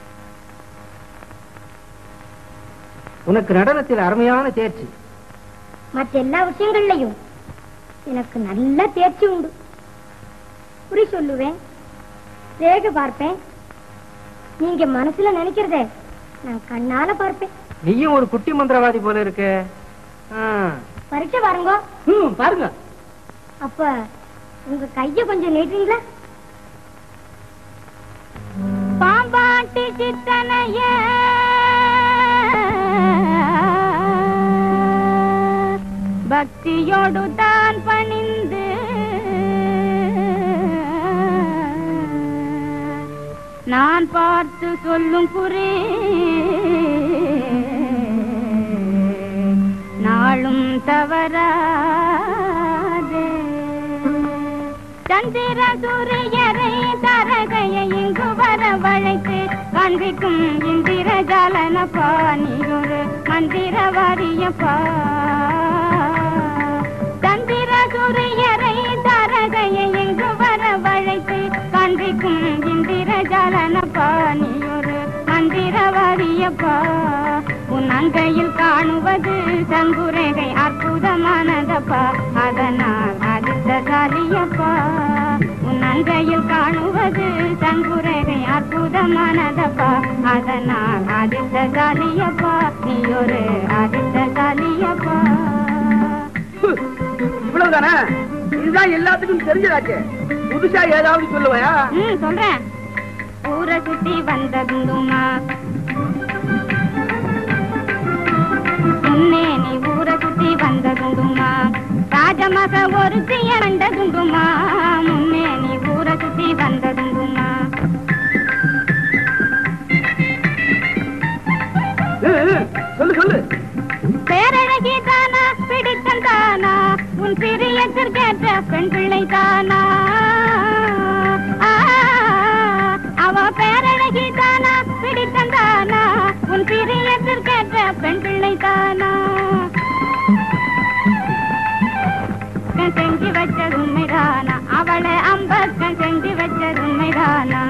உனக்கு நடனத்தில் அருமையான தேர்ச்சி. மற்ற எல்லா விஷயங்கள்லயும் எனக்கு நல்ல தேர்ச்சி உண்டு. குறி சொல்லுவேன், ரேக பார்ப்பேன். நீங்க மனசுல நினைக்கிறத நான் கண்ணால பார்ப்பேன். நீயும் ஒரு குட்டி மந்திரவாதி போல இருக்கு. பரீட்சை பாருங்க. பாருங்க. அப்ப உங்க கைய கொஞ்சம் நீட்டுறீங்களா? பாம்பாட்டி சித்தனைய பக்தியோடு தான் பணிந்து நான் பார்த்து சொல்லும் குறி நாளும் தவறாதே. சந்திர சூரியரை தரகையை இங்கு வர வழைத்து காண்பிக்கும் இந்திர ஜாலனப்பா, நீ ஒரு மந்திர வாரியப்பா. சந்திர சூரியரை தரகையை இங்கு வர வழைத்து காண்பிக்கும் இந்திர ஜாலனப்பா, நீ ஒரு மந்திர வாரியப்பா. உன் அங்கையில் காணுவது சங்குரேகை அற்புதமானதப்பா, அதனால் அதிர்ஷ்டசாலியப்பா. உன் அங்கையில் காணுவது சங்குரேகை அற்புதமானதப்பா, அதனால் அதிர்ஷ்டசாலியப்பா, நீ ஒரு அதிர்ஷ்டசாலியப்பா. இவ்வளவுதானே? இதுதான் எல்லாத்துக்கும் தெரிஞ்சதாச்சு. புதுசா ஏதாவது சொல்லுவையா? சொல்றேன். ஊரை சுத்தி வந்ததுண்டுமா முன்னே, நீ ஊரை சுத்தி வந்ததுண்டுமா ராஜமக ஒரு தீயண்டதுண்டுமா முன்னே, நீ ஊரை சுத்தி வந்ததுண்டுமா. சொல்லு சொல்லு. பேரழகி தானா பிடித்தம் தானா உன் பிரியத்திற்கேற்ற பெண் பிள்ளை தானா? அவ பேரழகி தானா பிடித்தம் தானா உன் பிரியத்திற்கேற்ற பெண் பிள்ளை தானா? செஞ்சு வச்சது உண்மைதானா? அவளை அம்பக்கன் செஞ்சு வச்சது உண்மைதானா?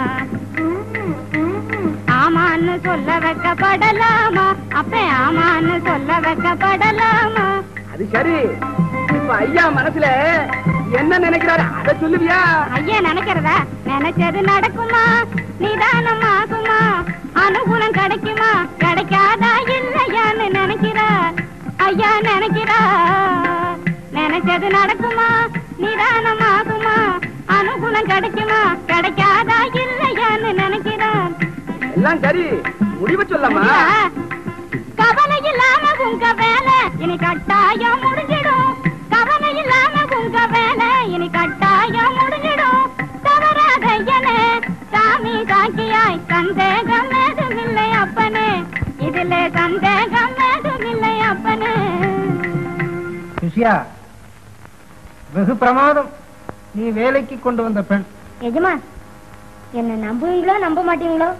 ஆமான்னு சொல்ல வைக்கப்படலாமா? அப்ப ஆமான்னு சொல்ல வைக்கப்படலாமா? அது சரி. இப்ப ஐயா மனசுல என்ன நினைக்கிறாரு அதை சொல்லுவியா? ஐயா நினைக்கிறதா? நினைச்சது நடக்குமா? நிதானம் ஆகுமா? அனுகூலம் கிடைக்குமா? கிடைக்காதா இல்லையான்னு நினைக்கிறார் ஐயா நினைக்கிறார். நினைச்சது நடக்குமா? நிதானம் ஆகுமா? அனுகூலம் வரம் கிடைக்குமா கிடைக்காதா இல்லையான்னு நினைக்கிறான். எல்லாம் சரி, முடிவு சொல்லாமா? கவலை இல்லாம உங்க வேலை இனி கட்டாயம் முடிஞ்சிடும். கவலை இல்லாம உங்க வேலை இனி கட்டாயம் முடிஞ்சிடும். தவறாத என சாமி சாக்கியாய் சந்தேகம் ஏதுமில்லை அப்பனே, இதுல சந்தேகம் ஏதுமில்லை அப்பனே. சுஷியா, வெகு பிரமாதம். நீ வேலைக்கு கொண்டு வந்த பெண். எஜமா, என்ன நம்புவீங்களோ நம்ப மாட்டீங்களோ?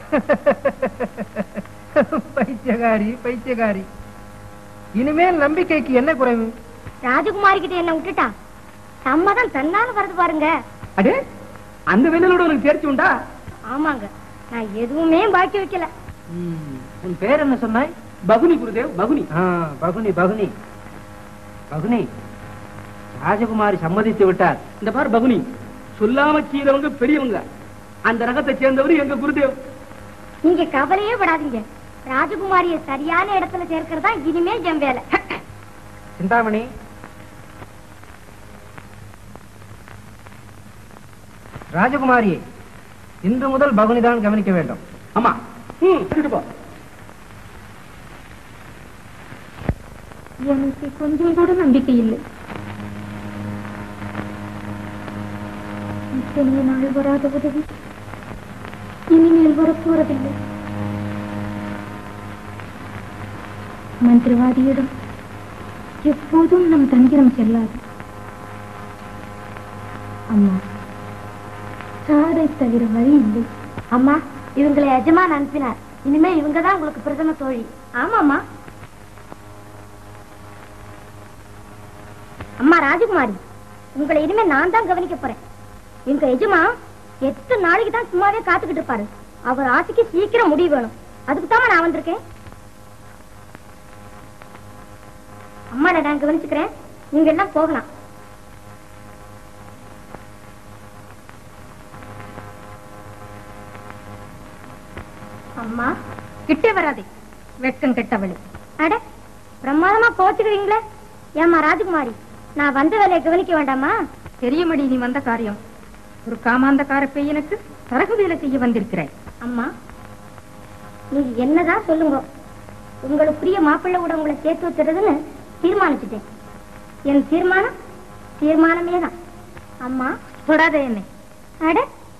பைத்தியகாரி பைத்தியகாரி. இனிமேல் நம்பிக்கைக்கு என்ன குறைவு? ராஜகுமாரி கிட்ட என்ன விட்டுட்டா சம்மதம் தன்னால வருது பாருங்க. அடே, அந்த வேலையோட உனக்கு தேர்ச்சி உண்டா? ஆமாங்க, நான் எதுவுமே பாக்கி வைக்கல. உன் பேர் என்ன சொன்னாய்? பகுனி குருதேவ். பகுனி. பகுனி பகுனி பகுனி. ராஜகுமாரி சம்மதித்து விட்டார். இந்த பார் பகுனி, சொல்லாம கீழவங்க பெரியவங்க. அந்த ரகத்தை சேர்ந்தவர் எங்க குருதேவ். நீங்க கவலையே படாதீங்க. ராஜகுமாரிய சரியான இடத்துல சேர்க்கிறதா இனிமேல் என் வேலை. சிந்தாமணி, ராஜகுமாரியை இன்று முதல் பகுனிதான் கவனிக்க வேண்டும். ஆமா. எனக்கு கொஞ்சம் கூட நம்பிக்கை இல்லை. இத்தனை நாள் வராத உதவி இனிமேல் வரப்போறதில்லை. மந்திரவாதியிடம் எப்போதும் நம் தந்திரம் செல்லாது. அம்மா, சாரை தவிர வழி இல்லை. அம்மா, இவங்களை எஜமான் அனுப்பினார். இனிமே இவங்கதான் உங்களுக்கு பிரதம தோழி. ஆமாமா. அம்மா ராஜகுமாரி, உங்களை இனிமே நான் தான் கவனிக்க போறேன். எங்க எஜமா எத்தனை நாளைக்கு தான் சும்மாவே காத்துக்கிட்டு இருப்பாரு. அவர் ஆசைக்கு சீக்கிரம் முடிவு வேணும். அதுக்கு தான் நான் வந்திருக்கேன். அம்மா, நான் கவனிச்சுக்கிறேன். நீங்க எல்லாம் போகலாம். அம்மா, கிட்டே வராதே, வெட்கம் கெட்டவளே. அட, பிரமாதமா கோச்சுக்கிறீங்களே. ஏமா ராஜகுமாரி, நான் வந்த வேலையை கவனிக்க வேண்டாமா? தெரியுமடி நீ வந்த காரியம். ஒரு காமாந்தக்கார பெய்யனுக்கு தரகு வேலை செய்ய வந்திருக்கிறாய். அம்மா, நீங்க என்னதான் சொல்லுங்க. உங்களுக்கு பிரிய மாப்பிள்ளை கூட உங்களை சேர்த்து வச்சுறதுன்னு தீர்மானிச்சுட்டேன். என் தீர்மானம் தீர்மானமே தான். அம்மா, தொடாத என்னை. அட,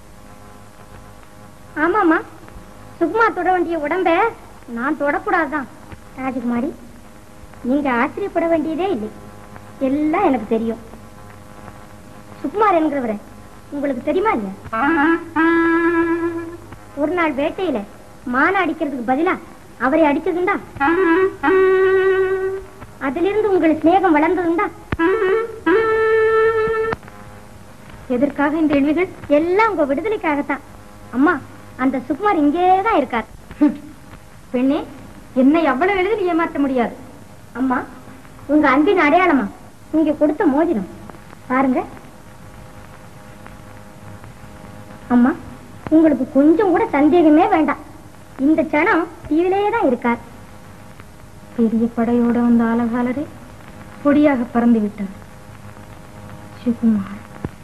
ஆமாமா, சுகுமா தொட வேண்டிய உடம்ப நான் தொடக்கூடாதுதான். ராஜகுமாரி, நீங்க ஆச்சரியப்பட வேண்டியதே இல்லை. எல்லாம் எனக்கு தெரியும். சுகுமார் என்கிறவரை உங்களுக்கு தெரியுமா இல்லையா? ஒரு நாள் வேட்டையில மான அடிக்கிறதுக்கு பதிலா அவரை அடிச்சதுண்டா? அதிலிருந்து உங்களுக்கு சிநேகம் வளர்ந்ததுண்டா? எதற்காக இந்த கேள்விகள்? எல்லாம் உங்க விடுதலைக்காகத்தான். அம்மா, அந்த சுகுமார் இங்கேதான் இருக்கார். பெண்ணே, என்னை அவ்வளவு எளிதில் ஏமாற்ற முடியாது. அம்மா, உங்க அன்பின் அடையாளமா நீங்க கொடுத்த மோதிரம் பாருங்க. அம்மா, உங்களுக்கு கொஞ்சம் கூட சந்தேகமே வேண்டாம். இந்த சனம் தீவிலேயே தான் இருக்கார். பெரிய படையோட வந்த ஆலகாலரே பொடியாக பறந்து விட்டார். சுகுமார்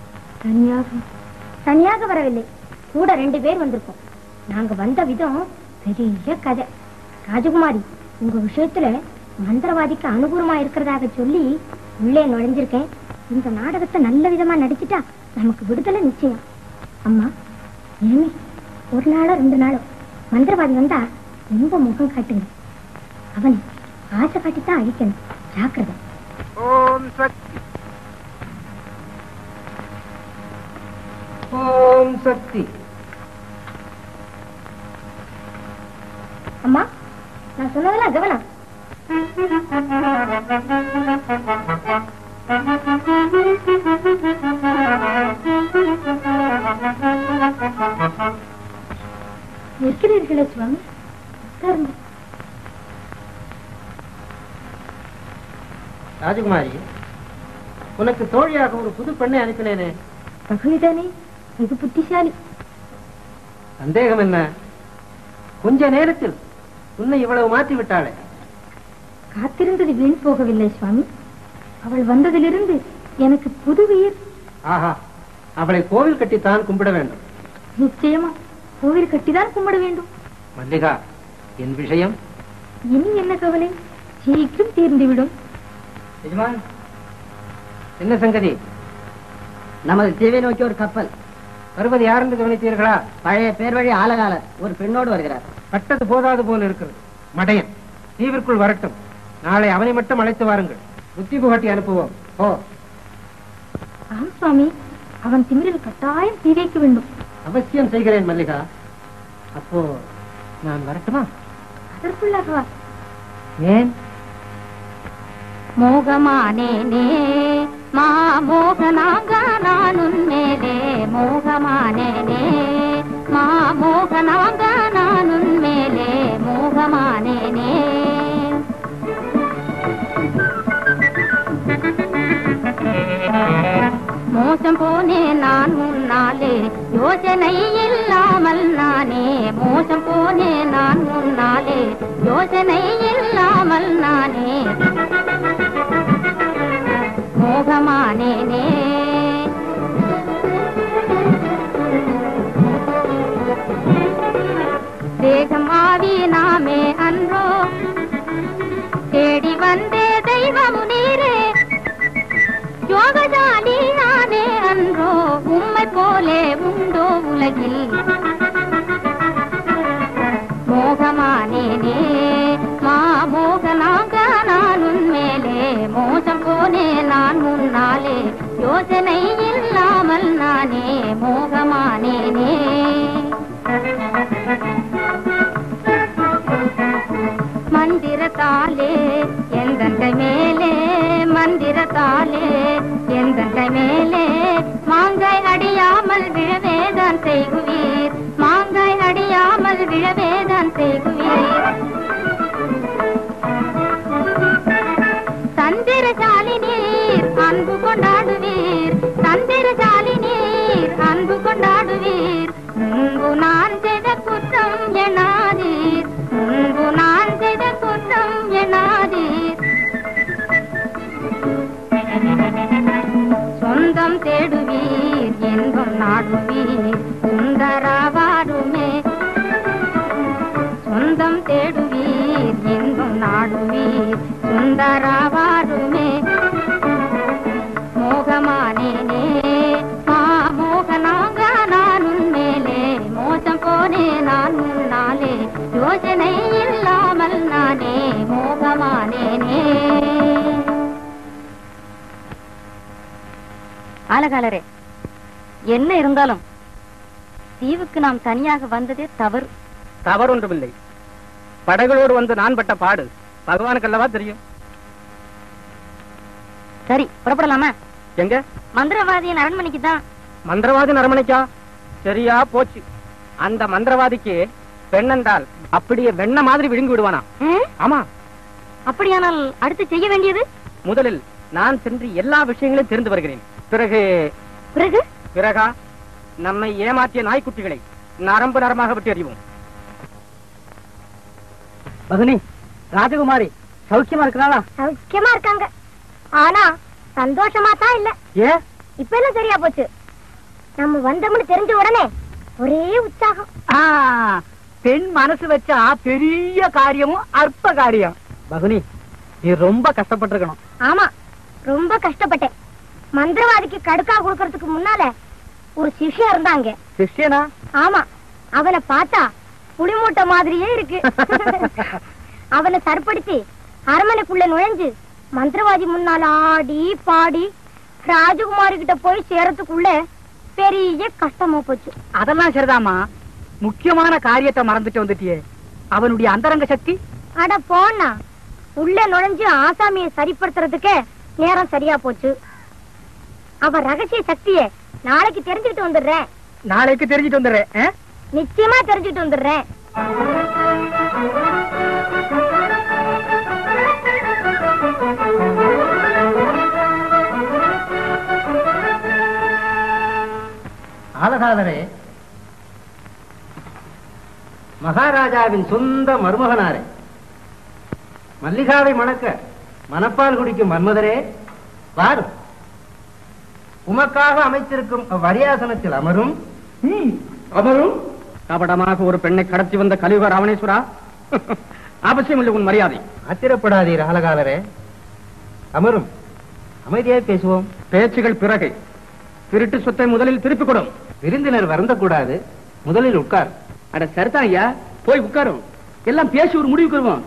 தனியாக வரவில்லை, கூட 2 பேர் வந்திருக்கோம். நாங்க வந்த விதம் பெரிய கதை. ராஜகுமாரி, உங்க விஷயத்துல மந்திரவாதிக்கு அனுகூலமா இருக்கிறதாக சொல்லி உள்ளே நுழைஞ்சிருக்கேன். இந்த நாடகத்தை நல்ல விதமா நடிச்சுட்டா நமக்கு விடுதலை நிச்சயம். அம்மா, இனிமே 1 நாளோ 2 நாளோ மந்திரவாதி வந்தா ரொம்ப முகம் காட்டுங்க. அவனை ஆசை காட்டித்தான் அழிக்கணும். ஜாக்கிரதை. ஓம் சக்தி. ஓம் சக்தி. அம்மா, நான் சொன்னதெல்லாம் கவனம். இருக்கிறீர்களே சுவாமி, உட்காருங்க. ராஜகுமாரி, உனக்கு தோழியாக ஒரு புது பெண்ணை அனுப்பினேனே. பகுனிதானே, வெகு புத்திசாலி. சந்தேகம் என்ன? கொஞ்ச நேரத்தில் உன்னை இவ்வளவு மாற்றி விட்டாளே. காத்திருந்தது வீண் போகவில்லை சுவாமி. அவள் வந்ததிலிருந்து எனக்கு புது உயிர். ஆஹா, அவளை கோவில் கட்டித்தான் கும்பிட வேண்டும். நிச்சயமா கோவில் கட்டிதான் கும்பிட வேண்டும். மல்லிகா, என் விஷயம் இனி என்ன கவலை, சீக்கிரம் தீர்ந்துவிடும். எஜமான், என்ன சங்கதி? நமது தீவை நோக்கி ஒரு கப்பல் வருவது யார் என்று கவனித்தீர்களா? பழைய பேர் வழி ஆலகாலர் ஒரு பெண்ணோடு வருகிறார். கட்டது போதாது போல இருக்கிறது. மடையன் தீவிற்குள் வரட்டும். நாளை அவனை மட்டும் அழைத்து வாருங்கள். புத்தி புகட்டி அனுப்புவோம். ஓ, ஆம் சுவாமி, அவன் திமிரில் கட்டாயம் தீ வைக்க வேண்டும். அவசியம் செய்கிறேன் மல்லிகா. அப்போ நான் வரட்டுமா? அதற்குள்ளாகவா? ஏன்? மோகமானேனே மா மோகனாங்க நான் உன்மேலே மோகமானேனே மா மோகனாங்க நான் உன்மேலே மோகமானேனே மோசம் போனே நான் முன்னாலே யோசனை இல்லாமல் நானே மோசம் போனே நான் முன்னாலே யோசனை இல்லாமல் நானே மோகமானேனே தேகம் ஆவி நாமே அன்றோ தேடி வந்தே தெய்வமு நீரே யோகஜாலி நானே அன்றோ உம்மை போலே உண்டோ உலகில் மோகமானேனே மா மோகனாக நான் உன்மேலே மோசம் போனே நான் முன்னாலே யோசனை இல்லாமல் நானே மோகமானேனே மந்திரத்தாலே எந்தண்டை மேலே மந்திரத்தாலே எந்தண்டை மேலே மாங்காய் அடியாமல் விழவேதான் செய்குவீர் மாங்காய் அடியாமல் விழவேதான் செய்குவீர் தந்திரசாலி நீர் அன்பு கொண்டாடுவீர் தந்திரசாலி நீர் அன்பு கொண்டாடுவீர் முன்பு நான் செய்த குற்றம் எண்ணாதீர் முன்பு நான் செய்த குற்றம் எண்ணாதீர் சொந்தம் தேடுவீர் என்பம் நாடுவீர் சுந்தரவாடுமே சொந்தம் தேடுவீர் என்பம் நாடுவீர் சுந்தரவாடுமே மோகமானேனே மா மோகனாங்க நான் உன்மேலே மோசம் போனே நான் முன்னாலே யோசனை இல்லாமல் நானே மோகமானேனே. ஆலகாலரே, என்ன இருந்தாலும் தீவுக்கு நாம் தனியாக வந்ததே தவறு. தவறு ஒன்றுமில்லை. படகளோடு வந்து நான் பட்ட பாடு பகவானுக்கு அல்லவா தெரியும். சரி, புறப்படலாமா? எங்க? மந்திரவாதியின் அரண்மனைக்கு தான். மந்திரவாதி அரண்மனைக்கா? சரியா போச்சு. அந்த மந்திரவாதிக்கு பெண்ணென்றால் அப்படியே வெண்ண மாதிரி விழுங்கி விடுவானா? ஆமா. அப்படியானால் அடுத்து செய்ய வேண்டியது? முதலில் நான் சென்று எல்லா விஷயங்களையும் தெரிந்து வருகிறேன். பிறகு பிறகு பிறகா நம்மை ஏமாற்றிய நாய்க்குட்டிகளை நரம்பு நரமாக விட்டு அறிவோம். பகுனி, ராஜகுமாரி சௌக்கியமா இருக்கிறாளா? சௌக்கியமா இருக்காங்க. ஆனா சந்தோஷமா தான் இல்ல. ஏ, இப்ப எல்லாம் சரியா போச்சு. நம்ம வந்தோம்னு தெரிஞ்ச உடனே ஒரே உற்சாகம். பெண் மனசு வச்சா பெரிய காரியமும் அற்ப காரியம். பகுனி, நீ ரொம்ப கஷ்டப்பட்டிருக்கணும். ஆமா, ரொம்ப கஷ்டப்பட்டேன். மந்திரவாதிக்கு கடுக்கா கொடுக்கறதுக்கு முன்னால ஒரு சிஷ்யா இருந்தாங்க. சிஷ்யனா? ஆமா, அவனை பார்த்தா புளிமூட்டை மாதிரியே இருக்கு. அவனை சற்படுத்தி அரண்மனைக்குள்ள நுழைஞ்சு மந்திரவாதி முன்னால ஆடி பாடி ராஜகுமாரி கிட்ட போய் சேரத்துக்குள்ள பெரிய கஷ்டமா போச்சு. அதெல்லாம் சரிதாமா, முக்கியமான காரியத்தை மறந்துட்டு வந்துட்டியே. அவனுடைய அந்தரங்க சக்தி. அட போனா, உள்ள நுழைஞ்சு ஆசாமியை சரிப்படுத்துறதுக்கே நேரம் சரியா போச்சு. அவ ரகசிய சக்தியை நாளைக்கு தெரிஞ்சுட்டு வந்துடுறேன். நாளைக்கு தெரிஞ்சுட்டு வந்துடுறேன். நிச்சயமா தெரிஞ்சுட்டு வந்துடுறேன். ஆலகாலரே, மகாராஜாவின் சொந்த மருமகனாரே, மல்லிகாவை மணக்க மனப்பால் குடிக்கும் மன்மதரே, வாரும். உமக்காக அமைத்திருக்கும் அவ்வரியாசனத்தில் அமரும் அவரும் கபடமாக ஒரு பெண்ணை கடத்தி வந்த கலியுக ராவணேஸ்வரா, அவசியம் இல்லை உன் மரியாதை. ஆத்திரப்படாதீர் ஆலகாலரே, அமரும். அமைதியாய் பேசுவோம். பேச்சுகள் பிறகு திருட்டு சொத்தை முதலில் திருப்பிக் கொடும். விருந்தினர் வருந்தக்கூடாது, முதலில் உட்கார். அட சரிதான் ஐயா, போய் உட்காரும். எல்லாம் பேசி ஒரு முடிவுக்கு வருவோம்.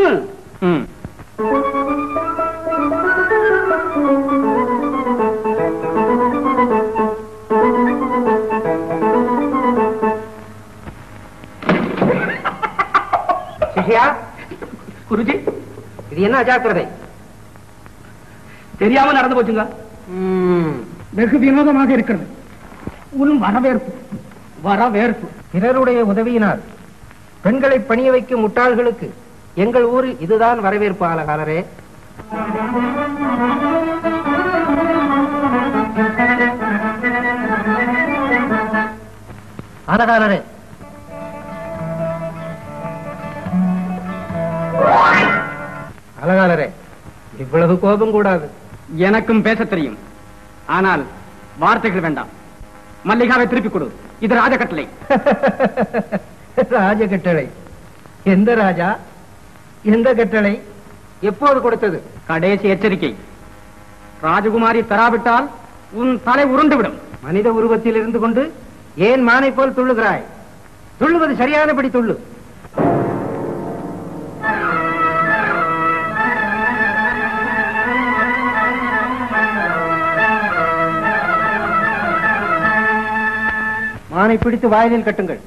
சிஷ்யா, குருஜி, இது என்ன அஜாக்கிரதை? தெரியாம நடந்து போச்சுங்க. வெகு வினோதமாக இருக்கிறது. உன் வரவேற்பு வரவேற்பு. பிறருடைய உதவியினால் பெண்களை பணிய வைக்கும் முட்டாள்களுக்கு எங்கள் ஊரில் இதுதான் வரவேற்பு ஆலகாலரே. ஆலகாலரே, ஆலகாலரே, இவ்வளவு கோபம் கூடாது. எனக்கும் பேச தெரியும், ஆனால் வார்த்தைகள் வேண்டாம். மல்லிகாவை திருப்பிக் கொடு. இது ராஜகட்டளை. ராஜகட்டளை? எந்த ராஜா, எந்த கட்டளை, எப்போது கொடுத்தது? கடைசி எச்சரிக்கை. ராஜகுமாரி தராவிட்டால் உன் தலை உருண்டுவிடும். மனித உருவத்தில் இருந்து கொண்டு ஏன் மானை போல் துள்ளுகிறாய்? துள்ளுவது சரியானபடி துள்ளு. மானை பிடித்து வாயிலில் கட்டுங்கள்.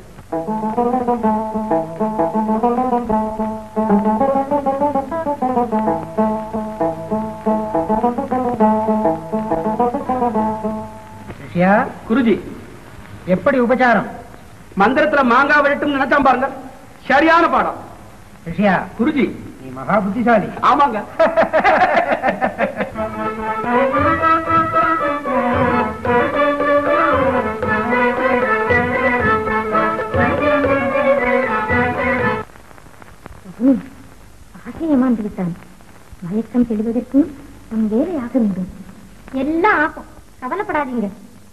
குருஜி, எப்படி உபச்சாரம்? மந்திரத்துல மாங்காய் விரட்டும் நினைச்சாம் பாருங்க, சரியான பாடம். ரிஷியா, குருஜி, நீ மகா புத்திசாலி. ஆமாங்க. ஆசை ஏமாந்து விட்டான். மயக்கம் தெளிவதற்கும் நம் வேலையாக வேண்டும். எல்லாம் ஆகும், கவலைப்படாதீங்க.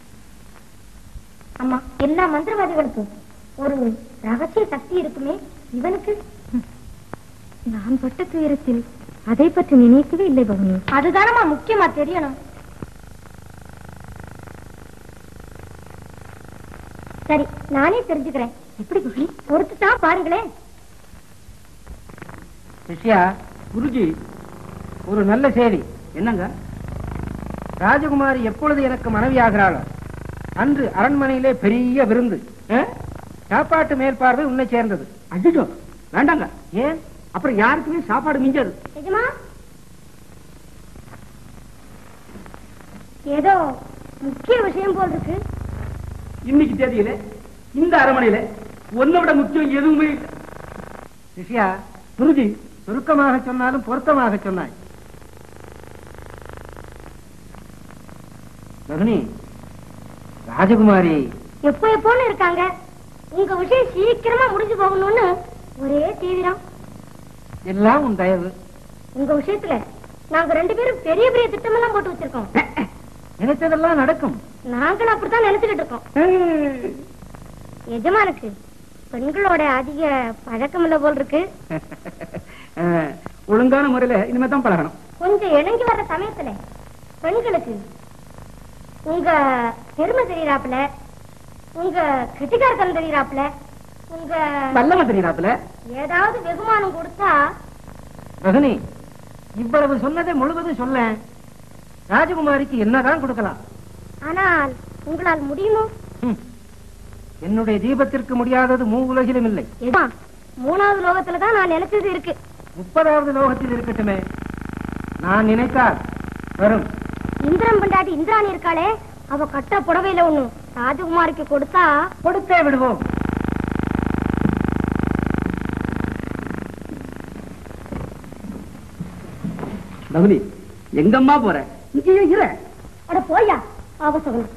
அம்மா, எல்லா மந்திரவாதிகளுக்கும் ஒரு ரகசிய சக்தி இருக்குமே, இவனுக்கு நான் பட்ட துயரத்தில் அதை பற்றி நினைக்கவே இல்லை பவனி. அதுதானமா முக்கியமா தெரியணும். சரி, நானே தெரிஞ்சுக்கிறேன். எப்படி பவனி? பொறுத்துதான் பாருங்களேன். ரிஷியா, குருஜி, ஒரு நல்ல செய்தி. என்னங்க? ராஜகுமாரி எப்பொழுது எனக்கு மனைவி ஆகிறாளோ அன்று அரண்மனையிலே பெரிய விருந்து, சாப்பாட்டு மேற்பார்வை உன்னை சேர்ந்தது. அஜிஜோ, வேண்டாங்க. ஏன்? அப்புறம் யாருக்குமே சாப்பாடு மிஞ்சாது. ஏதோ முக்கிய விஷயம் போல் இருக்கு. இன்னைக்கு தேதியில இந்த அரண்மனையில ஒன்னை விட முக்கியம் எதுவுமே இல்லை. ரிஷியா, குருஜி, சுருக்கமாக சொன்னாலும் பொருத்தமாக சொன்னாய். ரகுனி, ராஜகுமாரி எப்போன்னு இருக்காங்க. உங்க விஷயம் சீக்கிரமா முடிஞ்சு போகணும்னு ஒரே தீவிரம். எல்லாம் உன் தயவு. உங்க விஷயத்துல நாங்க 2 பேரும் பெரிய பெரிய திட்டமெல்லாம் போட்டு வச்சிருக்கோம். நினைத்ததெல்லாம் நடக்கும். நாங்களும் அப்படித்தான் நினைச்சுக்கிட்டு இருக்கோம். எஜமானுக்கு பெண்களோட அதிக பழக்கம் இல்ல போல் இருக்கு. ஒழுங்கான முறையில இனிமே தான் பழகணும். கொஞ்சம் இணங்கி வர்ற சமயத்துல பெண்களுக்கு உங்க பெருமை தெரியறாப்புல, உங்க கெட்டிக்காரத்தனம் தெரியறாப்புல, உங்க வல்லம தெரியறாப்புல ஏதாவது வெகுமானம் கொடுத்தா. ரகுனி, இவ்வளவு சொன்னதை முழுவதும் சொல்ல. ராஜகுமாரிக்கு என்னதான் கொடுக்கலாம்? ஆனால் உங்களால் முடியுமோ? என்னுடைய தீபத்திற்கு முடியாதது மூவுலகிலும் இல்லை. 3வது லோகத்துலதான் நான் நினைச்சது இருக்கு. 30வது லோகத்தில் இருக்கட்டுமே. நான் நினைத்தால் வரும். இந்திரன் பண்டாட்டி இந்திராணி இருக்காளே, அவ கட்ட புடவையில ஒண்ணு ராஜகுமாரிக்கு கொடுத்தா கொடுத்தே விடுவோம். ரகுனி, எங்கம்மா போற? இங்கேயே இர. அட போயா அவசரம்.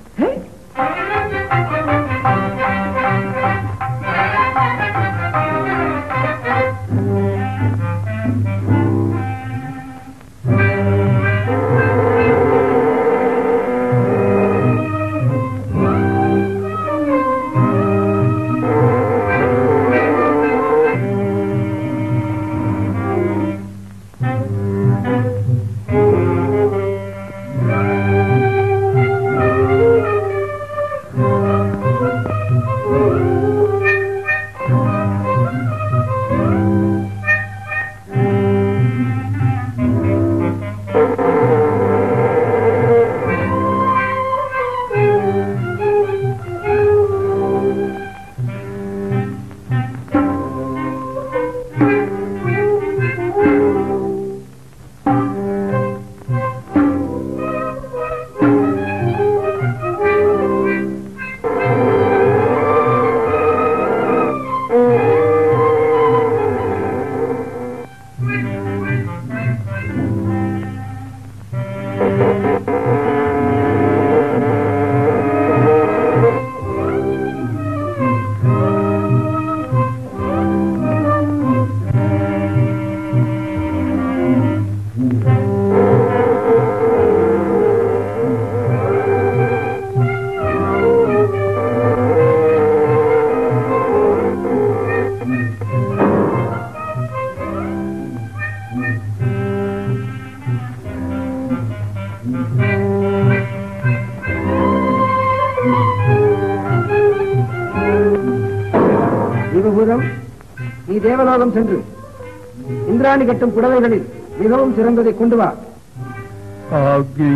அற்புதம். நீ தேவலோகம் சென்று இந்திராணி கட்டும் புடவைகளில் மிகவும் சிறந்ததை கொண்டு வா. ஆக்ஞை.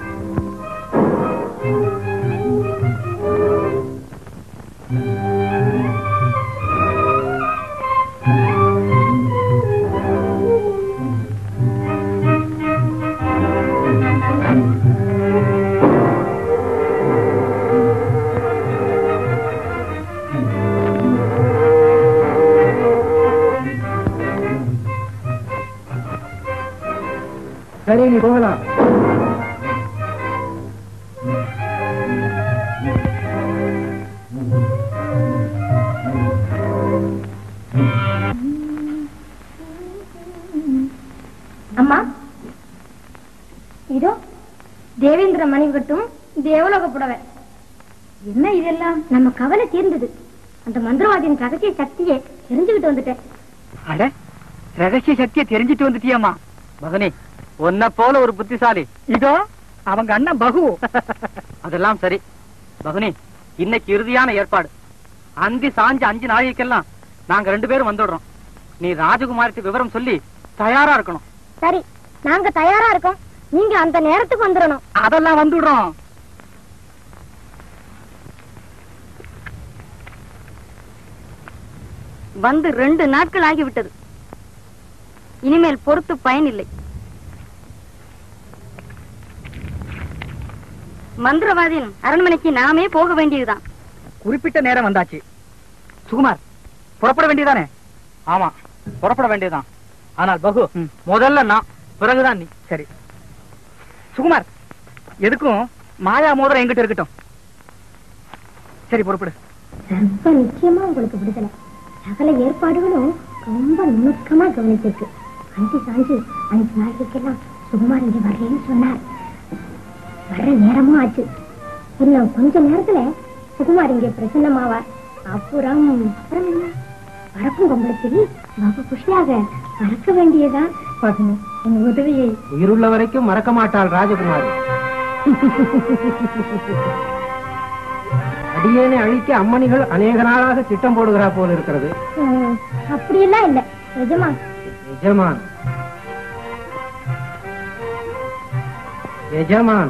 சரி, நீ போகலாம். அம்மா, இதோ தேவேந்திர மணி கட்டும் தேவலோக புடவை. என்ன இதெல்லாம்? நம்ம கவலை தீர்ந்தது. அந்த மந்திரவாதியின் ரகசிய சக்தியை தெரிஞ்சுக்கிட்டு வந்துட்டேன். அட, ரகசிய சக்தியை தெரிஞ்சிட்டு வந்துட்டியாமா? மகனே, உன்னை போல ஒரு புத்திசாலி இதோ அவங்க அண்ணன் பகு. அதெல்லாம் சரி மகனே, இன்னைக்கு இறுதியான ஏற்பாடு. அந்தி சாஞ்சு 5 நாளைக்கெல்லாம் நாங்க 2 பேரும் வந்துடுறோம். நீ ராஜகுமாரிக்கு விவரம் சொல்லி தயாரா இருக்கணும். சரி, நாங்க தயாரா இருக்கோம். நீங்க அந்த நேரத்துக்கு வந்துடணும். அதெல்லாம் வந்துடுறோம். வந்து 2 நாட்கள் ஆகிவிட்டது. இனிமேல் பொறுத்து பயன் இல்லை. மந்திரவாதியின் அரண்மனைக்கு நாமே போக வேண்டியதுதான். குறிப்பிட்ட நேரம் வந்தாச்சு. சுகுமார், புறப்பட வேண்டியதானே? ஆமா, புறப்பட வேண்டியதுதான். ஆனால் பகு, முதல்ல நான், பிறகுதான் நீ. சரி சுகுமார், எதுக்கும் மாயா மோதிரம் எங்கிட்ட இருக்கட்டும். சரி, புறப்படு. ரொம்ப நிச்சயமா உங்களுக்கு விடுதலை. சகல ஏற்பாடுகளும் ரொம்ப நுணுக்கமா கவனிச்சிருக்கு. அஞ்சு சாஞ்சு 5 நாளைக்கெல்லாம் சுகுமார் இங்க வரலன்னு சொன்னார். வர்ற நேரமும் ஆச்சு. இன்னும் கொஞ்ச நேரத்துல சுகுமார் இங்கே பிரசன்னமாவார். அப்புறம் என்ன? பறக்கும் கொம்பளத்தில் பாபு குஷியாக பறக்க வேண்டியதான். உன் உதவியை உயிருள்ள வரைக்கும் மறக்க மாட்டாள் ராஜகுமாரி. அடியேனை அழிக்க அம்மணிகள் அநேக நாளாக திட்டம் போடுகிறா போல இருக்கிறது. அப்படியெல்லாம் இல்ல எஜமான். எஜமான் எஜமான்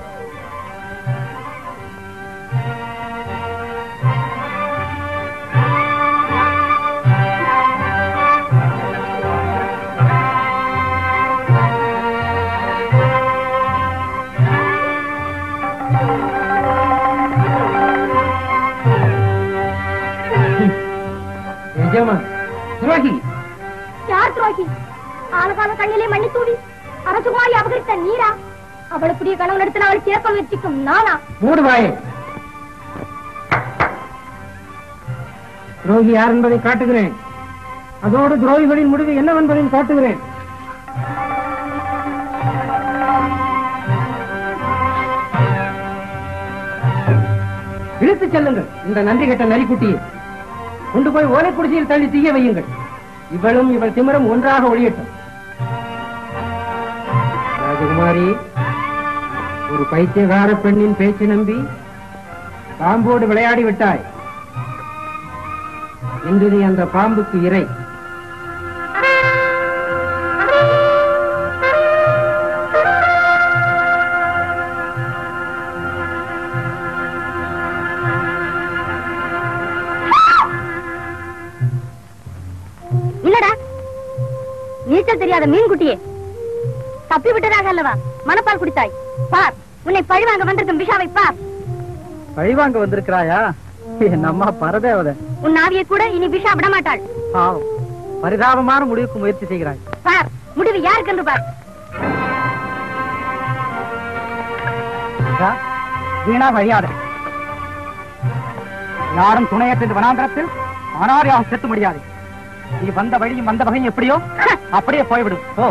துரோகி. யார் துரோகி? ஆழகால கண்ணிலே மண்ணி தூவி அரசுமாரி அபகரித்த நீரா? அவளை புதிய கனவு நடத்தின அவளை சேர்க்க முயற்சிக்கும் நானா? மூடுவாயே. துரோகி யார் என்பதை காட்டுகிறேன். அதோடு துரோகிகளின் முடிவு என்னவென்பதையும் காட்டுகிறேன். இழுத்துச் செல்லுங்கள் இந்த நன்றி கெட்ட நரிக்குட்டியை. கொண்டு போய் ஓலை குடிசையில் தள்ளி தீய வையுங்கள். இவளும் இவள் திமிரம் ஒன்றாக ஒழியட்டும். ராஜகுமாரி, ஒரு பைத்தியகார பெண்ணின் பேச்சு நம்பி பாம்போடு விளையாடி விட்டாய். இன்று நீ அந்த பாம்புக்கு இறை. நீச்சல் தெரியாத மீன் குட்டியே, தப்பி விட்டதாக அல்லவா மனப்பால் குடித்தாய்? பார், உன்னை பழிவாங்க வந்திருக்கும் விஷாவை பார். பழிவாங்க வந்திருக்கிறாயா? என் அம்மா பரதேவதை. உன் ஆவியை கூட இனி விஷா விட மாட்டாள். பரிதாபமான முடிவுக்கு முயற்சி செய்கிறாய். பார், முடிவு யாருக்கு என்று பார். வீணா வழியாத. யாரும் துணையற்ற வனாந்திரத்தில் அனாதையாக செத்து முடியாது. நீ வந்த வழியும் வந்த வகையும் எப்படியோ அப்படியே போய்விடும். ஓ,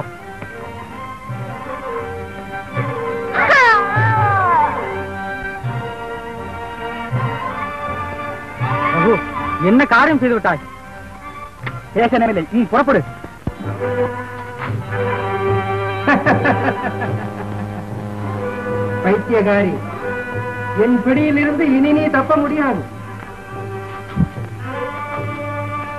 என்ன காரியம் செய்து விட்டாய்? பேசனவில்லை. புறப்படு. பைத்தியகாரி, என் பிடியில் இருந்து இனி நீ தப்ப முடியாது.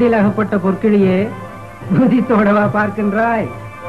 கூண்டில் அகப்பட்ட பொற்கிழியே குதித்தோடவா பார்க்கின்றாய்?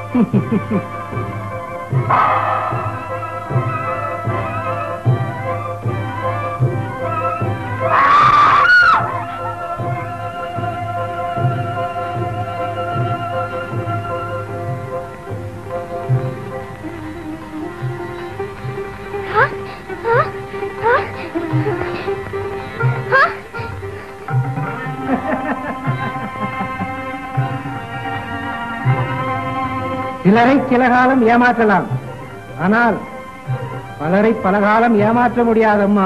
சிலரை சில காலம் ஏமாற்றலாம், ஆனால் பலரை பல காலம் ஏமாற்ற முடியாதம்மா.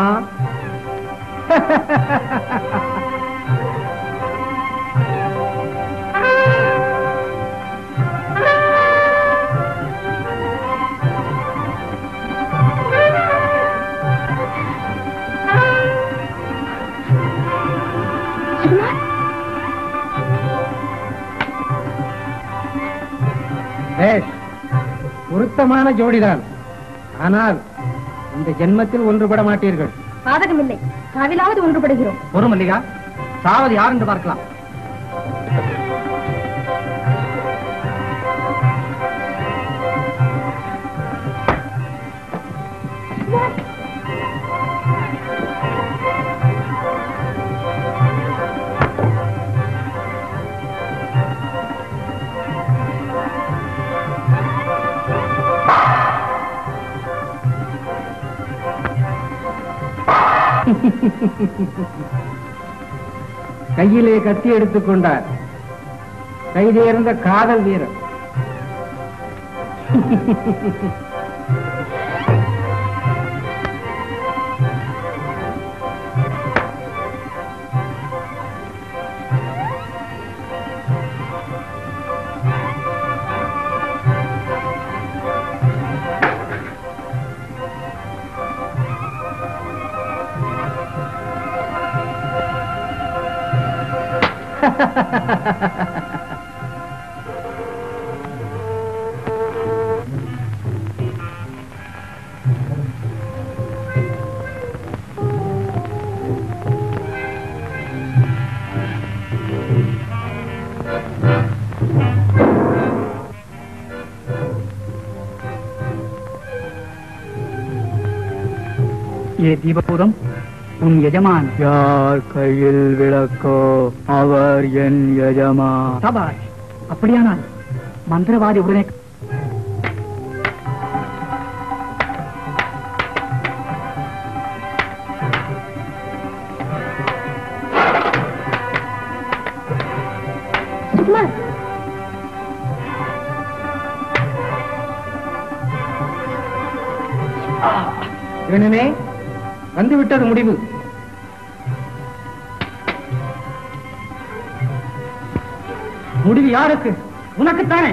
பொருத்தமான ஜோடிதான், ஆனால் இந்த ஜென்மத்தில் ஒன்றுபட மாட்டீர்கள். பாதகமில்லை, சாவிலாவது ஒன்றுபடுகிறோம். ஒரு மல்லிகா, சாவது யார் என்று பார்க்கலாம். கையிலே கத்தி எடுத்துக் கொண்டார், கைதேர்ந்த காதல் வீரர். ये दीपपुरम उन यजमान யார் கையில் விளக்கோ அவர் என் யஜமான். சபாஷ். அப்படியானால் மந்திரவாதி உடனே வேணுமே வந்துவிட்டது முடிவு. முடிவு யாருக்கு? உனக்குத்தானே.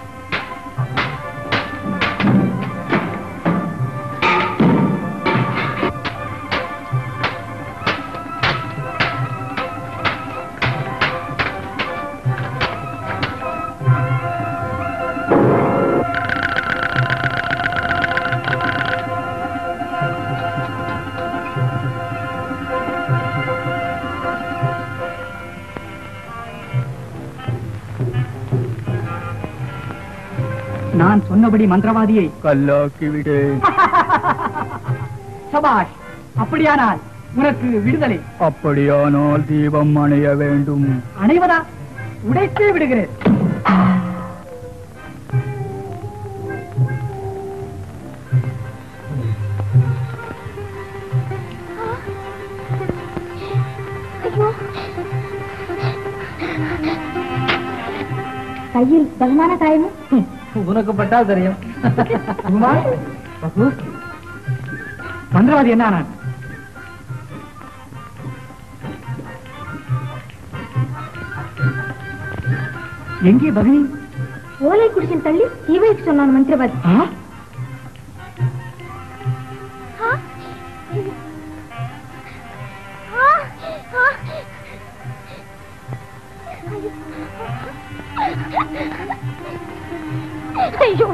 நான் சொன்னபடி மந்திரவாதியை கல்லாக்கி விட்டேன். சபாஷ். அப்படியானால் உனக்கு விடுதலை. அப்படியானால் தீபம் அணைய வேண்டும். அணைவதா? உடைத்தே விடுகிறேன். கையில் பலமான காயமும் உனக்கு பட்டால் தெரியும். மந்திரவாதி என்ன ஆனான்? எங்கே பகினி? ஓலை குடிசில் தள்ளி தீவைக்கு சொன்னான் மந்திரவாதி. ஐயோ,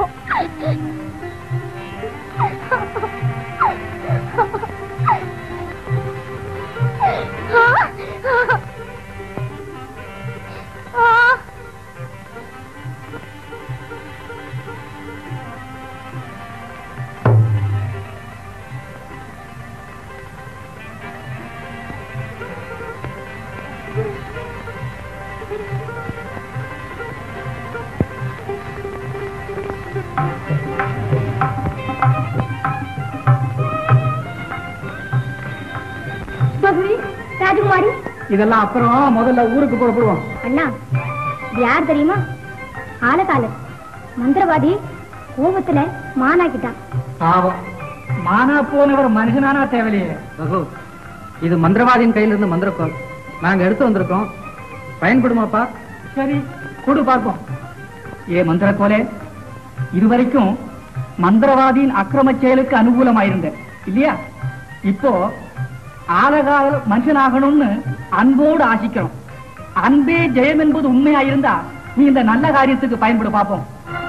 இதெல்லாம் அப்புறம் முதல்ல ஊருக்கு புறப்படுவோம். அண்ணா, யார் தெரியுமா? ஆலகாலர் மந்திரவாதி கோபத்துல மானாக்கிட்டான். பாவம், மானா போனவர் மனுஷனானா தேவையில்லையே. இது மந்திரவாதியின் கையில இருந்து மந்திரக்கோள் நாங்க எடுத்து வந்திருக்கோம். பயன்படுமாப்பா? சரி, கொடு பார்ப்போம். மந்திரக்கோலே, இதுவரைக்கும் மந்திரவாதியின் அக்கிரம செயலுக்கு அனுகூலமாயிருந்த இல்லையா? இப்போ ஆலகால மனுஷனாகணும்னு அன்போடு ஆசிக்கிறோம். அன்பே ஜெயம் என்பது உண்மையாயிருந்தா நீ இந்த நல்ல காரியத்துக்கு பயன்படு பார்ப்போம்.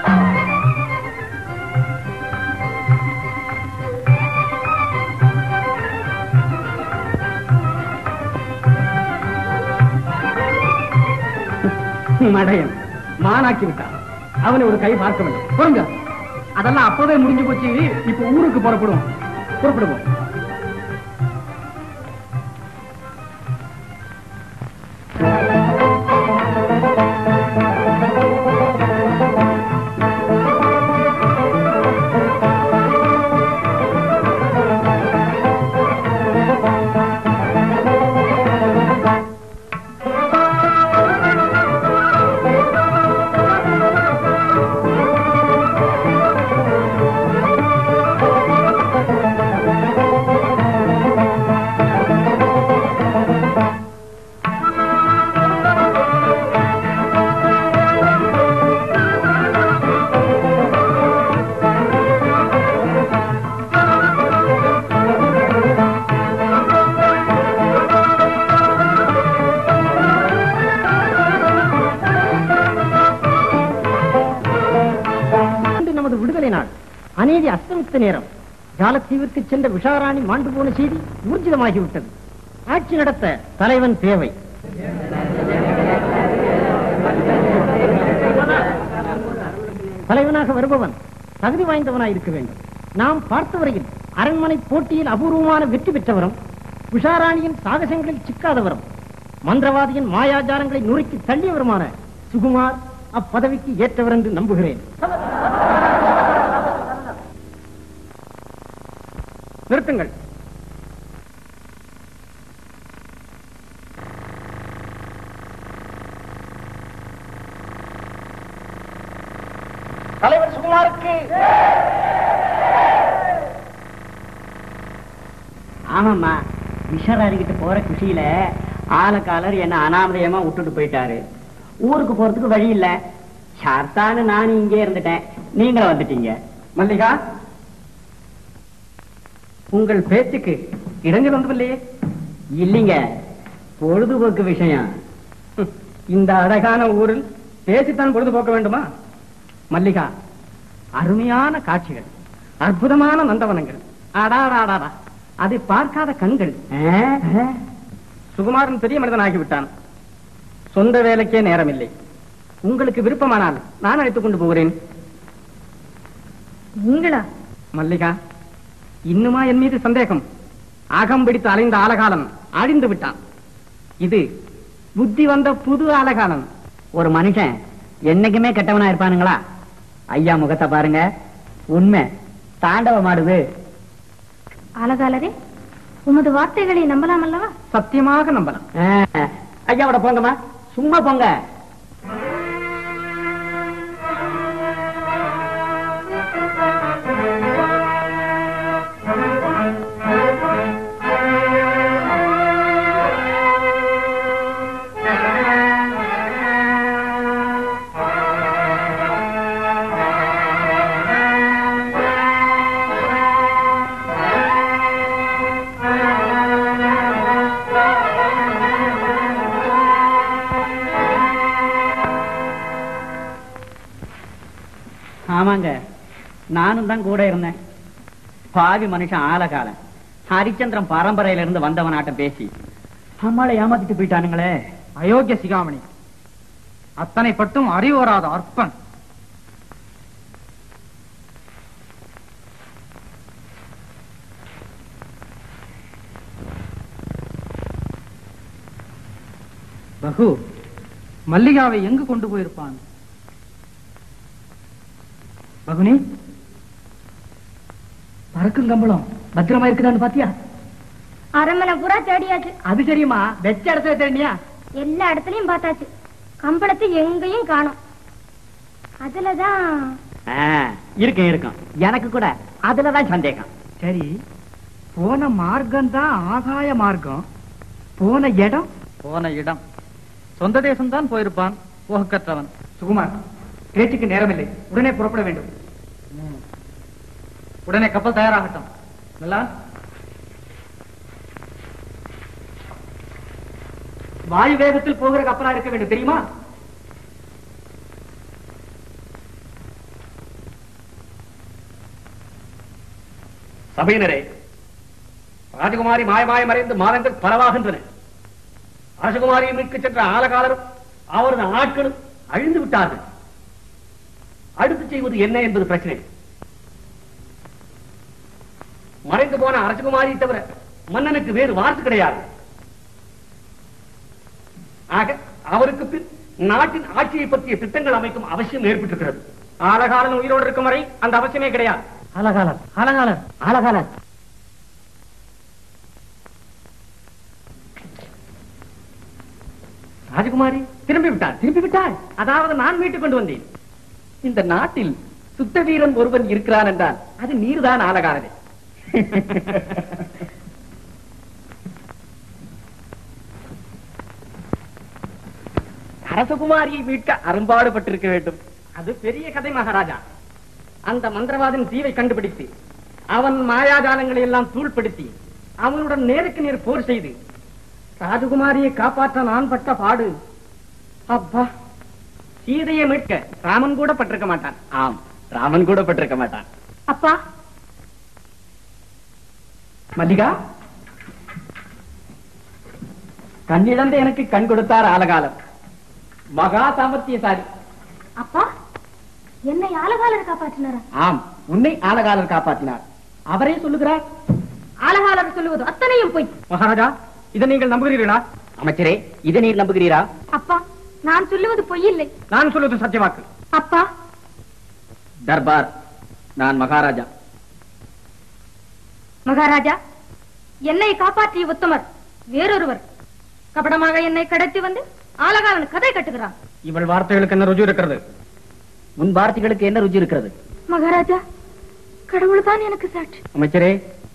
மடையன் மானாக்கி விட்டான். அவனை ஒரு கை பார்க்க வேண்டும். பொறுங்க, அதெல்லாம் அப்பவே முடிஞ்சு போச்சு. இப்ப ஊருக்கு புறப்படுவோம். அநீதி அஸ்தமித்த நேரம். ஜாலத்தீவிற்கு சென்ற விஷாராணி மாண்டு போன செய்தி ஊர்ஜிதமாகிவிட்டது. ஆட்சி நடத்த தலைவன் தேவை. தலைவனாக வருபவன் தகுதி வாய்ந்தவனாய் இருக்க வேண்டும். நாம் பார்த்தவரையில் அரண்மனை போட்டியில் அபூர்வமான வெற்றி பெற்றவரும், விஷாராணியின் சாகசங்களில் சிக்காதவரும், மந்திரவாதியின் மாயாஜாரங்களை நுறுக்கி தள்ளியவருமான சுகுமார் அப்பதவிக்கு ஏற்றவர் என்று நம்புகிறேன். நிறுத்துங்கள். தலைவர் சுகுமாருக்கு. ஆமாம்மா, விஷராரிக்கிட்ட போற குஷியில ஆலக்காலர் என்ன அனாமதயமா விட்டுட்டு போயிட்டாரு. ஊருக்கு போறதுக்கு வழி இல்ல. சார்த்தான்னு நானும் இங்கே இருந்துட்டேன். நீங்களும் வந்துட்டீங்க. மல்லிகா, உங்கள் பேச்சுக்கு இடங்கள் ஒன்றுமில்லையே? இல்லைங்க, பொழுதுபோக்கு விஷயம். இந்த அழகான ஊரில் பேசித்தான் பொழுதுபோக்க வேண்டுமா? மல்லிகா, அருமையான காட்சிகள், அற்புதமான நந்தவனங்கள். அடாடாடாடா, அதை பார்க்காத கண்கள். சுகுமாரன் பெரிய மனிதன் ஆகிவிட்டான். சொந்த வேலைக்கே நேரம் இல்லை. உங்களுக்கு விருப்பமானால் நான் அழைத்துக் கொண்டு போகிறேன். நீங்களா? மல்லிகா, இன்னுமா என் மீது சந்தேகம்? அகம் பிடித்து அலைந்த ஆலகாலன் அழிந்து விட்டான். இது புத்தி வந்த புது ஆலகாலன். ஒரு மனுஷன் என்னைக்குமே கெட்டவனா இருப்பானுங்களா? ஐயா முகத்தை பாருங்க, உண்மை தாண்டவமாடுது. ஆலகாலரே, உமது வார்த்தைகளை நம்பலாம் அல்லவா? சத்தியமாக நம்பலாம். ஐயாவோட போங்கம்மா, சும்மா போங்க. ஆமாங்க, நானும் தான் கூட இருந்தேன். பாவி மனுஷன் ஆலகாலன் ஹரிச்சந்திரன் பரம்பரையில இருந்து வந்தவனாட்டம் பேசி அம்மாளை ஏமாத்திட்டு போயிட்டானுங்களே. அயோக்கிய சிகாமணி, அத்தனை பட்டும் அறிவு வராத அற்பன். பகு, மல்லிகாவை எங்கு கொண்டு போயிருப்பான்? பகுனி, பறக்கும் கம்பளம் பத்திரமா இருக்குதான்னு பாத்தியா? அரண்மனை பூரா தேடியாச்சு. அது சரிம்மா, வெச்ச இடத்துல தேடினியா? எல்லா இடத்துலயும் பார்த்தாச்சு. கம்பளத்தை எங்கேயும் காணோம். அதுலதான் இருக்கும் எனக்கு கூட அதுலதான் சந்தேகம். சரி, போன மார்க்கம் தான் ஆகாய மார்க்கம். போன இடம் சொந்த தேசம் தான் போயிருப்பான். போக கற்றவன். சுகுமார், பேச்சுக்கு நேரமில்லை, உடனே புறப்பட வேண்டும். உடனே கப்பல் தயாராகட்டும். நல்லா வாயு வேகத்தில் போகிற கப்பலா இருக்க வேண்டும், தெரியுமா? சபையினரே, ராஜகுமாரி மாயமாய் மறைந்து மாதங்கள் பலவாகின்றன. ராஜகுமாரியை மீட்க சென்ற ஆலகாலரும் அவரது ஆட்களும் அழிந்து விட்டார்கள். அடுத்து செய்வது என்ன என்பது பிரச்சனை. மறைந்து போன அரசகுமாரியை தவிர மன்னனுக்கு வேறு வார்த்தை கிடையாது. ஆக அவருக்கு பின் நாட்டின் ஆட்சியை பற்றிய திட்டங்கள் அமைக்கும் அவசியம் ஏற்பட்டிருக்கிறது. ஆலகாலன் உயிரோடு இருக்கும் வரை அந்த அவசியமே கிடையாது. ஆலகாலர் ராஜகுமாரி திரும்பி விட்டார். அதாவது நான் மீட்டுக் கொண்டு வந்தேன். இந்த நாட்டில் சுத்த வீரன் ஒருவன் இருக்கிறான் என்றால் அது நீர்தான் ஆலகாலரே. அரசகுமாரியை மீட்க அரும்பாடுபட்டிருக்க வேண்டும். அது பெரிய கதை மகாராஜா. அந்த மந்திரவாதின் தீவை கண்டுபிடித்து அவன் மாயாஜாலங்களை எல்லாம் தூள்படுத்தி அவனுடன் நேருக்கு நேர் போர் செய்து ராஜகுமாரியை காப்பாற்ற நான் பட்ட பாடு. அப்பா, சீதையை மீட்க ராமன் கூட பட்டிருக்க மாட்டான். ஆம், ராமன் கூட பட்டிருக்க மாட்டான். அப்பா, மல்லிகா, கண்ணிழந்த எனக்கு கண் கொடுத்தார் ஆலகாலம். மகா சாமர்த்தியசாலி. அப்பா, என்னை ஆலகாலர் காப்பாற்றினாரா? ஆம், உன்னை ஆலகாலர் காப்பாற்றினார். அவரே சொல்லுகிறார். ஆலகாலர் சொல்லுவது அத்தனையும் போய். மகாராஜா, இதை நீங்கள் நம்புகிறீர்களா? அமைச்சரே, இதை நீர் நம்புகிறீரா? அப்பா, நான் சொல்லுவது பொய் இல்லை. நான் சொல்வது சத்தியவாக்கு. அப்பா, தர்பார், நான் மகாராஜா. மகாராஜா, என்னை காப்பாற்றிய உத்தமர் வேறொருவர் கபடமாக என்னை கடத்தி வந்து ஆலகாலன் கதை கட்டுகிறான். இவள் வார்த்தைகளுக்கு என்ன ருஜு இருக்கிறது? உன் வார்த்தைகளுக்கு என்ன ருஜி இருக்கிறது? மகாராஜா, கடவுள் தான் எனக்கு சாட்சி. அமைச்சரே,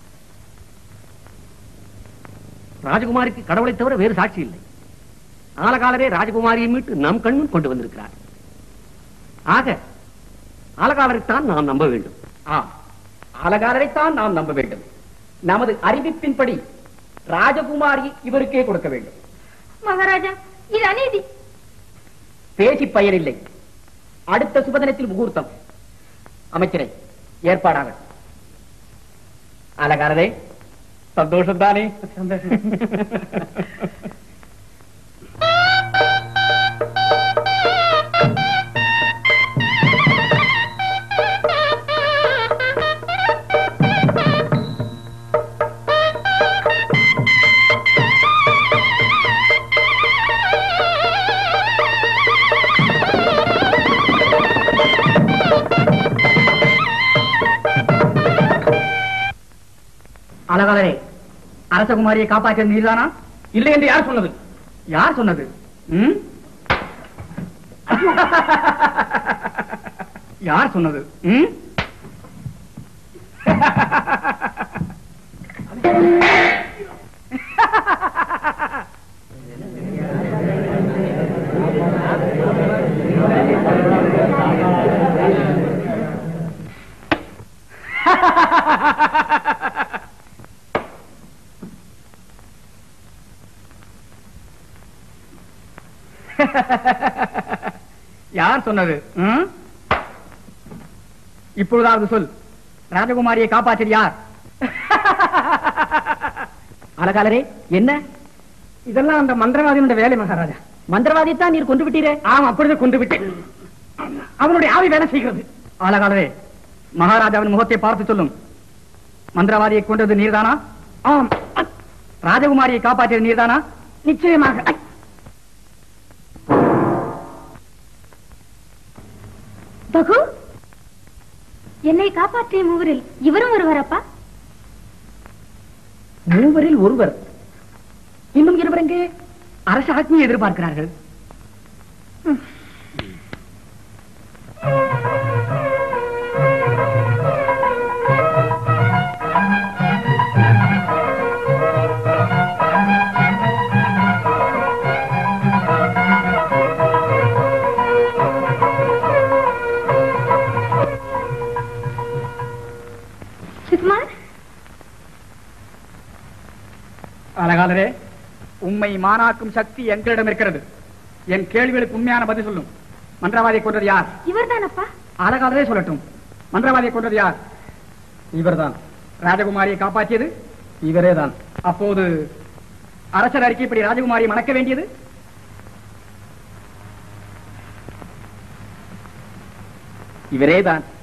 ராஜகுமாரிக்கு கடவுளை தவிர வேறு சாட்சி இல்லை. ஆலகாலரே ராஜகுமாரியை மீட்டு நம் கண்முன் கொண்டு வந்திருக்கிறார். ஆக ஆலகாலரைத்தான் நாம் நம்ப வேண்டும். ஆலகாலரைத்தான் நாம் நம்ப வேண்டும். நமது அறிவிப்பின்படி ராஜகுமாரி இவருக்கே கொடுக்க வேண்டும். மகாராஜா, இது அநீதி. பேசி பயனில்லை. அடுத்த சுபதினத்தில் முகூர்த்தம். அமைச்சரே, ஏற்பாடாக. ஆலகாலரே, சந்தோஷம் தானே? ஆலகாலரே, அரசகுமாரியை காப்பாற்ற நீர்தானா? இல்லை என்று யார் சொன்னது? யார் சொன்னது? யார் சொன்னது? யார் சொன்னது? இப்பொழுதாவது சொல். ராஜகுமாரியை காப்பாற்றியது யார்? ஆலகாலரே, என்ன இதெல்லாம் அந்த மந்திரவாதியினுடைய வேலை மகாராஜா. மந்திரவாதித்தான் நீர் கொண்டு விட்டீரே? ஆம், அப்படிதான் கொண்டு விட்டேன். அவனுடைய ஆவி வேலை செய்கிறது. ஆலகாலரே, மகாராஜாவின் முகத்தை பார்த்து சொல்லும். மந்திரவாதியை கொண்டது நீர்தானா? ஆம். ராஜகுமாரியை காப்பாற்றியது நீர்தானா? நிச்சயமாக. பகு, என்னை காப்பாற்றிய மூவரில் இவரும் ஒருவரப்பா? மூவரில் ஒருவர். இன்னும் இருவர் எங்கே? அரச ஆட்சியை எதிர்பார்க்கிறார்கள். அழகாளரே, உண்மை மானாக்கும் சக்தி எங்களிடம் இருக்கிறது. என் கேள்விகளுக்கு உண்மையான பதில் சொல்லும். மந்திரவாதியை கொன்றது யார்? இவர்தானப்பா. அழகாளரே சொல்லட்டும். மந்திரவாதியை கொன்றது யார்? இவர்தான். ராஜகுமாரியை காப்பாற்றியது இவரேதான். அப்போது அரசர் அறிக்கைப்படி ராஜகுமாரியை மணக்க வேண்டியது இவரேதான்.